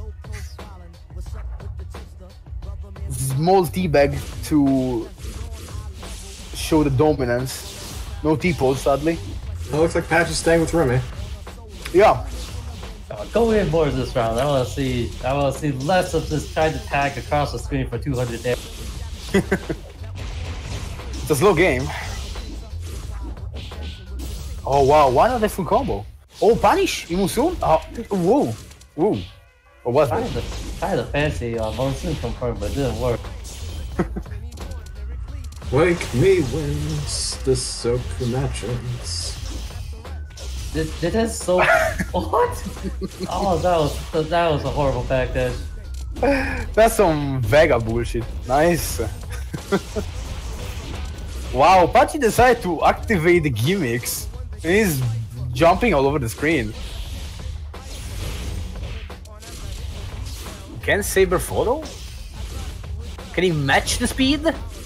Small teabag to show the dominance. No T-pose, sadly. It looks like Patch is staying with Remy. Yeah. Go in more this round. I want to see less of this trying to tag across the screen for 200 damage. It's a slow game. Oh wow, why not a full combo? Oh, punish! Imusun? Oh, whoa. Whoa. What was that? Kind of fancy Monsoon confirmed, but it didn't work. Wake me wins the circle matches. Did that so? What? Oh, that was a horrible backdash. That's some Vega bullshit. Nice. Wow, Pachi decided to activate the gimmicks. And he's jumping all over the screen. Can Saber follow? Can he match the speed?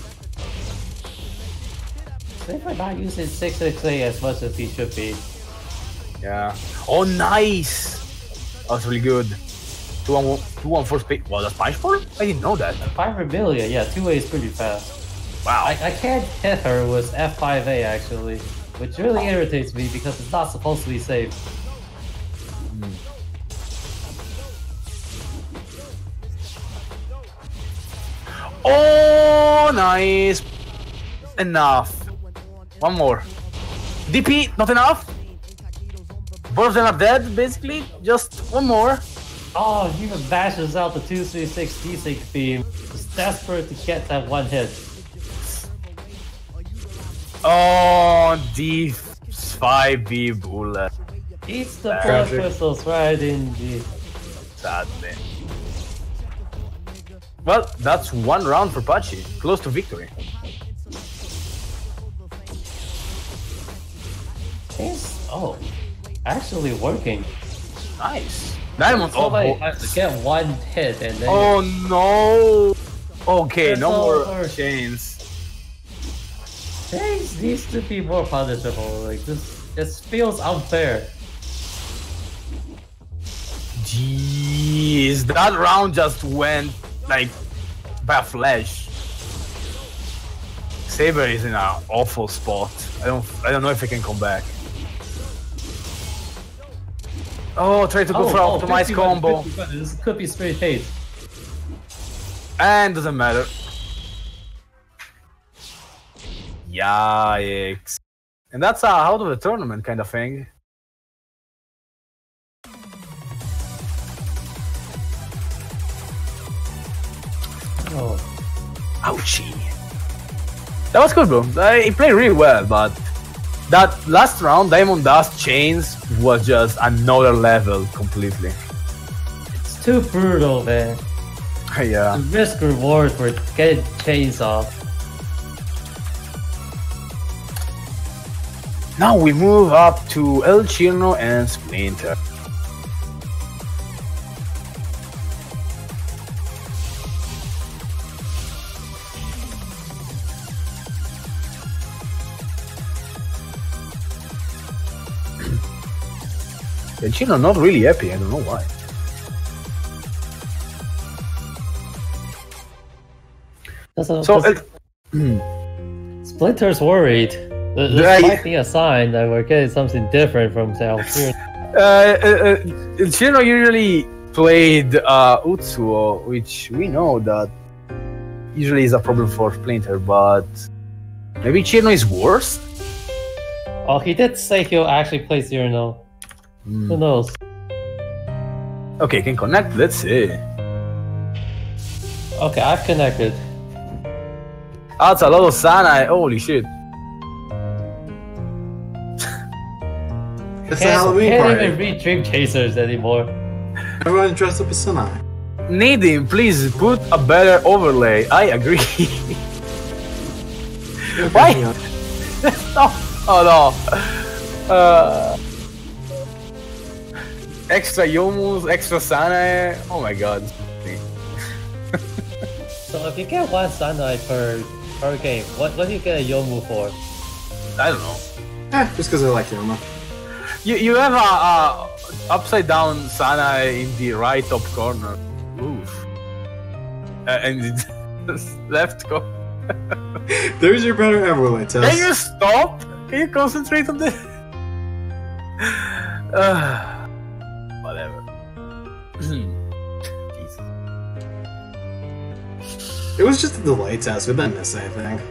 Saber not using 668 as much as he should be. Yeah. Oh, nice. That was really good. 2-1-4 speed. Wow, that's punishable? I didn't know that. 500 million, yeah, 2A is pretty fast. Wow. I can't hit her with F5A actually, which really irritates me because it's not supposed to be safe. Oh, nice. Enough. One more. DP, not enough. Both of them are dead, basically. Just one more. Oh, he even bashes out the 236 desync beam. Just desperate to get that one hit. Oh, D5B bullet. Eats the blood Tragic. crystals right in the... Sadly. Well, that's one round for Pachi. Close to victory. Oh, actually working. Nice. Diamond. Somebody Oh, has to get one hit and then... oh no. Okay, It's no more over. chains. Things needs to be more punishable. Like this feels unfair. Jeez, that round just went like by a flash. Saber is in an awful spot. I don't know if he can come back. Oh, try to go for optimized combo. This could be straight hate. And doesn't matter. Yikes. And that's a out of the tournament kind of thing. Oh. Ouchie. That was good, bro. He played really well, but that last round, Diamond Dust Chains was just another level completely. It's too brutal, man. Yeah. The risk reward for getting chains off. Now we move up to El Chirno and Splinter. El Chirno not really happy, I don't know why. Splinter's worried. This might be a sign that we're getting something different from South Korea. El Chirno usually played Utsuo, which we know that usually is a problem for Splinter, but maybe Chirno is worse? Oh, he did say he'll actually play Cyrano. Who knows? Okay, can connect, let's see. Okay, I've connected. That's a lot of Sana, holy shit. It's a Halloween party. Can't even read Dream Chasers anymore. Everyone dressed up as Sanai. Nadim, please put a better overlay. I agree. Why? No. Oh no. Extra Yomus, extra Sanae. Oh my god. So if you get one Sanai per game, what do you get a Yomu for? I don't know. Just because I like Yoma. You have a upside down Sanae in the right top corner. Oof. And it's left corner. There's your better overlay test. Can you stop? Can you concentrate on this? Whatever. Jesus. It was just a delay test. We didn't miss anything.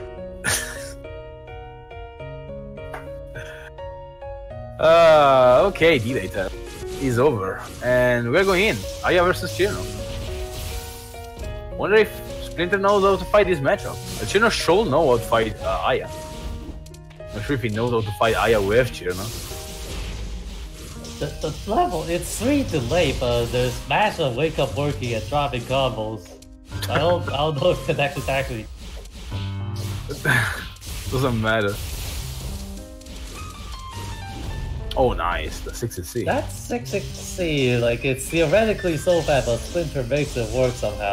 Okay, delay test is over, and we're going in. Aya versus Chirno. Wonder if Splinter knows how to fight this matchup. Chirno should know how to fight Aya. Not sure if he knows how to fight Aya with Chirno. The level, it's 3 delay, but there's Mash and Wake Up working and dropping combos. I don't know if connections actually. Doesn't matter. Oh, nice. The 6C. That's 6C, like it's theoretically so bad, but Splinter makes it work somehow.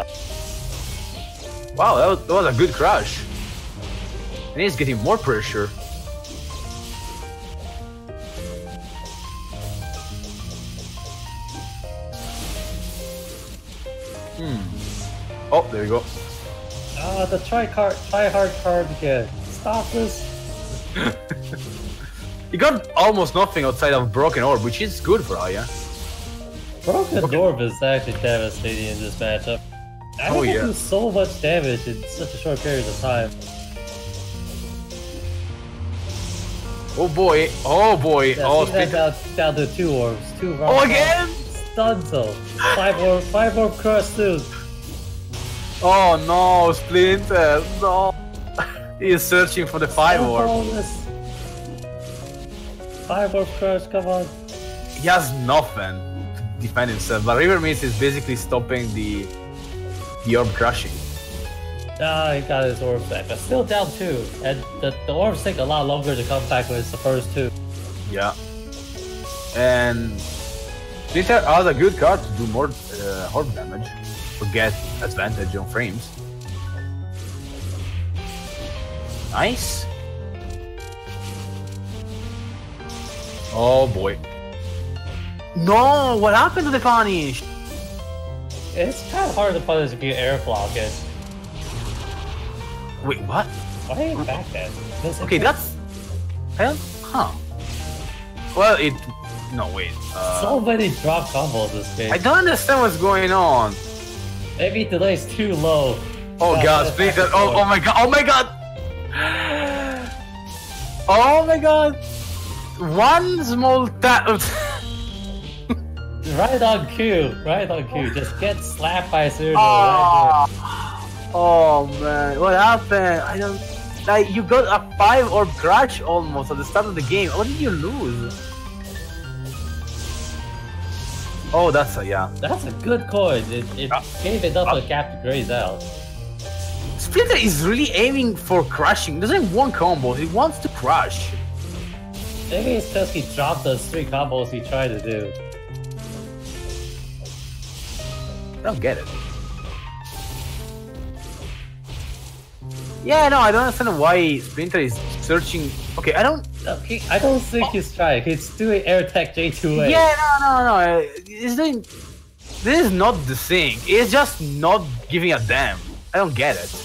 Wow, that was a good crush. And he's getting more pressure. Oh, there you go. Ah, the try hard card again. Stop this. He got almost nothing outside of Broken Orb, which is good for Aya. Broken Orb is actually devastating in this matchup. I Oh, can yeah. do so much damage in such a short period of time. Oh boy, oh boy, Yeah, oh see that down to 2 orbs. 2 rounds. Oh, again? Stunto. 5 orb crush too. Oh no, Splinter, no. He is searching for the 5 orb. 5 orb crush, come on. He has nothing to defend himself, but River Mist is basically stopping the orb crushing. Ah, he got his orbs back, but still down 2. And the orbs take a lot longer to come back when it's the first 2. Yeah. And Splinter has a good card to do more orb damage, to get advantage on frames. Nice. Oh boy. No, what happened to the punish? It's kind of hard to punish if you air block it. Wait, what? Why are you back then? Okay, that's... Huh. Well, it... No, wait. So many drop combos this game. I don't understand what's going on. Maybe delay's too low. Oh god, Splinter. Oh my god. Oh my god. Oh my god. One small tap. Right on cue. Right on cue. Just get slapped by Cyrano Oh. right Oh man, what happened? I don't... Like, you got a 5 orb crash almost at the start of the game. What did you lose? Oh, that's a... yeah. here. That's a good coin. It gave enough of a gap to graze out. Splinter is really aiming for crushing. Doesn't want combos, he wants to crush. Maybe it's because he dropped those 3 combos he tried to do. I don't get it. Yeah, no, I don't understand why Splinter is searching. Okay, I don't. I don't think he's trying. He's doing air tech J2A. Yeah, no. He's doing. This is not the thing. He's just not giving a damn. I don't get it.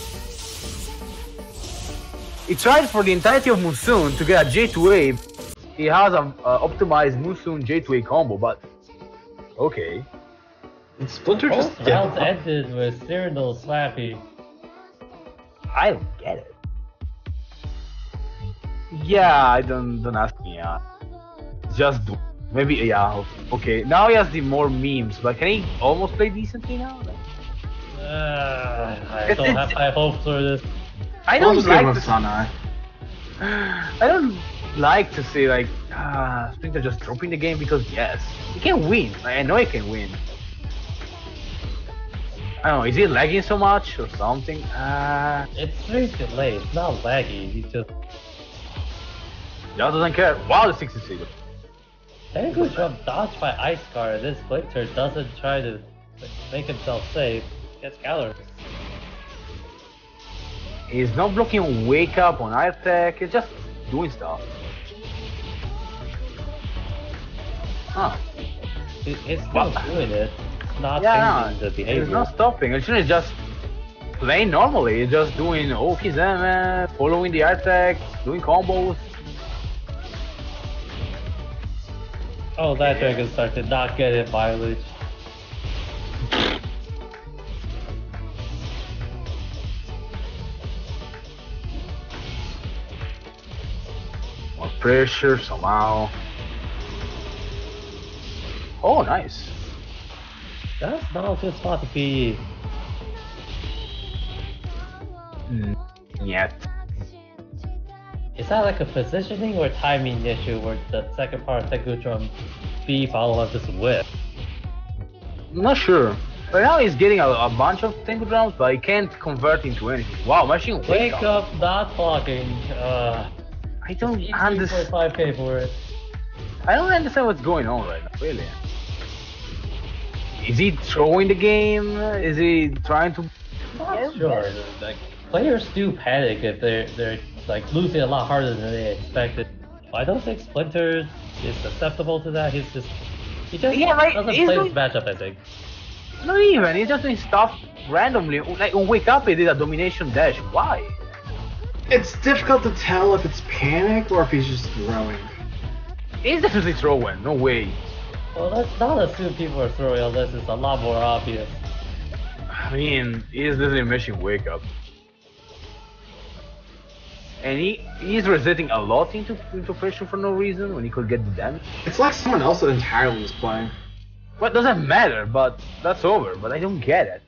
He tried for the entirety of Musun to get a J2A. He has an optimized Musun J2A combo, but okay. And Splinter Both just rounds ended with Cyrano slappy. I don't get it. Yeah, I don't ask me. Just do. Maybe yeah. Okay, now he has the more memes, but can he almost play decently now? I don't have high hopes for this. I don't like with to. Sanai. I don't like to say like Splinter just dropping the game because yes, he can win. I know he can win. I don't know, is he lagging so much or something? It's very delayed. It's not laggy. He just doesn't care. Wow, the 66. Tengu jump dodged by Ice Guard, and this Splinter doesn't try to make himself safe. Gets countered. He's not blocking Wake Up on Air Tech, he's just doing stuff. Huh. He's still doing it. It's not changing the behavior. He's not stopping. Actually, he's just playing normally. He's just doing Okizeme, following the Air Tech, doing combos. Oh, that Dragon Star did not get it mileage. More pressure somehow. Oh, nice. That's not a good spot to be. Yet. Is that like a positioning or timing issue where the second part of Tengu Drum B follow up this whip? I'm not sure. Right now he's getting a bunch of Tengu Drums, but he can't convert into anything. Wow, machine Wake up, not blocking. I don't understand. 3.5k for it. I don't understand what's going on right now, really. Is he throwing the game? Is he trying to... Not sure. Like, players do panic if they're like losing a lot harder than they expected. I don't think Splinter is susceptible to that. He just doesn't play this matchup, I think. Not even. He's just doing stuff randomly. Like on Wake Up, he did a domination dash. Why? It's difficult to tell if it's panic or if he's just throwing. He's definitely throwing. No way. Well, let's not assume people are throwing unless it's a lot more obvious. I mean, he's literally mashing Wake Up. And he's resetting a lot into pressure for no reason when he could get the damage. It's like someone else entirely is playing. Well, it doesn't matter, but that's over. But I don't get it.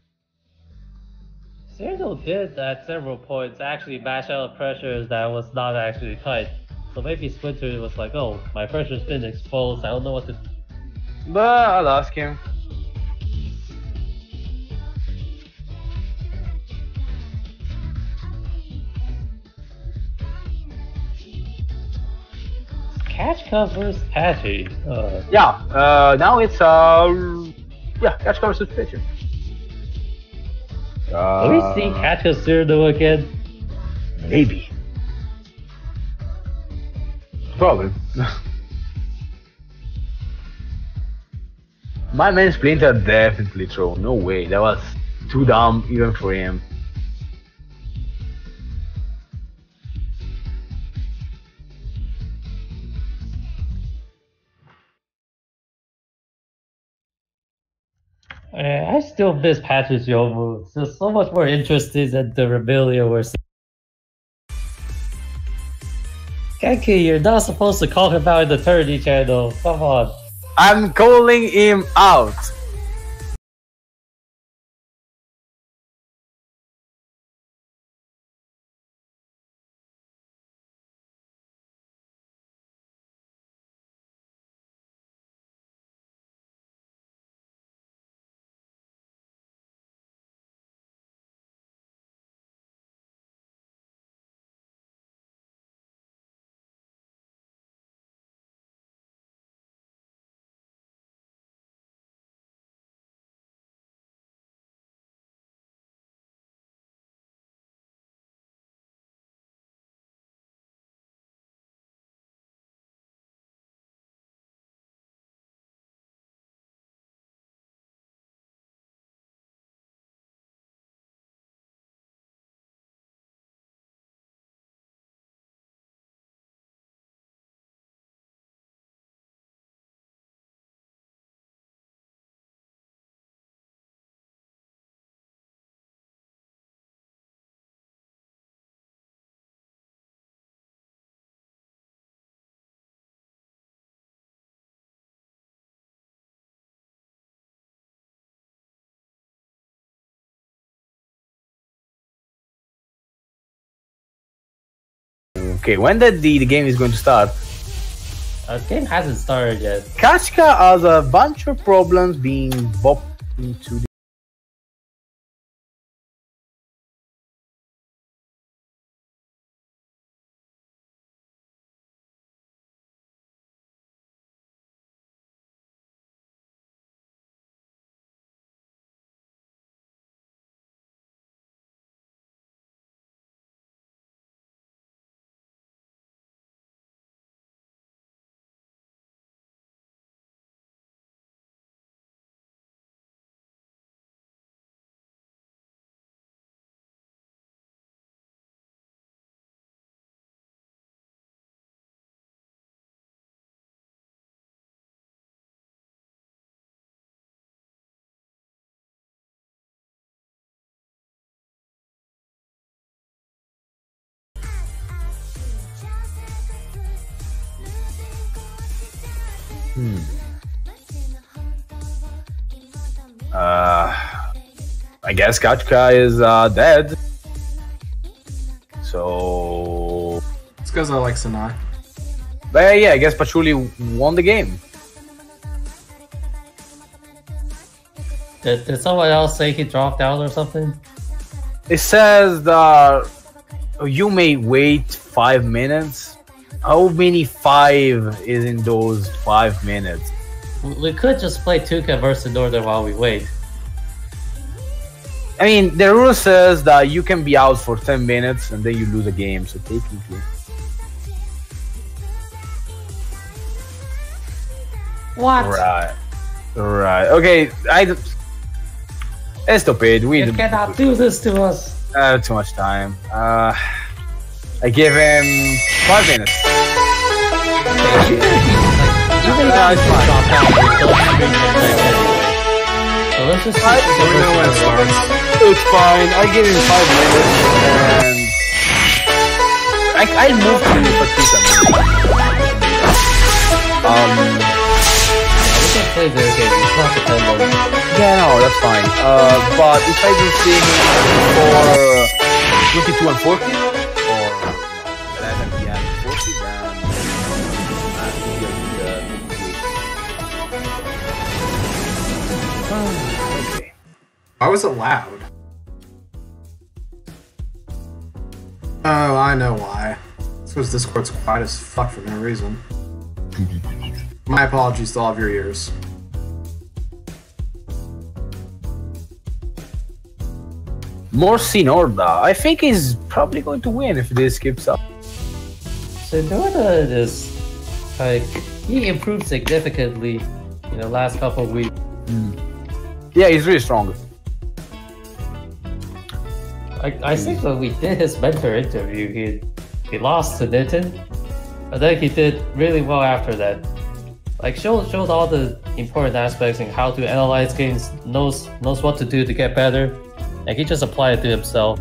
Cyrano did at several points actually mash out pressures that was not actually tight. So maybe Splinter was like, oh, my pressure's been exposed, I don't know what to do. But I'll ask him. Catch covers Patchy. Yeah, now it's catch cover suspension. Will we see Catch Cyrano again? Maybe. Probably. My man Splinter definitely throw. No way. That was too dumb even for him. I still miss Patrick's Yo moves. It's so much more interesting than the Rebellion we're seeing. Genki, you're not supposed to call him out in the Eternity channel. Come on. I'm calling him out. Okay, when the game is going to start? The game hasn't started yet. Kachka has a bunch of problems being bopped into the... I guess Kachka is dead. So... It's because I like Sanai. But yeah, I guess Patchouli won the game. Did someone else say he dropped out or something? It says that you may wait 5 minutes. How many 5 is in those 5 minutes? We could just play Tuca versus Northern while we wait. I mean, the rule says that you can be out for 10 minutes and then you lose a game, so technically. What? Right. Okay, it's stupid. You cannot do this to us. Too much time. I give him 5 minutes. Even if it's fine. drop out, we still have 3 minutes anyway. So let's just see We know when it starts. It's fine. I give him 5 minutes and I'll move to Patricia. we can play their game, it's not dependent. Yeah, no, that's fine. But if I do see him for 22 and 40 or 11 PM and 40, then okay. Why was it loud? Oh, I know why. It's because Discord's quiet as fuck for no reason. My apologies to all of your ears. Morsinorda, I think he's probably going to win if this keeps up. So Norda is like he improved significantly in the last couple of weeks. Yeah, he's really strong. I think when we did his mentor interview, he lost to Nitin, but then he did really well after that. Like showed all the important aspects in how to analyze games, knows what to do to get better, and he just applied it to himself.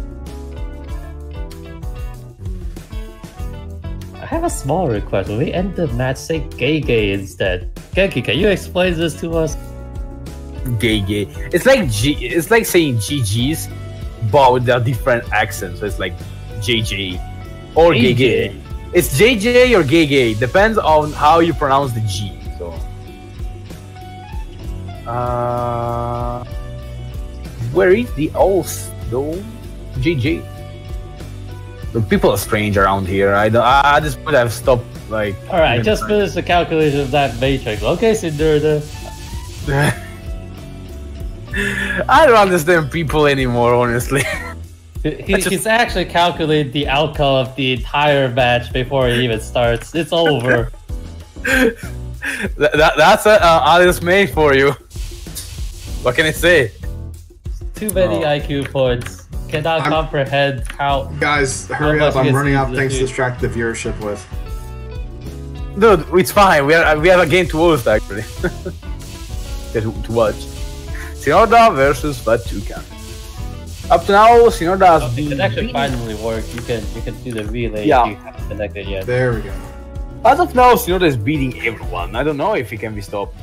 I have a small request. When we end the match, say Gege instead. Genki, can you explain this to us? Gege. It's like saying GG's, but with a different accent. So it's like JJ or Gege. It's JJ or Gege. Depends on how you pronounce the G. So, where is the oath though? JJ. Look, people are strange around here. At this point, I've stopped. Like, all right, just finish the calculation of that matrix. Okay, Sindurda. I don't understand people anymore, honestly. He's actually calculated the outcome of the entire match before it even starts. It's over. That's Alice made for you. What can I say? Too many IQ points. Cannot comprehend how. Guys, hurry up! I'm running out of things to distract the viewership with. Dude, it's fine. We have a game to host actually. to watch. Shinoda versus Fatukan. Up to now, Shinoda has it can actually finally work. You can do the relay yeah. if you haven't connected yet. There we go. As of now, Shinoda is beating everyone. I don't know if he can be stopped.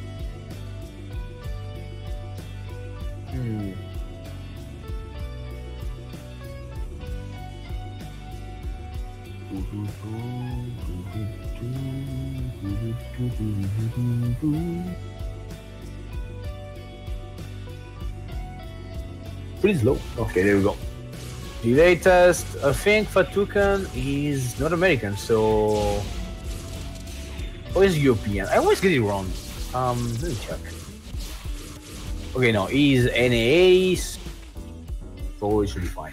Pretty slow. Okay, there we go. The latest, I think Fatukan is not American, so... Or is European? I always get it wrong. Let me check. Okay, no, he's NAAs, so it should be fine.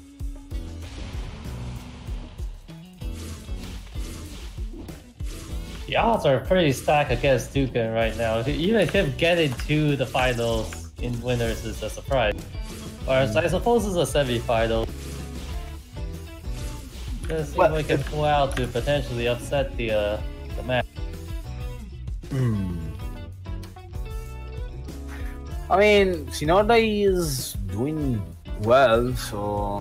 The odds are pretty stacked against Tukan right now. Even him getting to the finals in winners is a surprise. Or I suppose it's a semi-final. Let's see what we can pull out to potentially upset the match. I mean, Shinoda is doing well, so...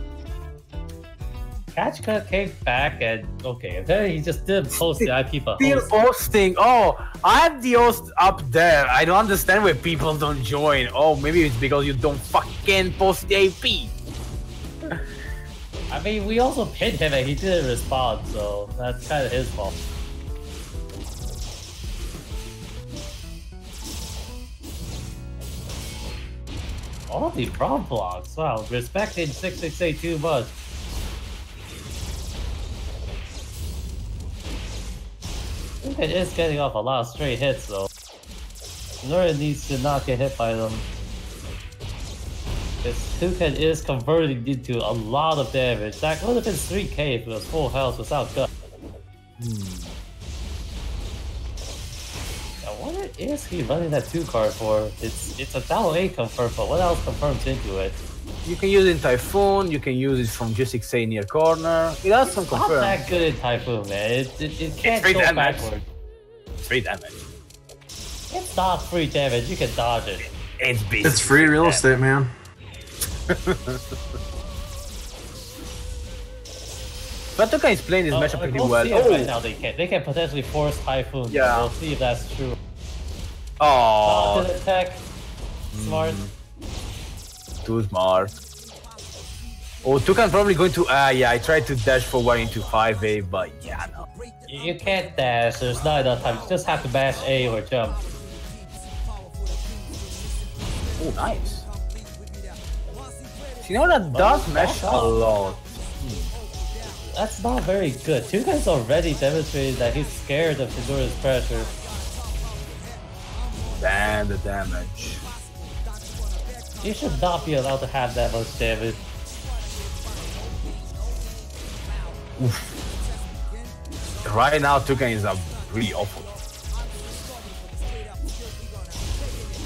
Kachika came back and okay, then he just didn't post the IP but still hosting. Oh, I have the host up there. I don't understand why people don't join. Oh, maybe it's because you don't fucking post the IP. I mean, we also pinned him and he didn't respond, so that's kind of his fault. All the prompt blocks, wow, respecting 668 too much. I think it is getting off a lot of straight hits though. Nora needs to not get hit by them. Because Tukan is converting into a lot of damage. That would have been 3k if it was full health without gut. Now what is he running that 2 card for? It's a Dao 8 confirmed, but what else confirms into it? You can use it in Typhoon, you can use it from G6A near corner. It has some confirm. Not that good in Typhoon, man. It can't go backward. It's free damage. It's not free damage, you can dodge it. It's free real estate, man. Fatukan is playing this matchup pretty well. Right now they can potentially force Typhoon. Yeah. We'll see if that's true. Oh, attack. Smart. Too smart. Oh, Tukan probably going to... yeah, I tried to dash forward into 5A, but yeah, no. You can't dash, there's not enough time. You just have to mash A or jump. Oh, nice. You know that does mash a lot. That's not very good. Tukan's already demonstrated that he's scared of Shidori's pressure. Damn the damage. You should not be allowed to have that much damage. Oof. Right now, Tukan is really awful.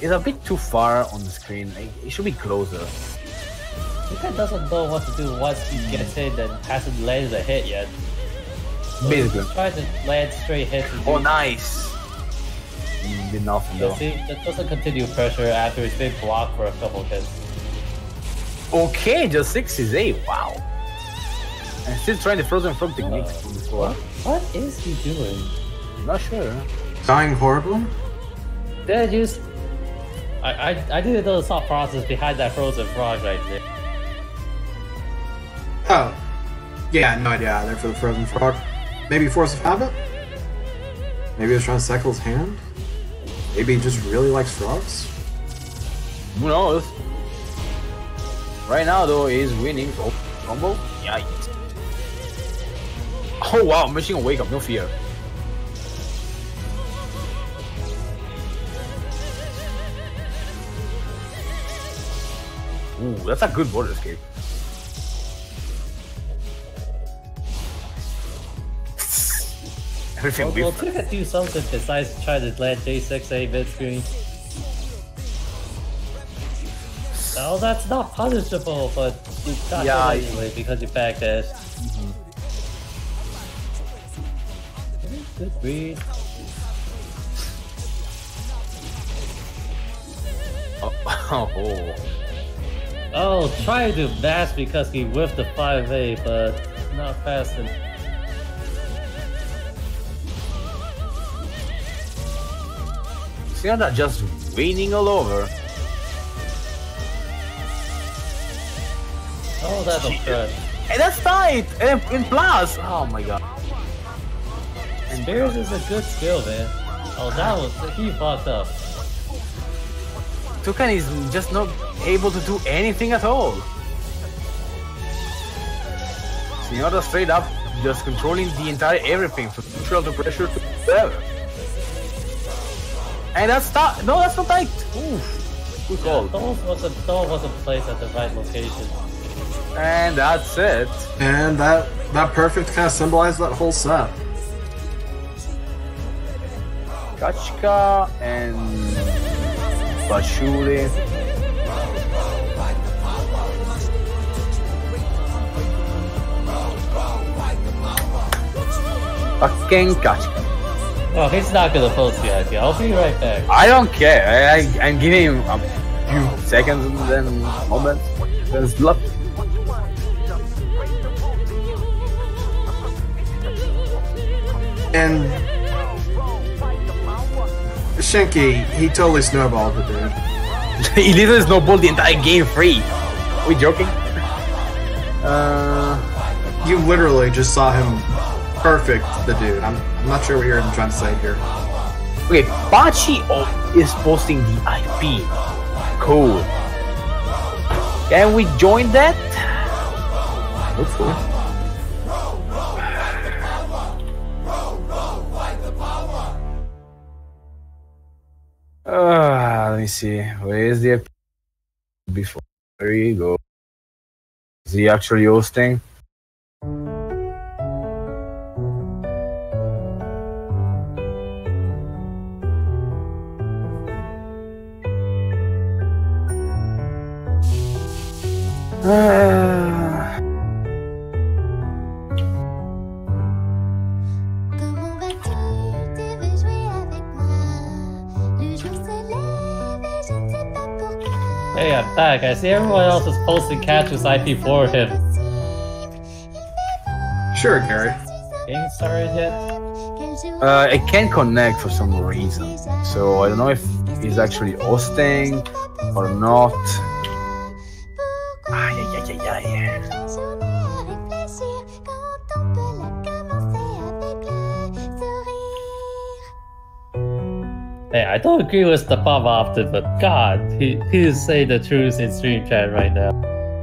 is a bit too far on the screen. It should be closer. Toucan doesn't know what to do once he gets hit and hasn't landed a hit yet. So Basically. try to land straight hits. Oh, nice. Did nothing though. See, that doesn't continue pressure after it's been blocked for a couple hits. Okay, just 68. Wow. And still trying the frozen frog technique from before. What is he doing? Not sure. Dying horribly? They just... I didn't know the thought process behind that frozen frog right there. Oh. Yeah, no idea either for the frozen frog. Maybe force of habit? Maybe he was trying to cycle his hand? Maybe he just really likes frogs? Who knows? Right now though, he's winning. Oh, combo? Yikes. Oh wow, machine will wake up, no fear. Ooh, that's a good border escape. Everything Well, different. Toucan do something besides try to land J6A mid-screen. No, that's not punishable, but you got Yeah, it anyway because you backdash. Good read. Oh. Oh, trying to mash because he whiffed the 5A, but not fast enough. See how that just raining all over? Oh, that's a threat. Hey, that's tight! And in plus! Oh my god. Spears is a good skill, man. Oh, that was... he fucked up. Toucan is just not able to do anything at all. Senora straight up just controlling the entire everything from neutral to pressure to whatever. And that's tight. No, that's not tight. Oof. Good call. Thor wasn't placed at the right location. And that's it. And that perfect kind of symbolized that whole set. Kachka and Bashuli. Fucking Kachka. Oh, he's not gonna post yet. I'll be right back. I don't care. I'm giving him a few seconds and then moments. Then slap. And Shenki, he totally snowballed the dude. He literally snowballed the entire game free. Are we joking? You literally just saw him perfect the dude. I'm not sure what you're even trying to say here. Okay, Bachi is posting the IP. Cool. Can we join that? Hopefully. Let me see. Where is the IP? Before. There you go. Is he actually hosting? Comment vas-tu? Tu veux jouer avec moi? Le jour se lève et je ne sais pas pourquoi. Hey, I'm back. I see everyone else is posting catches IP for him. Sure, Gary. Game started yet? I can't connect for some reason, so I don't know if he's actually hosting or not. Ay, ay, ay, ay, ay. Hey, I don't agree with the pop often, but God, he's saying the truth in stream chat right now.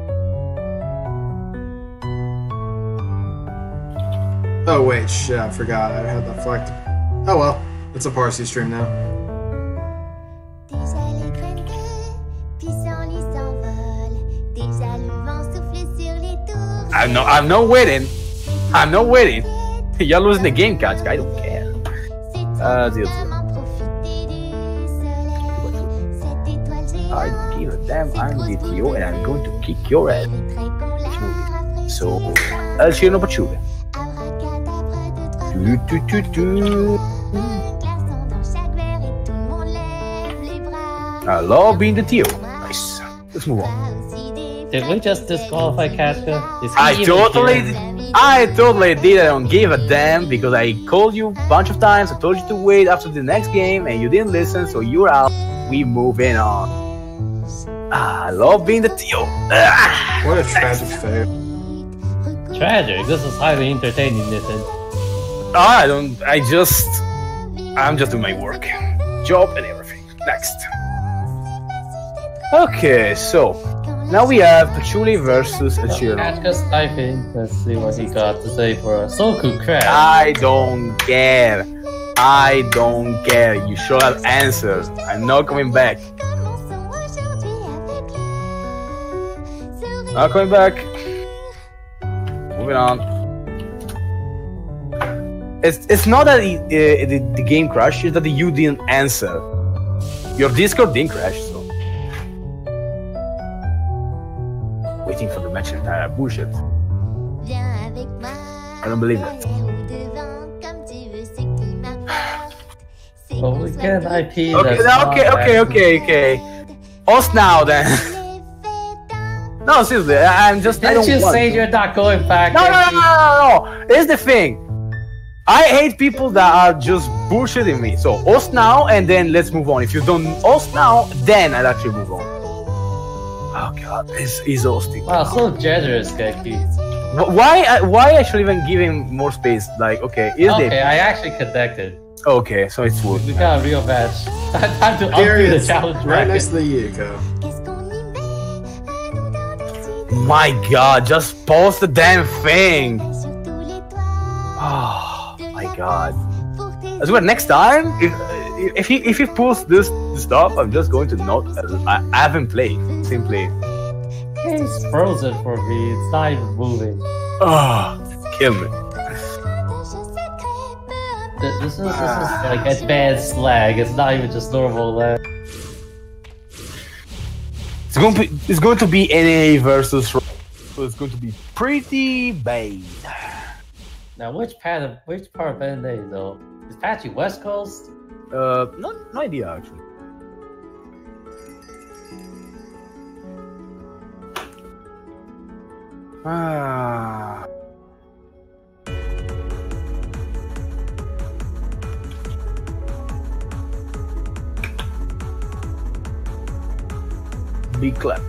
Oh wait, shit, I forgot. I had that flagged. Oh well, it's a Parsi stream now. Déjà les graines de pissenlit s'envolent. Déjà le vent souffle sur les tours. I'm not waiting. I'm not waiting. You're losing the game, catch. I don't care. C'est deal. vraiment profiter du soleil. Cette I don't give a damn. I'm DTO and I'm going to kick your ass. So, El Cirno Patchouli. I love being the TO. Nice. Let's move on. Did we just disqualify Kachka? Is he I even totally here? did. I don't give a damn because I called you a bunch of times. I told you to wait after the next game and you didn't listen, so you're out. We moving on. I love being the TO. What a tragic fate. Tragic. This is highly entertaining, Nathan. I'm just doing my work. Job and everything. Next. Okay, so now we have Patchouli versus El Cirno. Kachka's typing. Let's see what he got to say for us. Soku Crash. I don't care. I don't care. You should have answered. I'm not coming back. Not coming back. Moving on. It's not that the game crashed, it's that you didn't answer. Your Discord didn't crash, so. Waiting for the match entire bullshit. I don't believe it. Well, we get an IP Okay. Us now then. No, seriously, I'm just. I Didn't don't you want say to. you're not going back? No. Here's the thing. I hate people that are just bullshitting me. So us now, and then let's move on. If you don't us now, then I'll actually move on. Oh god, he's hosting. Wow, so generous, Geki. Why I should even give him more space? Like, okay, Okay, I actually connected. Okay, so it's wood. We got a real match. Time to Here undo he the is, challenge right bracket. next to the Yuko. My god, just post the damn thing. Oh my god. I swear, next time, if he pulls this stuff, I'm just going to not. I haven't played. Simply. It's frozen for me. It's not even moving. Oh, kill me. This is like advanced lag. It's not even just normal lag. It's going to be NA versus, so it's going to be pretty bad. Now, which part of NA though? Is Patchy West Coast? No idea actually. Big clap.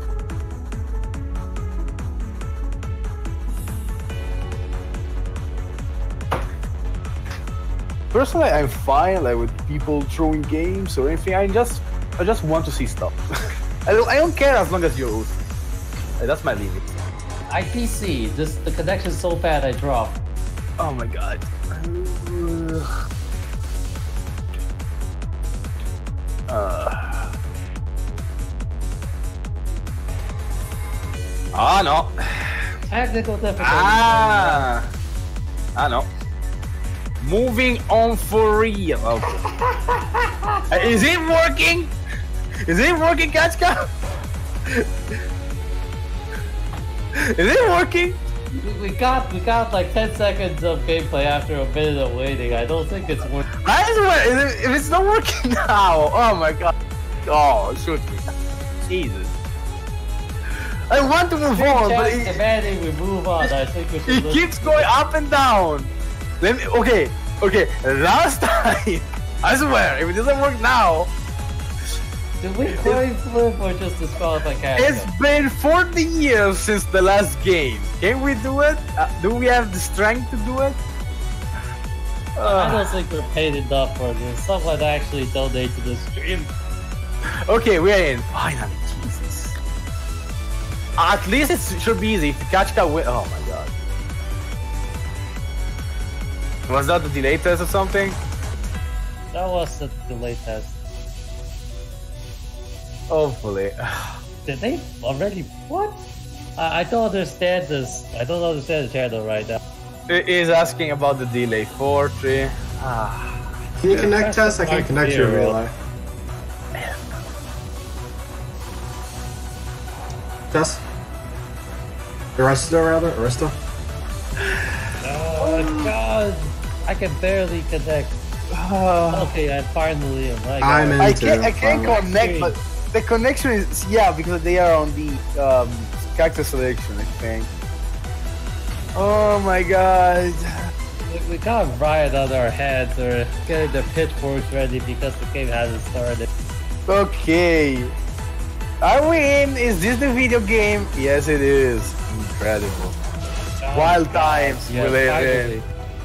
Personally, I'm fine like with people throwing games or anything. I just want to see stuff. I don't care as long as you're hosting. Like, that's my limit. IPC. The connection's so bad I dropped. Oh my god. No. Technical difficulty. I know. Moving on for real. Okay. Is it working? Is it working, Kachka? Is it working? We got like 10 seconds of gameplay after a minute of waiting. I don't think it's working. I swear, if it's not working now, oh my god. Oh, shoot me. Jesus. I want to move on, but demanding we move on. I think we should. It keeps going up and down. Let me. Okay. Last time, I swear, if it doesn't work now, did we coin flip or just disqualify Kachka? it's been 40 years since the last game. Can we do it? Do we have the strength to do it? I don't think we're paid enough for this. Someone actually donate to the stream. Okay, we're in. Finally, Jesus. At least it should be easy. If the Kachka win. Oh my god. Was that the delay test or something? That was the delay test. Hopefully. Did they already? What? I don't understand this. I don't understand the channel right now. It is asking about the delay. 4, 3. Can you connect us? I can't connect you in real life. Tess? Arista, rather? Arista? Oh god! I can barely connect. Okay, I finally am like. I'm in. I can't Finally. connect, but the connection is because they are on the character selection, I think. Oh my god. We got Riot on our heads or getting the pitchforks ready because the game hasn't started. Okay. Are we in? Is this the video game? Yes, it is. Incredible. Wild times we live in.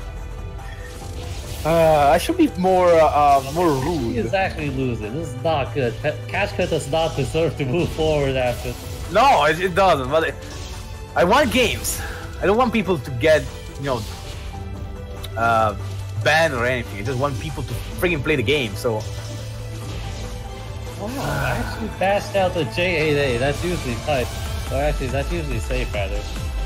I should be more He is rude. actually losing. This is not good. Cash Cut does not deserve to move forward after. No, it doesn't. But I want games. I don't want people to get, banned or anything. I just want people to freaking play the game. So Wow, I actually bashed out the J8A. That's usually tight. Or actually, that's usually safe rather.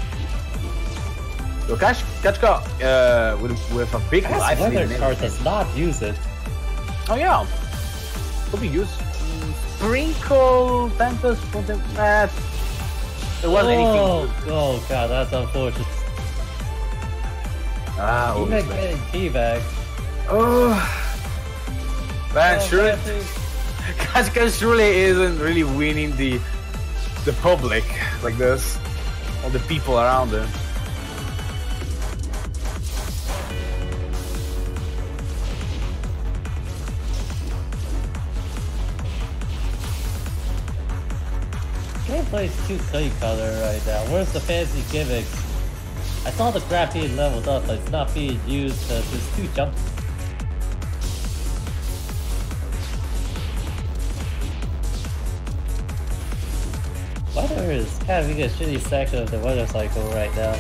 So Kachka, with a big Cash life lead Weather and Chart everything. does not use it. Oh yeah, could be used. Sprinkle, Tempest, something. There wasn't anything. Oh god, that's unfortunate. Ah, Even obviously. getting teabag. Oh, man, Oh, sure. Matthew. Kachka surely isn't really winning the public like this, or the people around him. Gameplay is too cookie color right now. Where's the fancy gimmicks? I saw the graph being leveled up, but it's not being used because there's two jumps. Weather is kind of being a shitty section of the weather cycle right now.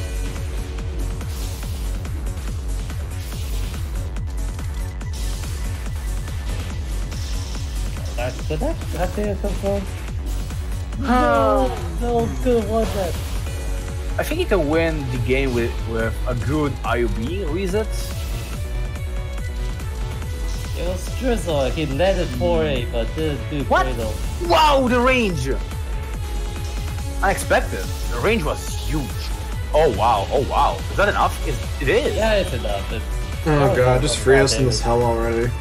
Did that data come from? No, good one that. I think you can win the game with a good IOB reset. It was Drizzle. He led it 4-8, but didn't do What? Cradle. Wow, the range! Unexpected. The range was huge. Oh wow, oh wow. Is that enough? It is. Yeah, it's enough. Oh god, just free us in this hell. hell already.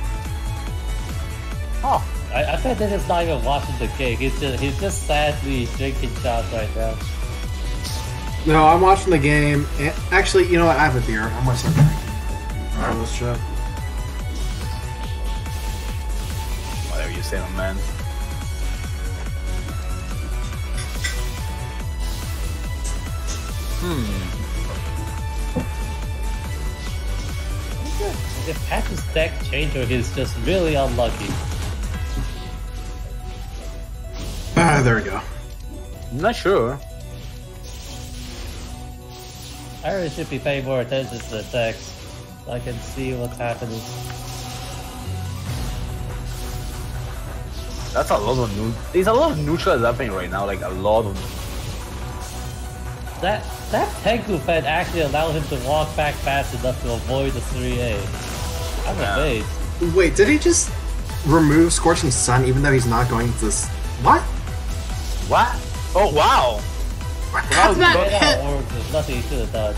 Oh, I bet that he's not even watching the game. He's just sadly drinking shots right now. No, I'm watching the game. And actually, you know what? I have a beer. I'm gonna start drinking. Alright, let's show. whatever you say, my man. If Patch's deck changed or he's just really unlucky. Ah, there we go. I'm not sure. I really should be paying more attention to the text so I can see what's happening. That's a lot of new. There's a lot of neutrals happening right now. Like a lot of. That Tengu Fed actually allowed him to walk back fast enough to avoid the 3A. I'm Yeah. amazed. Wait, did he just remove Scorching Sun even though he's not going to this? What? What? Oh wow! How did that Right now, hit? or there's nothing he could have done.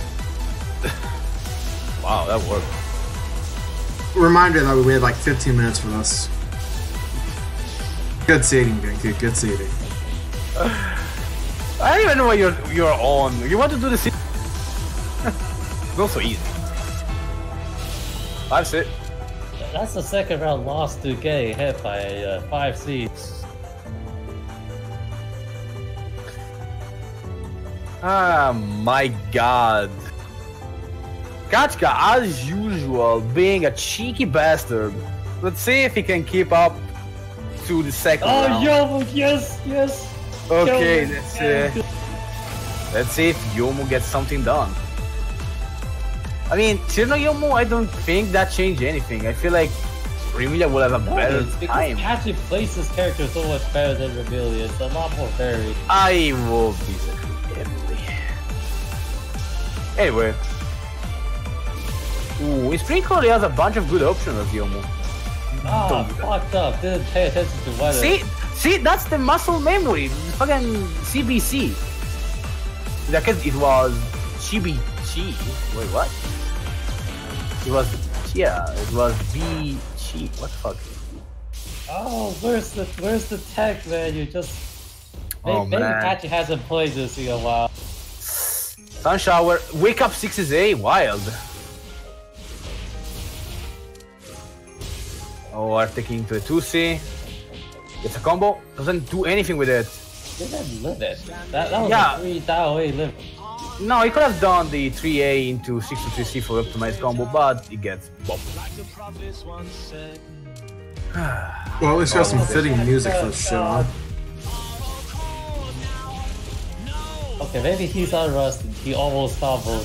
Wow, that worked. Reminder that we had like 15 minutes for this. Good seating, Genki. Good seating. I don't even know what you're on. You want to do this? Not so easy. That's it. That's the second round loss to getting hit by 5 seeds. Ah, my god. Kachka, as usual, being a cheeky bastard. Let's see if he can keep up to the second round. Yomo, yes, yes. Okay, Yomo, let's see if Yomo gets something done. I mean, Tirno Yomo, I don't think that changed anything. I feel like Remilia will have a No, better it's because time. Patchy plays this character so much better than Remilia. It's a lot more varied. I will disagree heavily. Anyway. Ooh, Sprinkle has a bunch of good options as Yomo. Ah, Don't do that. fucked up. Didn't pay attention to weather. See, that's the muscle memory. Fucking CBC. That it was Chibi Chi. Wait, what? It was it was B Chi. What the fuck? Oh, where's the tech, man? You just Oh, maybe man. Patchy hasn't played this in a while. Sun shower. Wake up 6A. Wild. Oh, are taking to the 2C. It's a combo. Doesn't do anything with it. Didn't live it. That was Yeah. a 3 Dao live. No, he could have done the 3A into 6 to 3C for optimized combo, but he gets bopped. Well, at least got some fitting music for the show. Huh? Okay, maybe he's on Rust. He almost stumbled.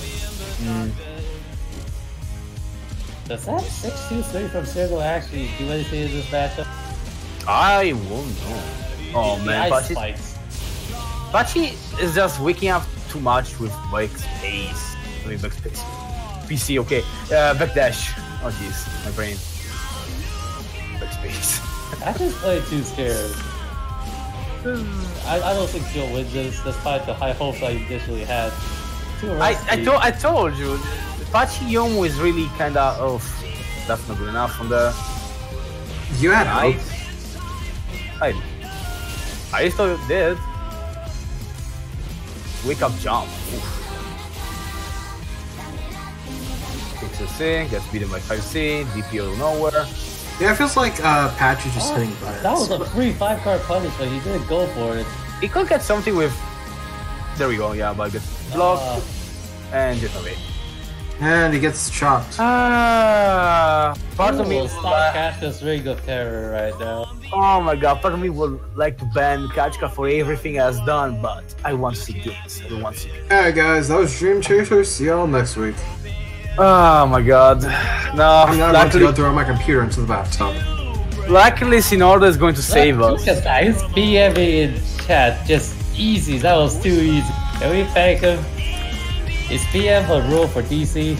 Does that 6-2-3 from Circle actually do anything in this matchup? I won't know. Oh The man, ice spikes. Pachi is just waking up too much with backspace. I mean backspace. PC, okay. Backdash. Oh jeez, my brain. Backspace. I just played too scared. I don't think she'll win this, despite the high hopes I initially had. Too rusty. I told you, Pachi Yomu is really kinda that's not good enough from the You had hope. I thought you did. Wake up jump. 6C, gets beaten by 5C, DPO nowhere. Yeah, it feels like Patchy just hitting buttons. That was a free 5-card punish, but he didn't go for it. He could get something with. There we go, yeah, but gets blocked and just away. And he gets chopped. Part of me will stop Kashka's Ring of Terror right now. Oh my god, part of me would like to ban Kachka for everything he has done, but I want to see games. I don't want to see games. Alright guys, that was Dream Chaser. See y'all next week. Oh my god. No, I'm not about to go throw my computer into the bathtub. luckily Sinorda is going to save us. Look at that, he's PMing in chat, just easy, that was too easy. Can we thank him? Is PM a rule for DC?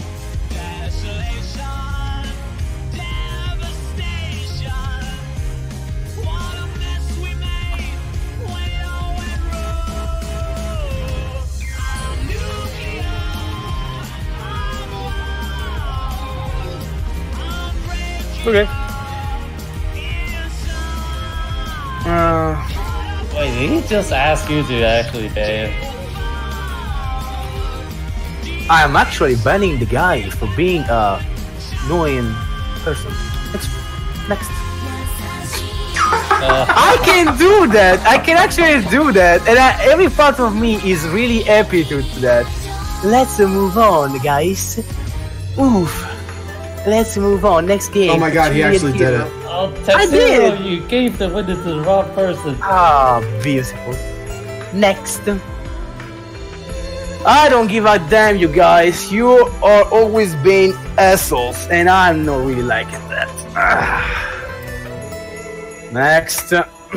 Okay. Wait, did he just ask you to actually ban? I am actually banning the guy for being a annoying person. Next. I can do that. I can actually do that, and every part of me is really happy to do that. Let's move on, guys. Oof. Let's move on. Next game. Oh my god, he actually did it. Oh, I Tetsuro, did. you gave the winner to the wrong person. Ah, beautiful. Next. I don't give a damn, you guys. You are always being assholes, and I'm not really liking that. Next.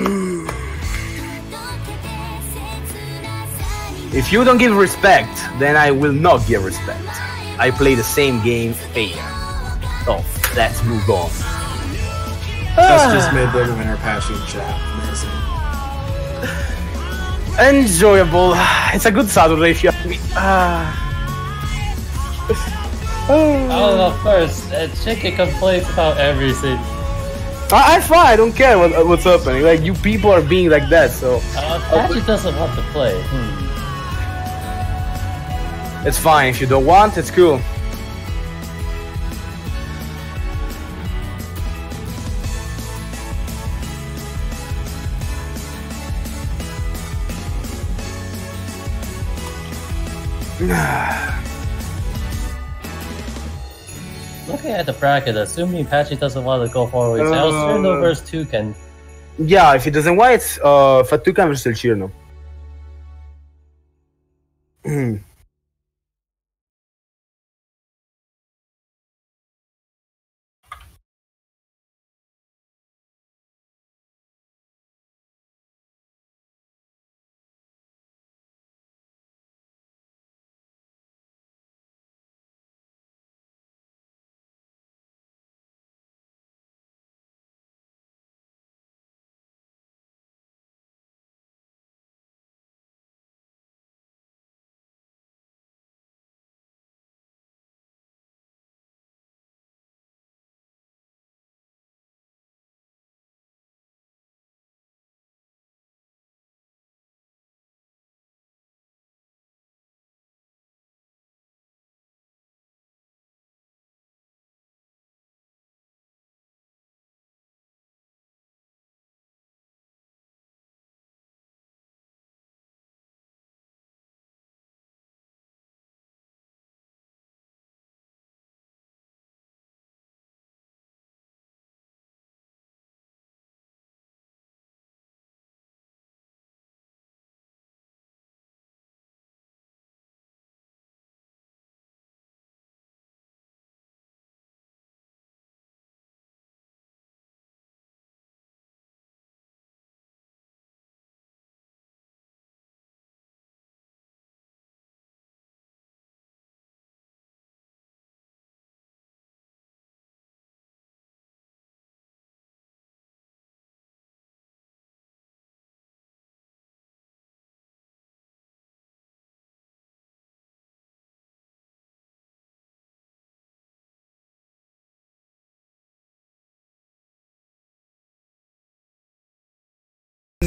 If you don't give respect, then I will not give respect. I play the same game fair. So, let's move on. That's just made the winner Patchy in chat. Amazing. Enjoyable. It's a good Saturday if you ask me. Oh, first, Chicken complains about everything. I'm fine. I don't care what's happening. Like, you people are being like that, so Patchy doesn't want to play. it's fine. If you don't want, it's cool. Looking at the bracket, assuming Patchy doesn't want to go forward, El Cirno versus Toucan. Yeah, if he doesn't want it, Fatukan versus Cirno.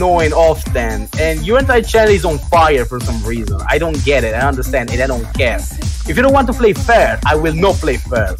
annoying often, and your entire channel is on fire for some reason. I don't get it, I understand, and I don't care. If you don't want to play fair, I will not play fair.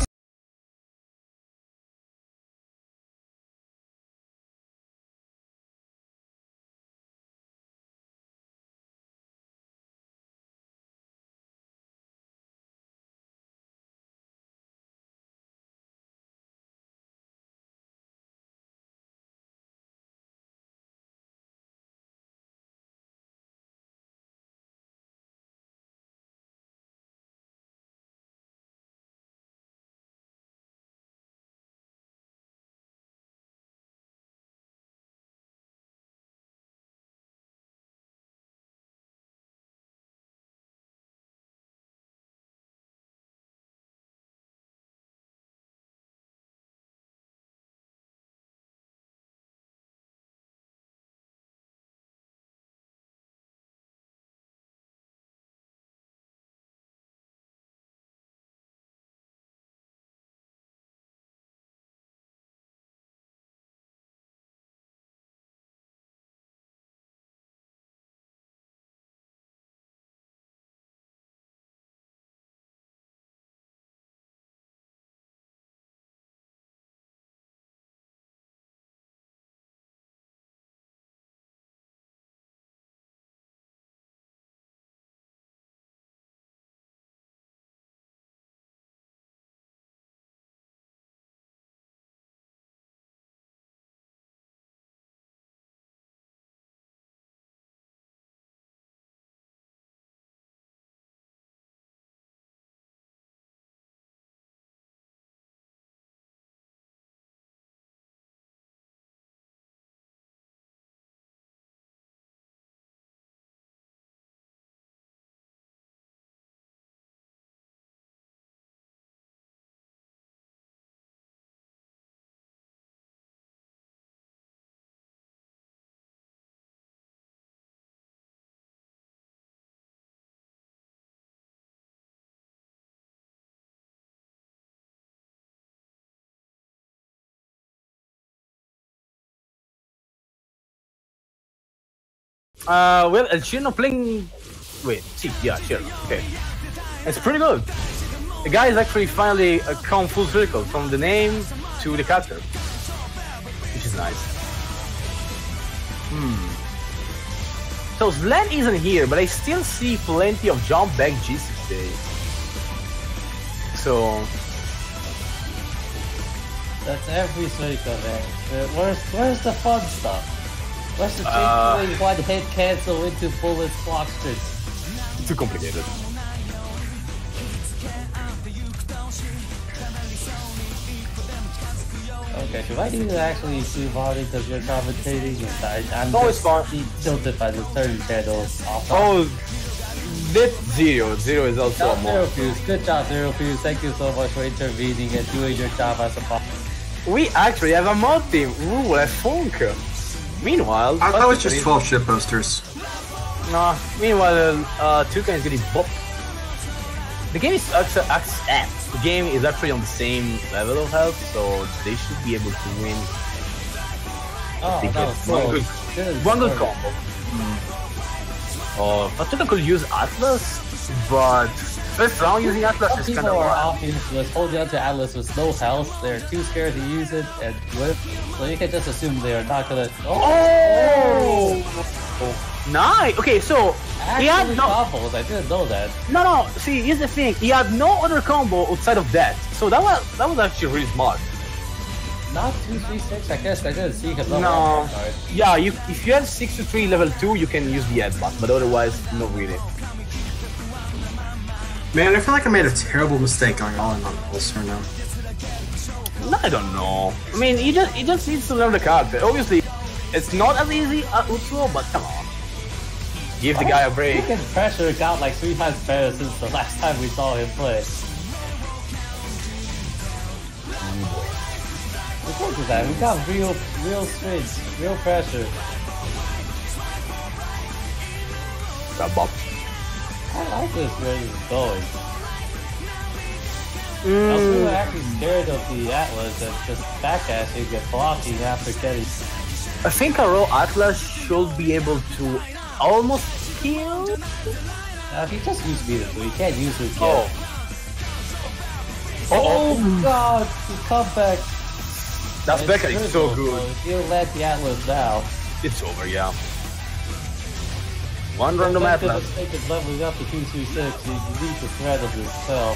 Well, El Chino playing. Wait, see, yeah, sure, okay. It's pretty good. The guy is actually finally come full circle from the name to the character, which is nice. So Slen isn't here, but I still see plenty of jump back G6 days. So That's every Suika, man. Where's the fun stuff? Where's the change one hit cancel into bullets block strings? too complicated. Okay, should I need to actually see Vardy because you're commentating and I'm No, it's fine. tilted by the third channel. Oh, that's Zero. Zero is also a Zero mod. Fuse. Good job, Zero Fuse. Thank you so much for intervening and doing your job as a boss. We actually have a mod team. Ooh, what a funk. Meanwhile, I thought it was just 12 ship posters. Nah, meanwhile, Toucan is getting bopped. The game is the game is actually on the same level of health, so they should be able to win. Oh, They that get was one close. good, one good combo. Toucan could use Atlas, but first round using Atlas Some is people kind of are wild. obvious holding on to Atlas with no health. They're too scared to use it, and so you can just assume they are not gonna. Nice. Okay, so he had Actually, no. combos. I didn't know that. No. See, here's the thing. He had no other combo outside of that, so that was actually really smart. Not 236. I guess I didn't see him. No. Yeah, if you have 6 to 3 level 2, you can use the headbutt, but otherwise, not really. Man, I feel like I made a terrible mistake going all in on Pulsar now. I don't know. I mean, he just needs to learn the character. Obviously, it's not as easy as Utsuo, but come on. Give the guy a break. Freaking pressure got like 3 times better since the last time we saw him play. The point is that we got real strings, real pressure. That bop. I like this where he's going. I was really actually scared of the Atlas and just backashing and blocking after getting. I think a raw Atlas should be able to almost kill. He just used Beater, so he can't use it yet. Oh. Oh god, the comeback! That's Becca is so critical, good. so if you let the Atlas down, It's over, yeah. One random the Atlas. mistake is leveling up to 236, you need the threat of this spell.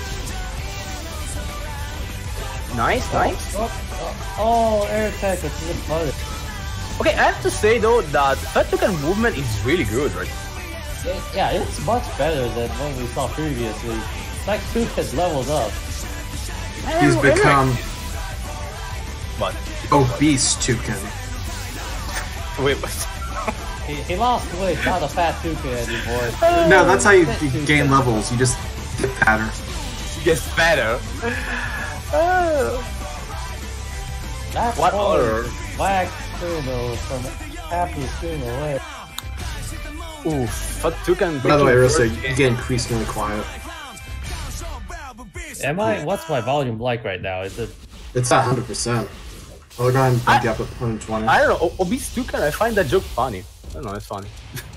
Nice, nice. Oh, air attack with the mother. Okay, I have to say though that Fat Toucan movement is really good, right? Yeah, it's much better than what we saw previously. It's like Toucan's leveled up. He's become What? obese toucan. Wait, what? He lost weight, not a fat Toucan anymore. No, that's how you Fat gain toucan. levels. You just get fatter. Gets better. That's What other? Wax Bruno from half the screen away. Oof, Fat Toucan. By the way, breaking Arissa, first you game. get increasingly quiet. What's my volume like right now? Is it It's at 100%. I'll go ahead and bump you up at 120. I don't know, obese Toucan, I find that joke funny. I don't know, it's funny.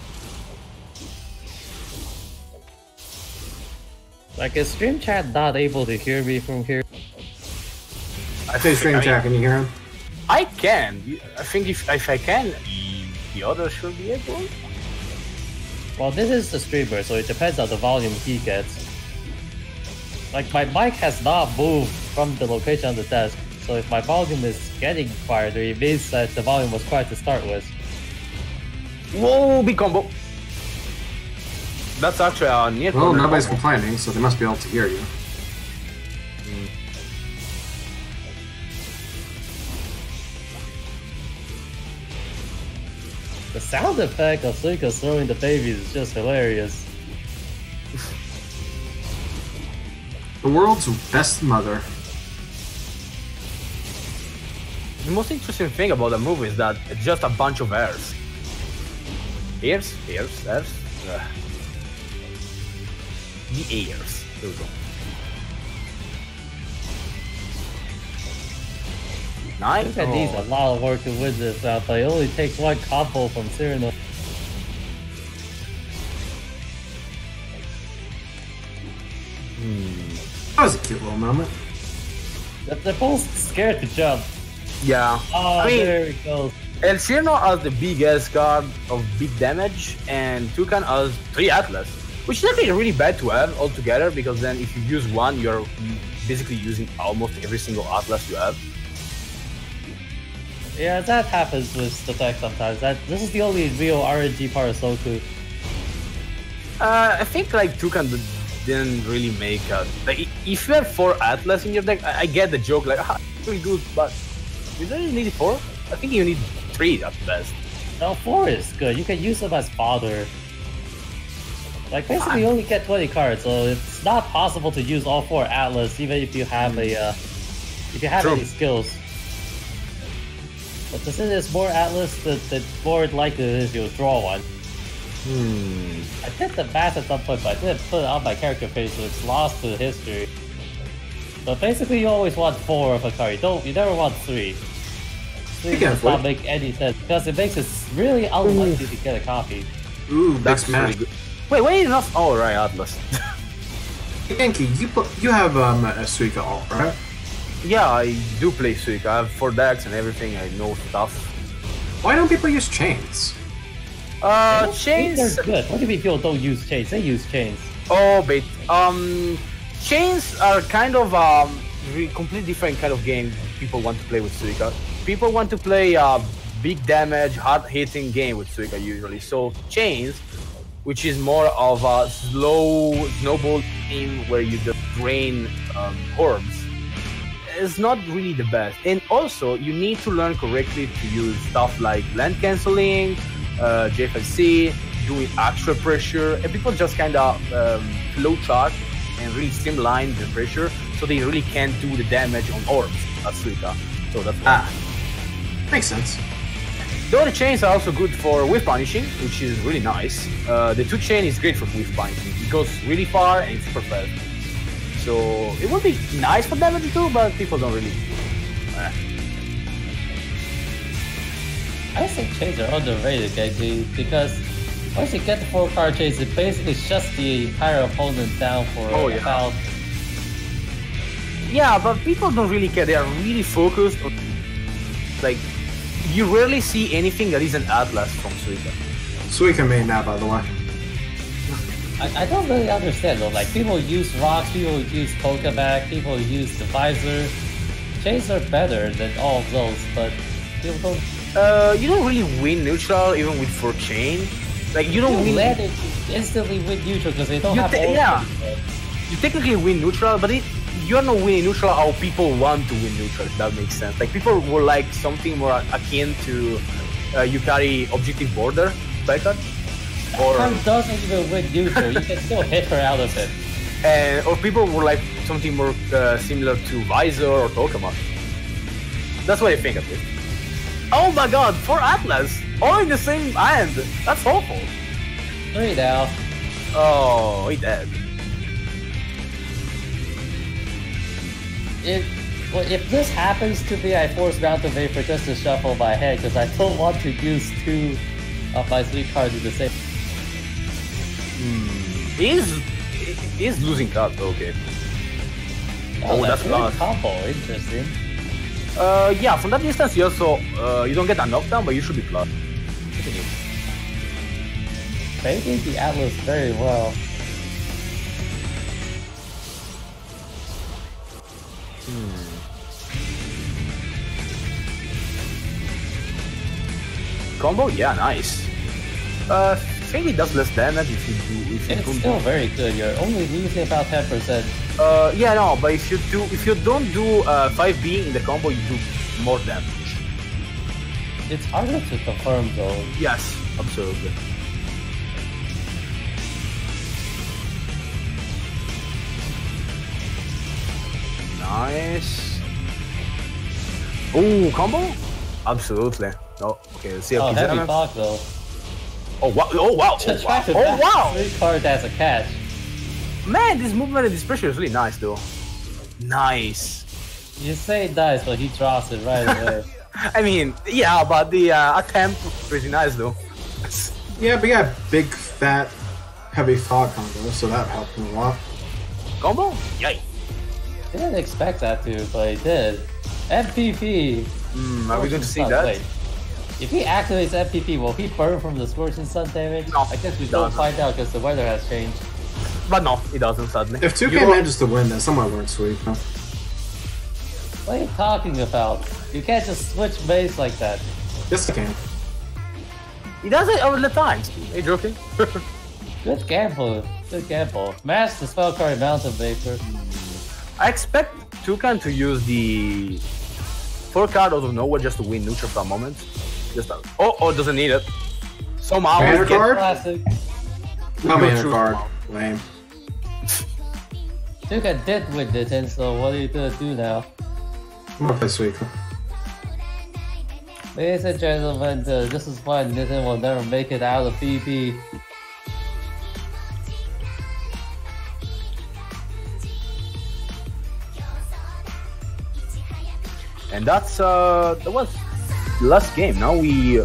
like is stream chat not able to hear me from here? Say stream chat, can you hear him? I can. I think if I can, the others should be able. Well, this is the streamer, so it depends on the volume he gets. Like my mic has not moved from the location on the desk, so if my volume is getting quieter, it means that the volume was quiet to start with. Whoa, big combo. That's actually a near Well, corner nobody's combo. complaining, so they must be able to hear you. The sound effect of Suika throwing the babies is just hilarious. The world's best mother. The most interesting thing about the movie is that it's just a bunch of airs. Airs? Airs? Airs? The airs. There we go. Nice. Suika needs a lot of work to win this out, but it only takes one combo from Cyrano. That was a cute little moment. They're both scared to jump. Yeah. Oh, I mean, there it goes. El Cirno has the biggest card of big damage, and Toucan has 3 Atlas, which is actually really bad to have altogether, because then if you use one, you're basically using almost every single Atlas you have. Yeah, that happens with the deck sometimes. This is the only real RNG part of Soku. I think like Toucan didn't really make like if you have 4 Atlas in your deck, I get the joke like it's really good, but you don't really need 4. I think you need 3 at best. No, 4 is good. You can use them as fodder. Like basically, you only get 20 cards, so it's not possible to use all 4 Atlas, even if you have True. any skills. But since there's more Atlas, the more likely it is you'll draw one. I did the math at some point, but I didn't put it on my character page, so it's lost to history. But basically, you always want 4 of a card. You never want 3. 3 You can does not afford. make any sense because it makes it really unlikely to get a copy. Ooh, big That's smash. really good. Wait enough. Oh right, Atlas. Yankee, you have a Suika alt, right? Yeah, I do play Suika. I have 4 decks and everything. I know stuff. Why don't people use chains? Chains. They're good. What do you mean people don't use chains? They use chains. Oh, but chains are kind of completely different kind of game. People want to play with Suika. People want to play big damage, hard hitting game with Suika usually. So chains, which is more of a slow snowball game where you just drain orbs, is not really the best. And also, you need to learn correctly to use stuff like land canceling, J5C, doing extra pressure, and people just kind of flow chart and really streamline the pressure, so they really can't do the damage on orbs at Suika. So that's why. Makes sense. The other chains are also good for whiff punishing, which is really nice. The 2 chain is great for whiff punishing. It goes really far and it's super fast. So it would be nice for damage too, but people don't really. I think chains are underrated, Genki, because once you get the 4-card chains, it basically shuts the entire opponent down for about. Yeah, but people don't really care. They are really focused on, like, you rarely see anything that isn't Atlas from Suika. Suika made now, by the way. I don't really understand though. Like, people use rocks, people use Pokeback, people use the visor. Chains are better than all of those, but people don't. You don't really win neutral even with 4 chain. Like, you don't win. Let it instantly win neutral because they don't have all yeah. You technically win neutral, but you're not winning neutral how people want to win neutral, if that makes sense. Like, people would like something more akin to Yukari Objective Border Backcard. Or doesn't even win neutral, you can still hit her out of it. Or people would like something more similar to Visor or Pokemon. That's what I think of it. Oh my god, 4 Atlas! All in the same hand! That's awful! 3 now. Oh, he dead. If this happens to me, I force Mountain Vapor just to shuffle my head because I don't want to use 2 of my 3 cards in the same. He's losing cards, okay. Oh, that's good combo, interesting. Yeah, from that distance you also you don't get a knockdown, but you should be plus. Maybe the Atlas very well. Combo? Yeah, nice. I think it does less damage if you do. It's still very good. You're only losing about 10%. Yeah, no, but if you don't do 5B in the combo, you do more damage. It's harder to confirm though. Yes, absolutely. Nice. Ooh, combo? Absolutely. No, okay, let's see. Oh, heavy fog though. Oh wow! Oh wow! Oh wow! Oh wow! 3 cards as a catch. Man, this movement and this pressure is really nice though. Nice. You say nice, but he drops it right away. I mean, yeah, but the attempt was pretty nice though. Yeah, but he got big, fat, heavy fog combo, so that helped him a lot. Combo? Yay! Didn't expect that to, but he did. MPP. Are we going to see that? Wait. If he activates MPP, will he burn from the Scorching Sun damage? No, I guess we he don't doesn't. find out because the weather has changed. But no, it doesn't sadly. If 2K manages to win this, someone won't sweep. No? What are you talking about? You can't just switch base like that. Yes, I can. He does it all the time. Are you joking? Good gamble. Good gamble. Match the spell card Mountain Vapor. I expect Toucan to use the 4 card out of nowhere just to win neutral for a moment. Just doesn't need it. Somehow Mana we get card? Classic. No mana true. card. Lame. Toucan did win this, and so what are you gonna do now? I'm gonna play Suika. Ladies and gentlemen, this is why Nitin will never make it out of PP. And that was the last game. Now we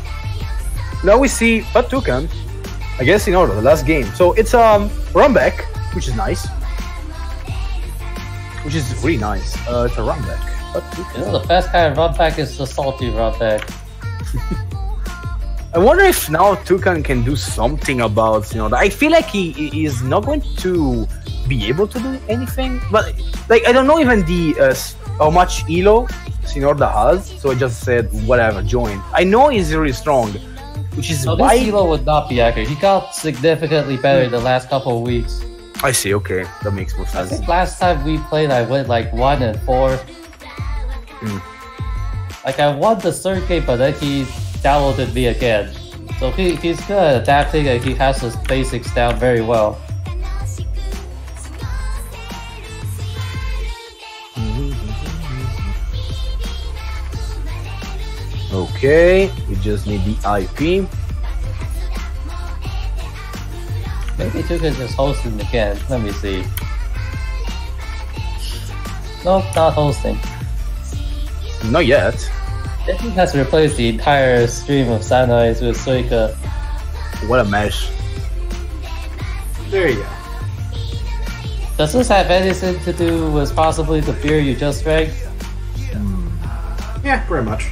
see Toucan, I guess in order, the last game. So it's run back, which is nice. Which is really nice. It's a run back. This is the best kind of run back, is the salty run back. I wonder if now Toucan can do something about, I feel like he is not going to be able to do anything, but like I don't know even the how much elo Sinorda has, so I just said whatever, join. I know he's really strong, which is why this elo would not be accurate. He got significantly better in the last couple of weeks. I see. Okay, that makes more I sense. think last time we played, I went like 1 and 4. Like I won the third game, but then he downloaded me again. So he's good at adapting, and he has his basics down very well. Okay, we just need the IP. Maybe Toucan just hosting again. Let me see. Nope, not hosting. Not yet. This has replaced the entire stream of Sunrise with Suika. What a mess. There you go. Does this have anything to do with possibly the beer you just drank? Yeah, pretty much.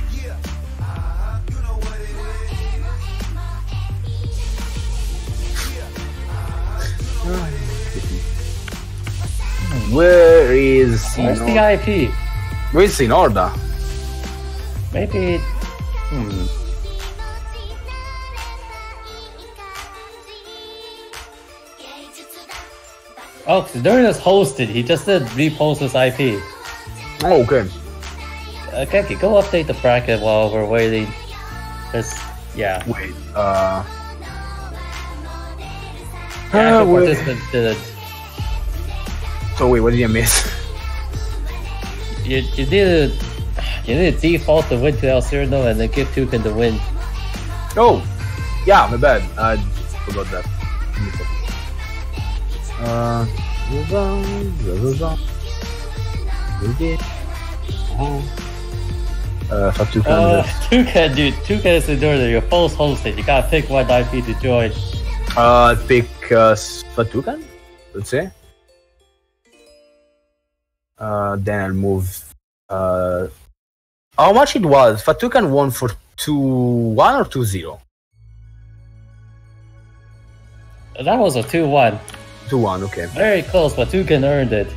Where is Where's the Sinorda? IP? Where is Sinorda? Maybe. Oh, during this hosted, he just did repost his IP. Oh, okay. Okay, go update the bracket while we're waiting. Yeah. Wait. The actual wait. participants did it. So wait, what did you miss? You need to default the win to El Cyrano and then give Toucan the win. Oh, yeah, my bad. I forgot that. Fatukan. Toucan, dude, Toucan is the door that you're post hosted. You gotta pick one IP to join. Pick Fatukan, let's say. Then I'll move. How much it was? Fatukan won for 2-1 or 2-0? That was a 2-1. 2-1, okay. Very close, but Toucan earned it.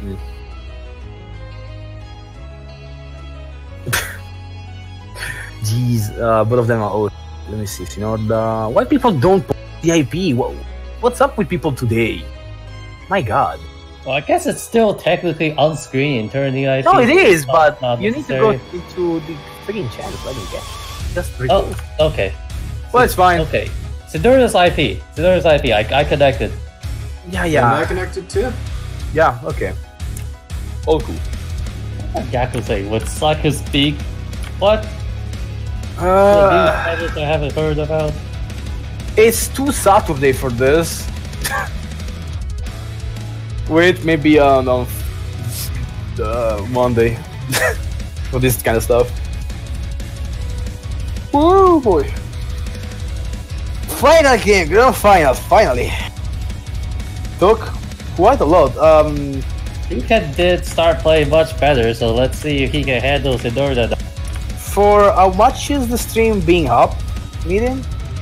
Jeez, both of them are old. Let me see. Why people don't post the IP? What's up with people today? My God. Well, I guess it's still technically on screen turning the IP. No, it is, Not but you need to go necessary. into the freaking channel. Let me guess. Just Oh, okay. well, it's fine. Okay. Siduria's IP. I connected. Yeah, Am I yeah, connected too? yeah. Okay. All cool. Yakuza would suck his beak. What? Uh, I haven't heard about. it's too Saturday for this. Wait, maybe on Monday for this kind of stuff. Woo boy! Final game, grand final, finally. Took quite a lot. Toucan did start playing much better, so let's see if he can handle Sidorda. For how much is the stream being up? Meeting?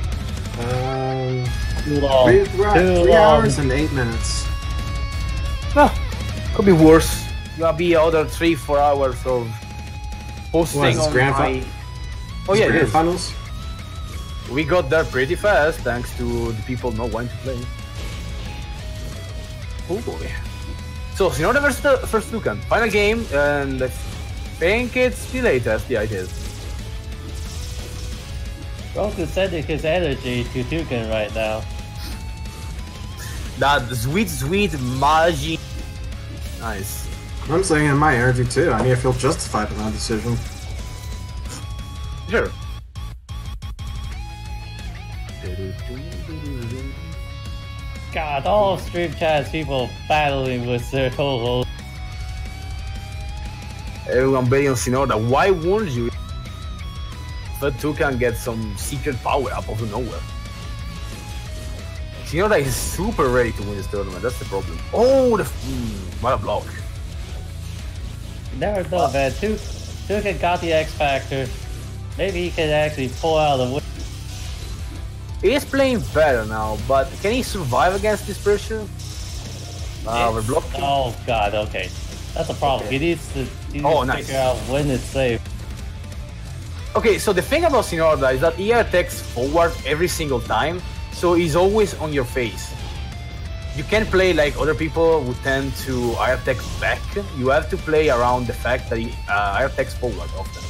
Too long. We're at Too 3 long. hours and 8 minutes. No, could be worse. Gonna be other 3-4 hours of posting What, is this on grand my. Oh yeah, it Grand is. finals. We got there pretty fast thanks to the people not wanting to play. Oh boy. So, Sinorda versus the first Toucan. Final game, and I think it's the latest. Yeah, it is. Roku sending his energy to Toucan right now. That sweet magic. Nice. I'm saying in my energy too. I need to feel justified in that decision. Sure. God, all stream chats, people battling with their co-host. Everyone betting on Sinorda. Why won't you? But Toucan get some secret power up out of nowhere. Sinorda is super ready to win this tournament. That's the problem. Oh, what a block. You never know, man. Toucan got the X Factor. Maybe he can actually pull out the win. He is playing better now, but can he survive against this pressure? We're blocking. Oh god, okay. That's a problem. Okay. He needs to Nice. figure out when it's safe. Okay, so the thing about Sinorda is that he attacks forward every single time, so he's always on your face. You can't play like other people who tend to air attack back. You have to play around the fact that he air attacks forward often.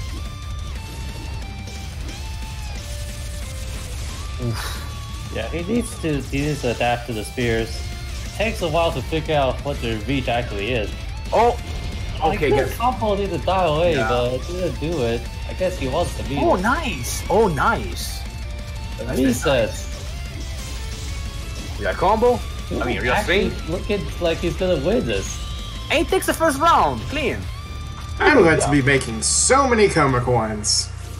Yeah, he needs to adapt to the spears. Takes a while to figure out what the reach actually is. Oh, okay, I guys. guess combo need to dial away, Yeah. but it didn't do it. I guess he wants to beat Oh, it. nice. Oh, nice. That's Resets. Yeah, combo. I mean, real Actually straight. looking like he's gonna win this. And he takes the first round, clean. I'm going to be making so many Coma coins.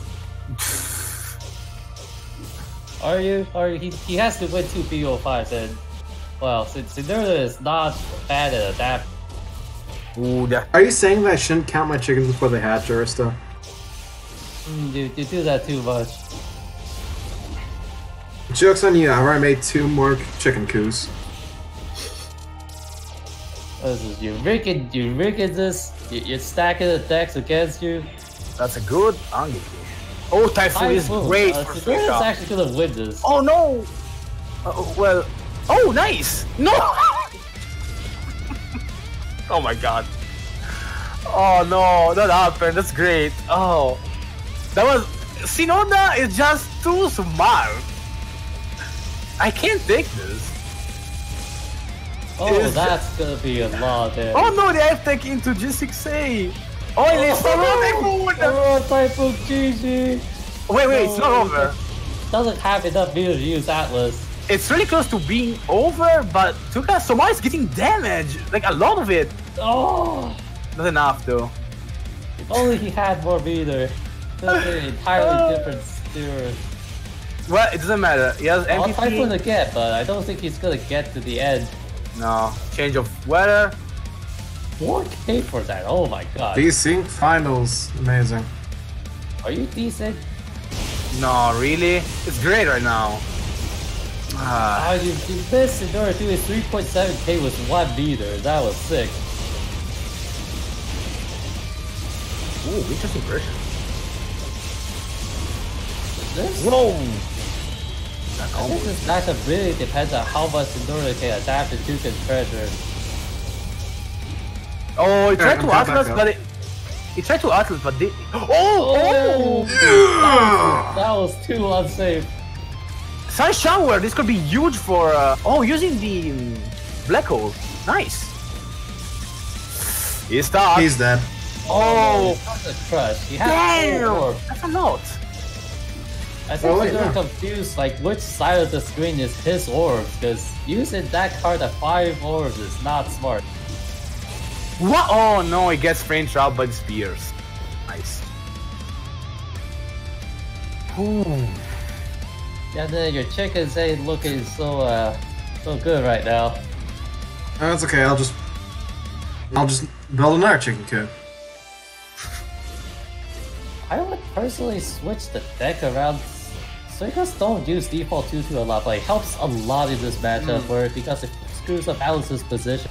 Are you? He has to win 2 PO5s, and well, since Sidurna is not bad at adapt. Ooh, that. Are you saying that I shouldn't count my chickens before they hatch, Arista? You do that too much. Joke's on you, I've already made 2 more chicken coos. This is you rigging this. You're stacking the decks against you. That's a good Angi. Oh, Typhoon is great for free Sidurna's shot. actually gonna win this. Oh no! Well, oh nice! No! Oh my god! Oh no, that happened. That's great. Oh, that was Shinoda is just too smart. I can't take this. Oh, Is- that's gonna be a lot there. Oh no, they have taken into G6A. Oh, and it's not Oh, Typhoon GG. Wait, it's not over. Doesn't have enough meter to use Atlas. It's really close to being over, but Tuka Soma is getting damage, like a lot of it. Oh, Not enough though. if only he had more meter. That's an entirely different steer. Well, it doesn't matter. He has I'll Typhoon MVP. again, but I don't think he's gonna get to the end. No, change of weather. 4K for that, oh my god. Desync finals, amazing. Are you decent? No, really? It's great right now. Ah, Oh, you missed Sidorna doing 3.7K with 1 meter. That was sick. ooh, interesting version. This, Whoa! I think this matchup really depends on how much Sidorna can adapt to Tuka's pressure. Oh, he tried I'm to back Atlas, up. but he tried to Atlas, but they. Oh! That was too unsafe. Sun Shower, this could be huge for. Oh, using the black hole. Nice. He's stuck. He's dead. Oh, That's a crush. He has damn! 4 orbs. That's a lot. I think Oh, wait, Sidorna no. confused like which side of the screen is his orbs, because using that card at 5 orbs is not smart. What? Oh no, he gets frame trapped by the spears. Nice. Ooh. Yeah, then your chickens ain't looking so good right now. Oh, that's okay, I'll just build another chicken coop. I would personally switch the deck around. Suicas don't use default 2-2 a lot, but it helps a lot in this matchup because it screws up Alice's position.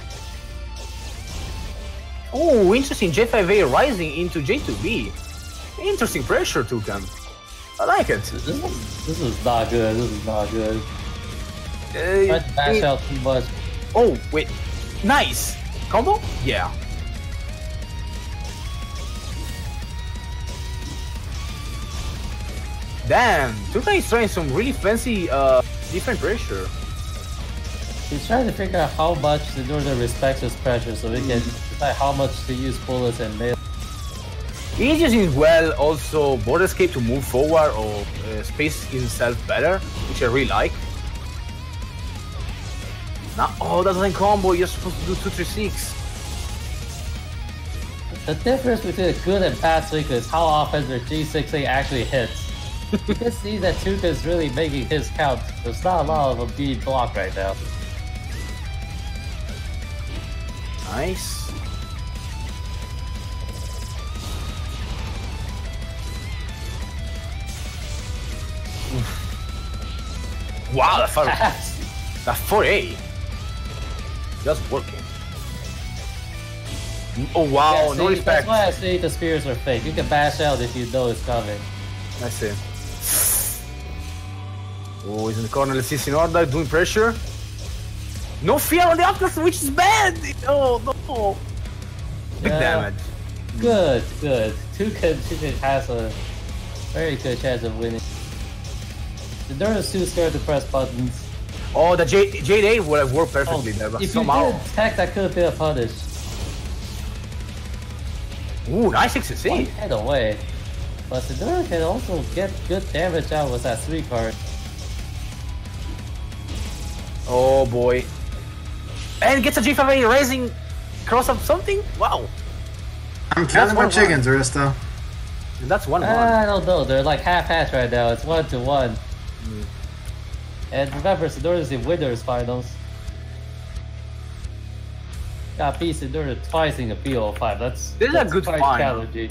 Oh, interesting. J5A rising into J2B. Interesting pressure to them. I like it. This is not good. This is not good. Try to bash out too much. Oh, wait. Nice. Combo? Yeah. Damn, Tuka is trying some really fancy, different pressure. He's trying to figure out how much Sidorna respects his pressure so he can decide how much to use bullets and melee. He's using well also border escape to move forward or space himself better, which I really like. Now, oh, that doesn't combo, you're supposed to do 2-3-6. The difference between a good and bad Suika is how often their G6A actually hits. You can see that Tuka is really making his count. There's not a lot of them being blocked right now. Nice. Wow, that 4A. Just working. Oh wow, Yeah, no see, respect. That's why I say the spears are fake. You can bash out if you know it's coming. I see. Oh, he's in the corner. Let's see Sinorda doing pressure. No fear on the Atlas, which is bad! Oh no! Big Yeah. damage. Good. Tuka has a very good chance of winning. The Durna's too scared to press buttons. Oh, the Jade 8 would have worked perfectly there, but if somehow. you did tech, that could have been a punish. Ooh, nice One 6-6. head away. But the Durna can also get good damage out with that 3 card. Oh boy. And gets a G5A raising cross up something? Wow. I'm counting my 1-1. chickens, Arista. And that's 1-1. I don't know, they're like half-hatch right now. It's 1-1. And remember, Sidori's in winners finals. Got beat Sidori twice in the BO5. This is a that's good quite final. challenging.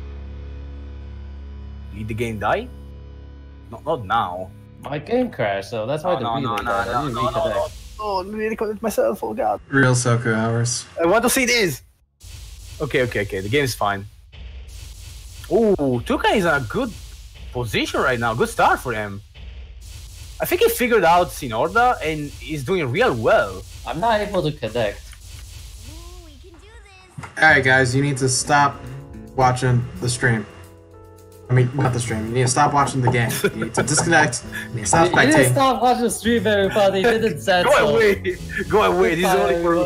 Did the game die? No, not now. My game crashed, so that's why the relay died. I didn't reconnect. Oh, I need to connect myself. Oh god. Real Soku hours. I want to see this. Okay. The game is fine. Oh, Tuka is in a good position right now. Good start for him. I think he figured out Sinorda and he's doing real well. I'm not able to connect. Ooh, we can do this. Alright, guys, you need to stop watching the stream. I mean, not the stream. You need to stop watching the game. You need to disconnect. You need to stop You didn't spectating. stop watching the stream, everybody. You didn't say Go so. away. Go away. This is only for.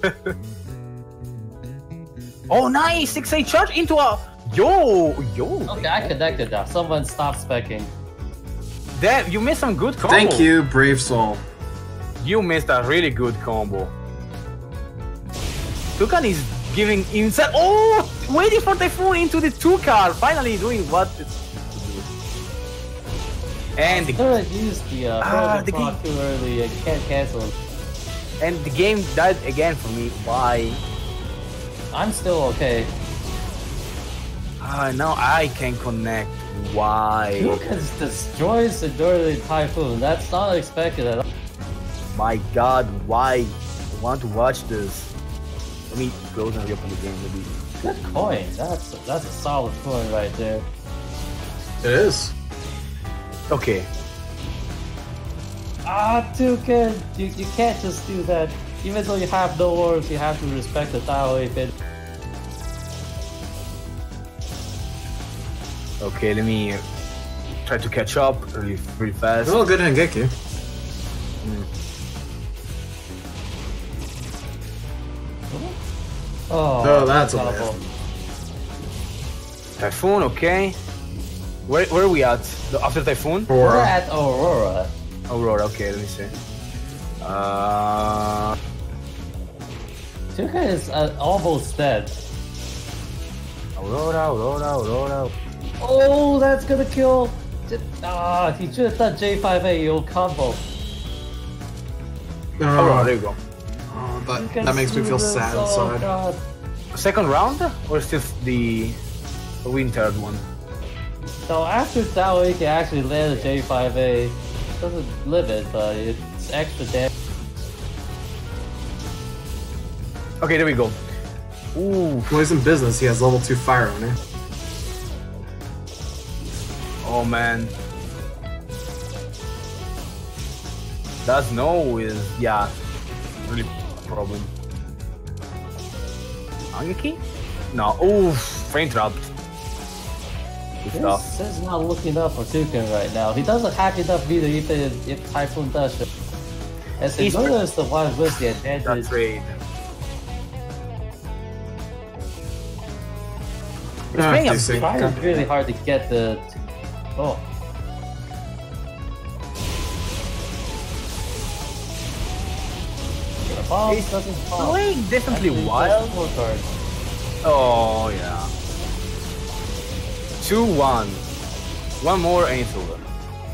Oh, nice! 6-8 charge into a. Yo. Okay, I connected now. Someone stopped specking. Damn, you missed some good combo. Thank you, Brave Soul. You missed a really good combo. Tukan is giving inside. Oh, waiting for Typhoon into the 2-car. Finally doing what it's to do. And the, Couldn't use the the clock too early and can't cancel. and the game died again for me. Why? I'm still okay. Now I can connect. Why? Lucas destroys the Dirty Typhoon. That's not expected at all. My God, why? I want to watch this. Let me close and reopen the game, maybe. Good coin. That's a solid coin right there. It is. Okay. Toucan, you can't just do that. Even though you have no orbs, you have to respect the Tao bit. Okay, let me try to catch up really fast. It's all good in Geku. Oh, that's a terrible. Typhoon, okay. Where are we at? After Typhoon? We're Or at Aurora. Aurora, okay, let me see. Toucan is almost dead. Aurora. Oh, that's gonna kill. He should have done J5A, you'll combo. Aurora, there you go. that makes me feel sad Oh, inside. God. Second round? Or still the win third one? So after Tao, he can actually land a J5A. Doesn't live it, but it's extra damage. Okay, there we go. Ooh. When he's in business, he has level 2 fire on him. Oh man. That snow is, yeah, really a problem. Angeki? No, oof, frame trapped. Good stuff. This is not looking up for Toucan right now. He doesn't have enough meter even if Typhoon does it. As He's Ignore is the one with the That advantage. trade. He's playing a DC. Trying really hard to get the... Oh. The bomb He's doesn't fall. playing definitely Actually, wild. just scorecard. Oh yeah. 2-1. One more and it's over.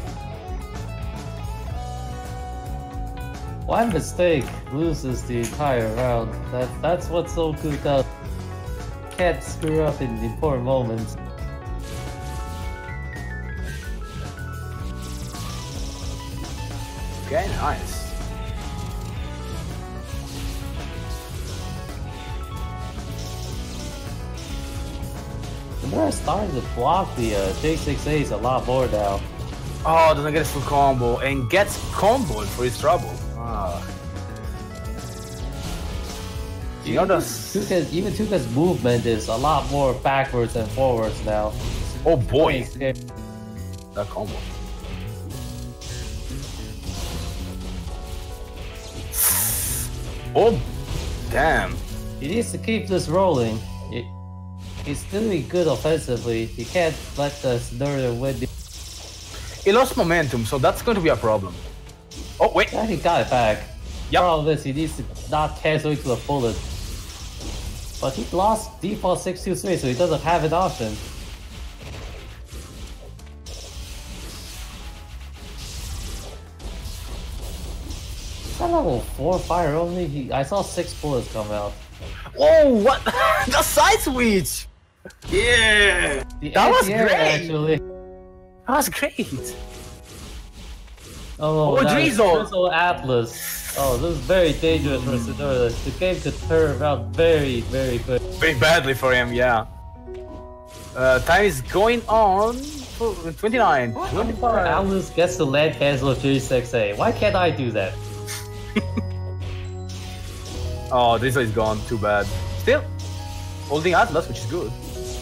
One mistake loses the entire round. That's what so good does. Can't screw up in important moments. Okay, nice. We're starting to block the J6As a lot more now. Oh, doesn't get a full combo and gets comboed for his trouble. Ah. You know the Even Tuca's movement is a lot more backwards and forwards now. oh boy, Yeah. that combo. Oh damn. He needs to keep this rolling. He's doing good offensively. He can't let the Snurder win. He lost momentum, so that's going to be a problem. Oh wait. Yeah, he got it back. Yep. Problem is he needs to not cancel into the bullet. But he lost default 623, so he doesn't have an option. that level 4 fire only? I saw 6 bullets come out. Oh, what? The side switch! Yeah! That was anti-air, great. actually. That was great! Oh, that is Drizzle. Drizzle Atlas. Oh, this is very dangerous for Sidora. The game could turn around very, very quick. Very badly for him, yeah. Time is going on for 29. 25. Atlas gets to land cancel 36A. Why can't I do that? Oh, this is gone. Too bad. Still holding Atlas, which is good.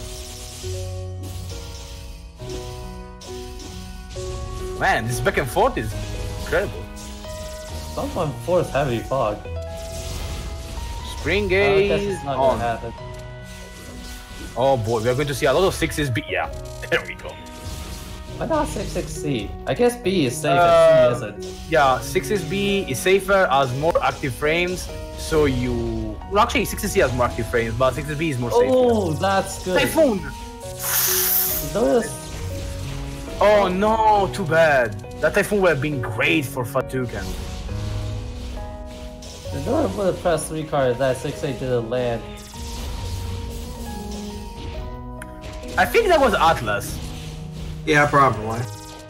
Man, this back and forth is incredible. Someone forced heavy fog. Spring I guess gaze it's not on. gonna happen. Oh boy, we are going to see a lot of 6s B. Yeah, there we go. Why not 66C? I guess B is safe and C isn't. Yeah, 6s B is safer, has more active frames, so you... Well, actually, 6s C has more active frames, but 6s B is more safe. Oh, that's good. Typhoon! Notice. Oh no, too bad. That Typhoon would have been great for Fatukan. Sidora would have pressed 3 cards that 6A didn't land. I think that was Atlas. Yeah, probably.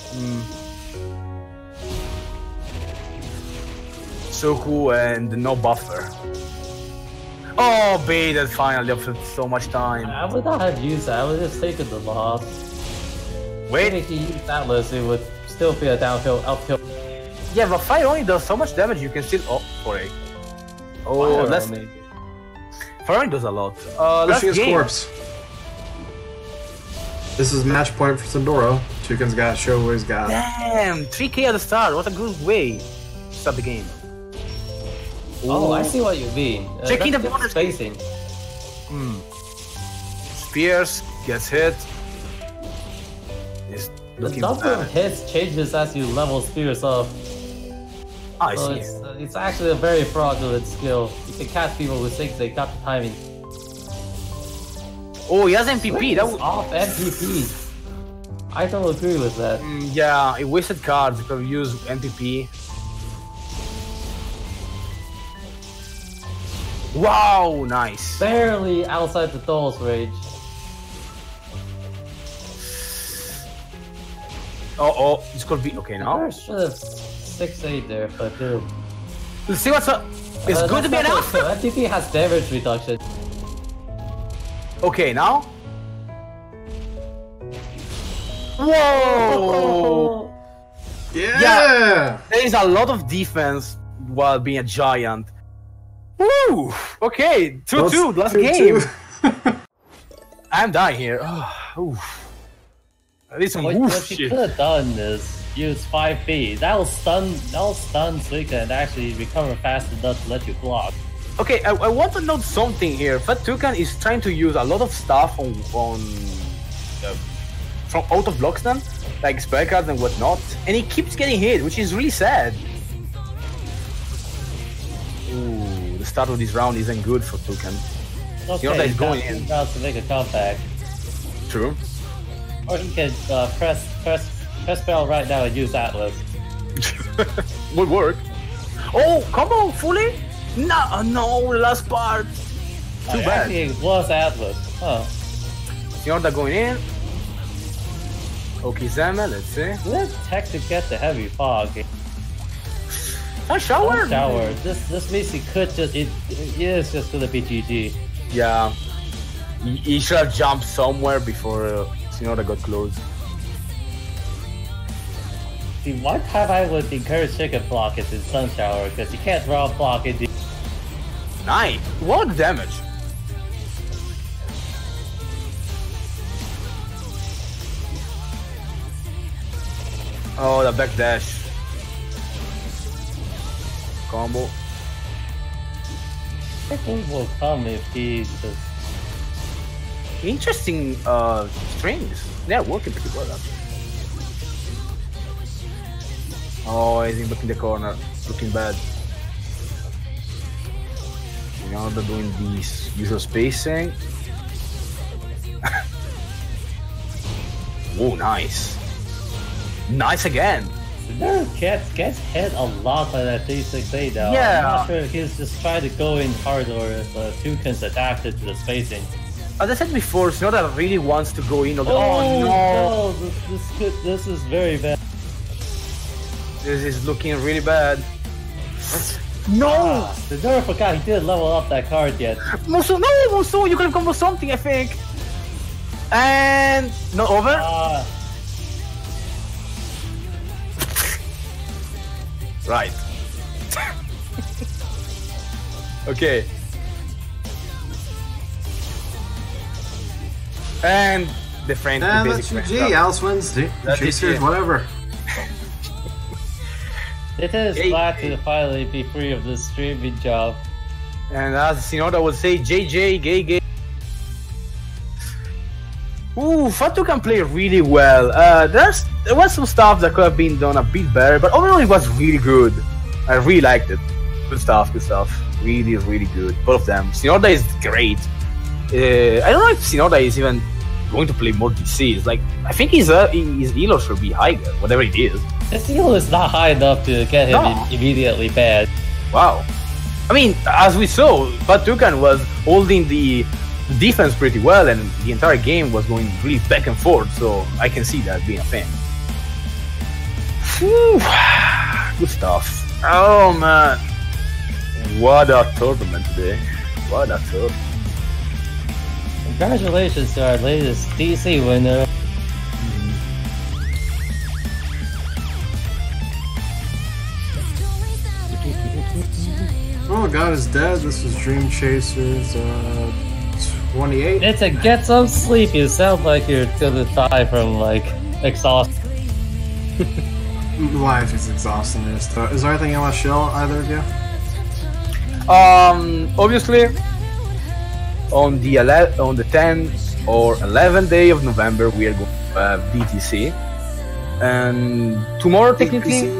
Soku and no buffer. Oh, B, that finally after so much time. I would not have used that, I would have taken the loss. Wait, If he used Atlas, it would still be a downhill, uphill. yeah, but fire only does so much damage, you can still... Oh, sorry. Oh, Fire let's... only. Fire only does a lot. Let's Pushing his game. corpse. This is match point for Sandoro. Toucan's got to show what he's got. Damn, 3k at the start, what a good way to start the game. Oh, I see what you mean. Checking That's the good bonus. spacing. Spears, gets hit. Is The looking number of bad. hits changes as you level Spears up. I So see. it's actually a very fraudulent skill. You can catch people who think they got the timing. Oh, he has MPP. That was... Off MPP. I don't agree with that. Yeah, he wasted cards because we use MPP. Wow, nice. Barely outside the Doll's range. Oh, this could be okay now. I should have 6-8 there, but dude. Let's see what's up. It's good to be enough. MPP has damage reduction. Okay, now. Whoa! Yeah! There is a lot of defense while being a giant. Woo! Okay, 2-2, last game. I'm dying here. Oof. That is some What woof you shit. could have done is use 5B. That will stun Suika and actually recover fast enough to let you block. Okay, I want to note something here. Fat Toucan is trying to use a lot of stuff from out of Bloxton, like spell cards and whatnot, and he keeps getting hit, which is really sad. Ooh, the start of this round isn't good for Toucan. Okay, You know that he's going he's in. about to make a comeback. True. Or he can press spell right now and use Atlas. Would work. Oh, combo fully? No, last part. Too bad. Actually, it was Atlas. Huh. Yorda going in. Okizeme, let's see. Good tech to get the heavy fog. A shower? Shower. This means he could just it is just gonna be GG. Yeah. He should have jumped somewhere before Sinorda got close. See, one time I would encourage chicken block is in Sun Shower because you can't draw block in the. Nice. What damage? Oh, the back dash. Combo. I think will come if he just. Interesting strings. They're working pretty well actually. Oh, he's in back in the corner. Looking bad. Now they're doing this usual spacing. Oh, nice. Nice again. Nerf gets hit a lot by that D6A now. Yeah. I'm not sure if he's just trying to go in hard or if Toucan's adapted to the spacing. As I said before, Shinoda really wants to go in. Oh no! This is very bad. This is looking really bad. No! The Nerf forgot he didn't level up that card yet. Muso, no! Muso, you could have combo something, I think. And not over. Right. Okay. And the friend. And the that's basic GG. friend. Alice wins. That's Chasers, it. whatever. It is Hey, glad hey. to finally be free of this streaming job. And as Shinoda would say, JJ, gay. Ooh, Fatu can play really well. There was some stuff that could have been done a bit better, but overall it was really good. I really liked it. Good stuff. Really, really good. Both of them. Shinoda is great. I don't know if Shinoda is even going to play more DCs. Like, I think his elo should be higher, whatever it is. His elo is not high enough to get him No. immediately bad. Wow. I mean, as we saw, Patukan was holding the defense pretty well, and the entire game was going really back and forth, so I can see that being a thing. Whew. Good stuff. Oh man. What a tournament today. What a tournament. Congratulations to our latest DC winner. Oh, God is dead. This was Dream Chasers 28. It's a get some sleep. You sound like you're gonna die from like exhaustion. Life is exhausting. Is there anything you want to show, either of you? Obviously, on the 10th or 11th day of November, we are going to have DTC, and tomorrow technically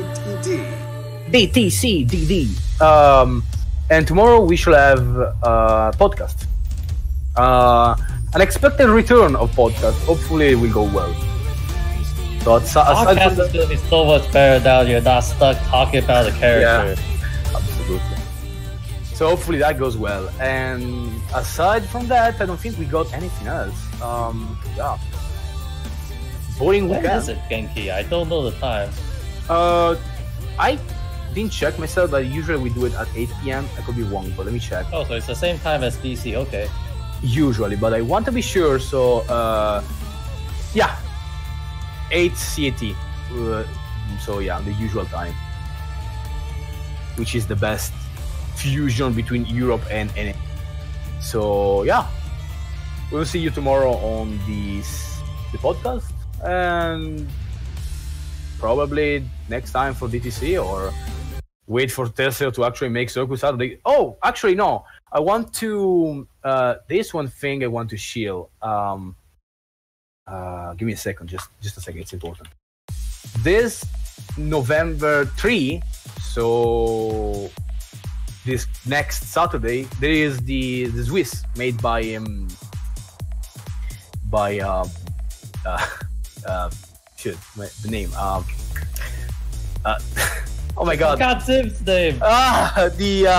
DTC DD. And tomorrow we shall have podcast. An expected return of podcast. Hopefully, it will go well. So aside Podcast from is gonna be so much better now. You're not stuck talking about a character. absolutely. So hopefully that goes well. And aside from that, I don't think we got anything else. Yeah. Boring When weekend. is it, Genki? I don't know the time. I didn't check myself, but usually we do it at 8 p.m. I could be wrong, but let me check. Oh, so it's the same time as DC. Okay. Usually, but I want to be sure, so yeah, 8 CAT. So yeah, the usual time, which is the best fusion between Europe and NA. So yeah, we'll see you tomorrow on the podcast, and probably next time for DTC, or wait for Tesla to actually make Soku Saturday. Oh, actually no. I want to this one thing I want to shield. Give me a second, just a second. It's important. This November 3, so this next Saturday, there is the Swiss made by shit, the name oh my god. Got Tim's name. Oh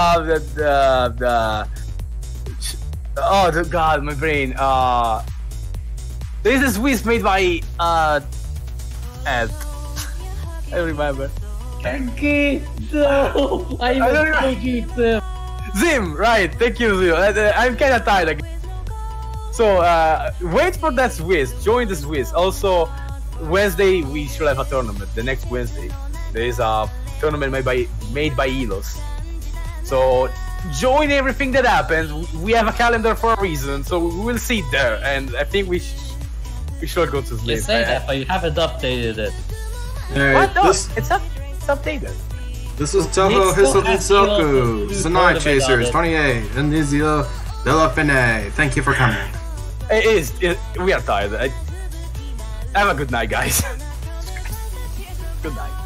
the god, my brain. There is a Swiss made by Ed. I remember. Genki, no! I even don't know. told you, Tim. Zim, right? Thank you, Zim. I'm kind of tired again. So wait for that Swiss. Join the Swiss. Also, Wednesday we should have a tournament. The next Wednesday there is a tournament made by Elos. So join everything that happens. We have a calendar for a reason, so we will see it there. And I think we should go to sleep. You say that, but you haven't updated it. What? No, This it's updated. is Toho It's still Hisoten asking us to Soku, do Sanai tournament on Chasers it. 28, and Nizio Delafine. Thank you for coming. We are tired. Have a good night, guys. Good night.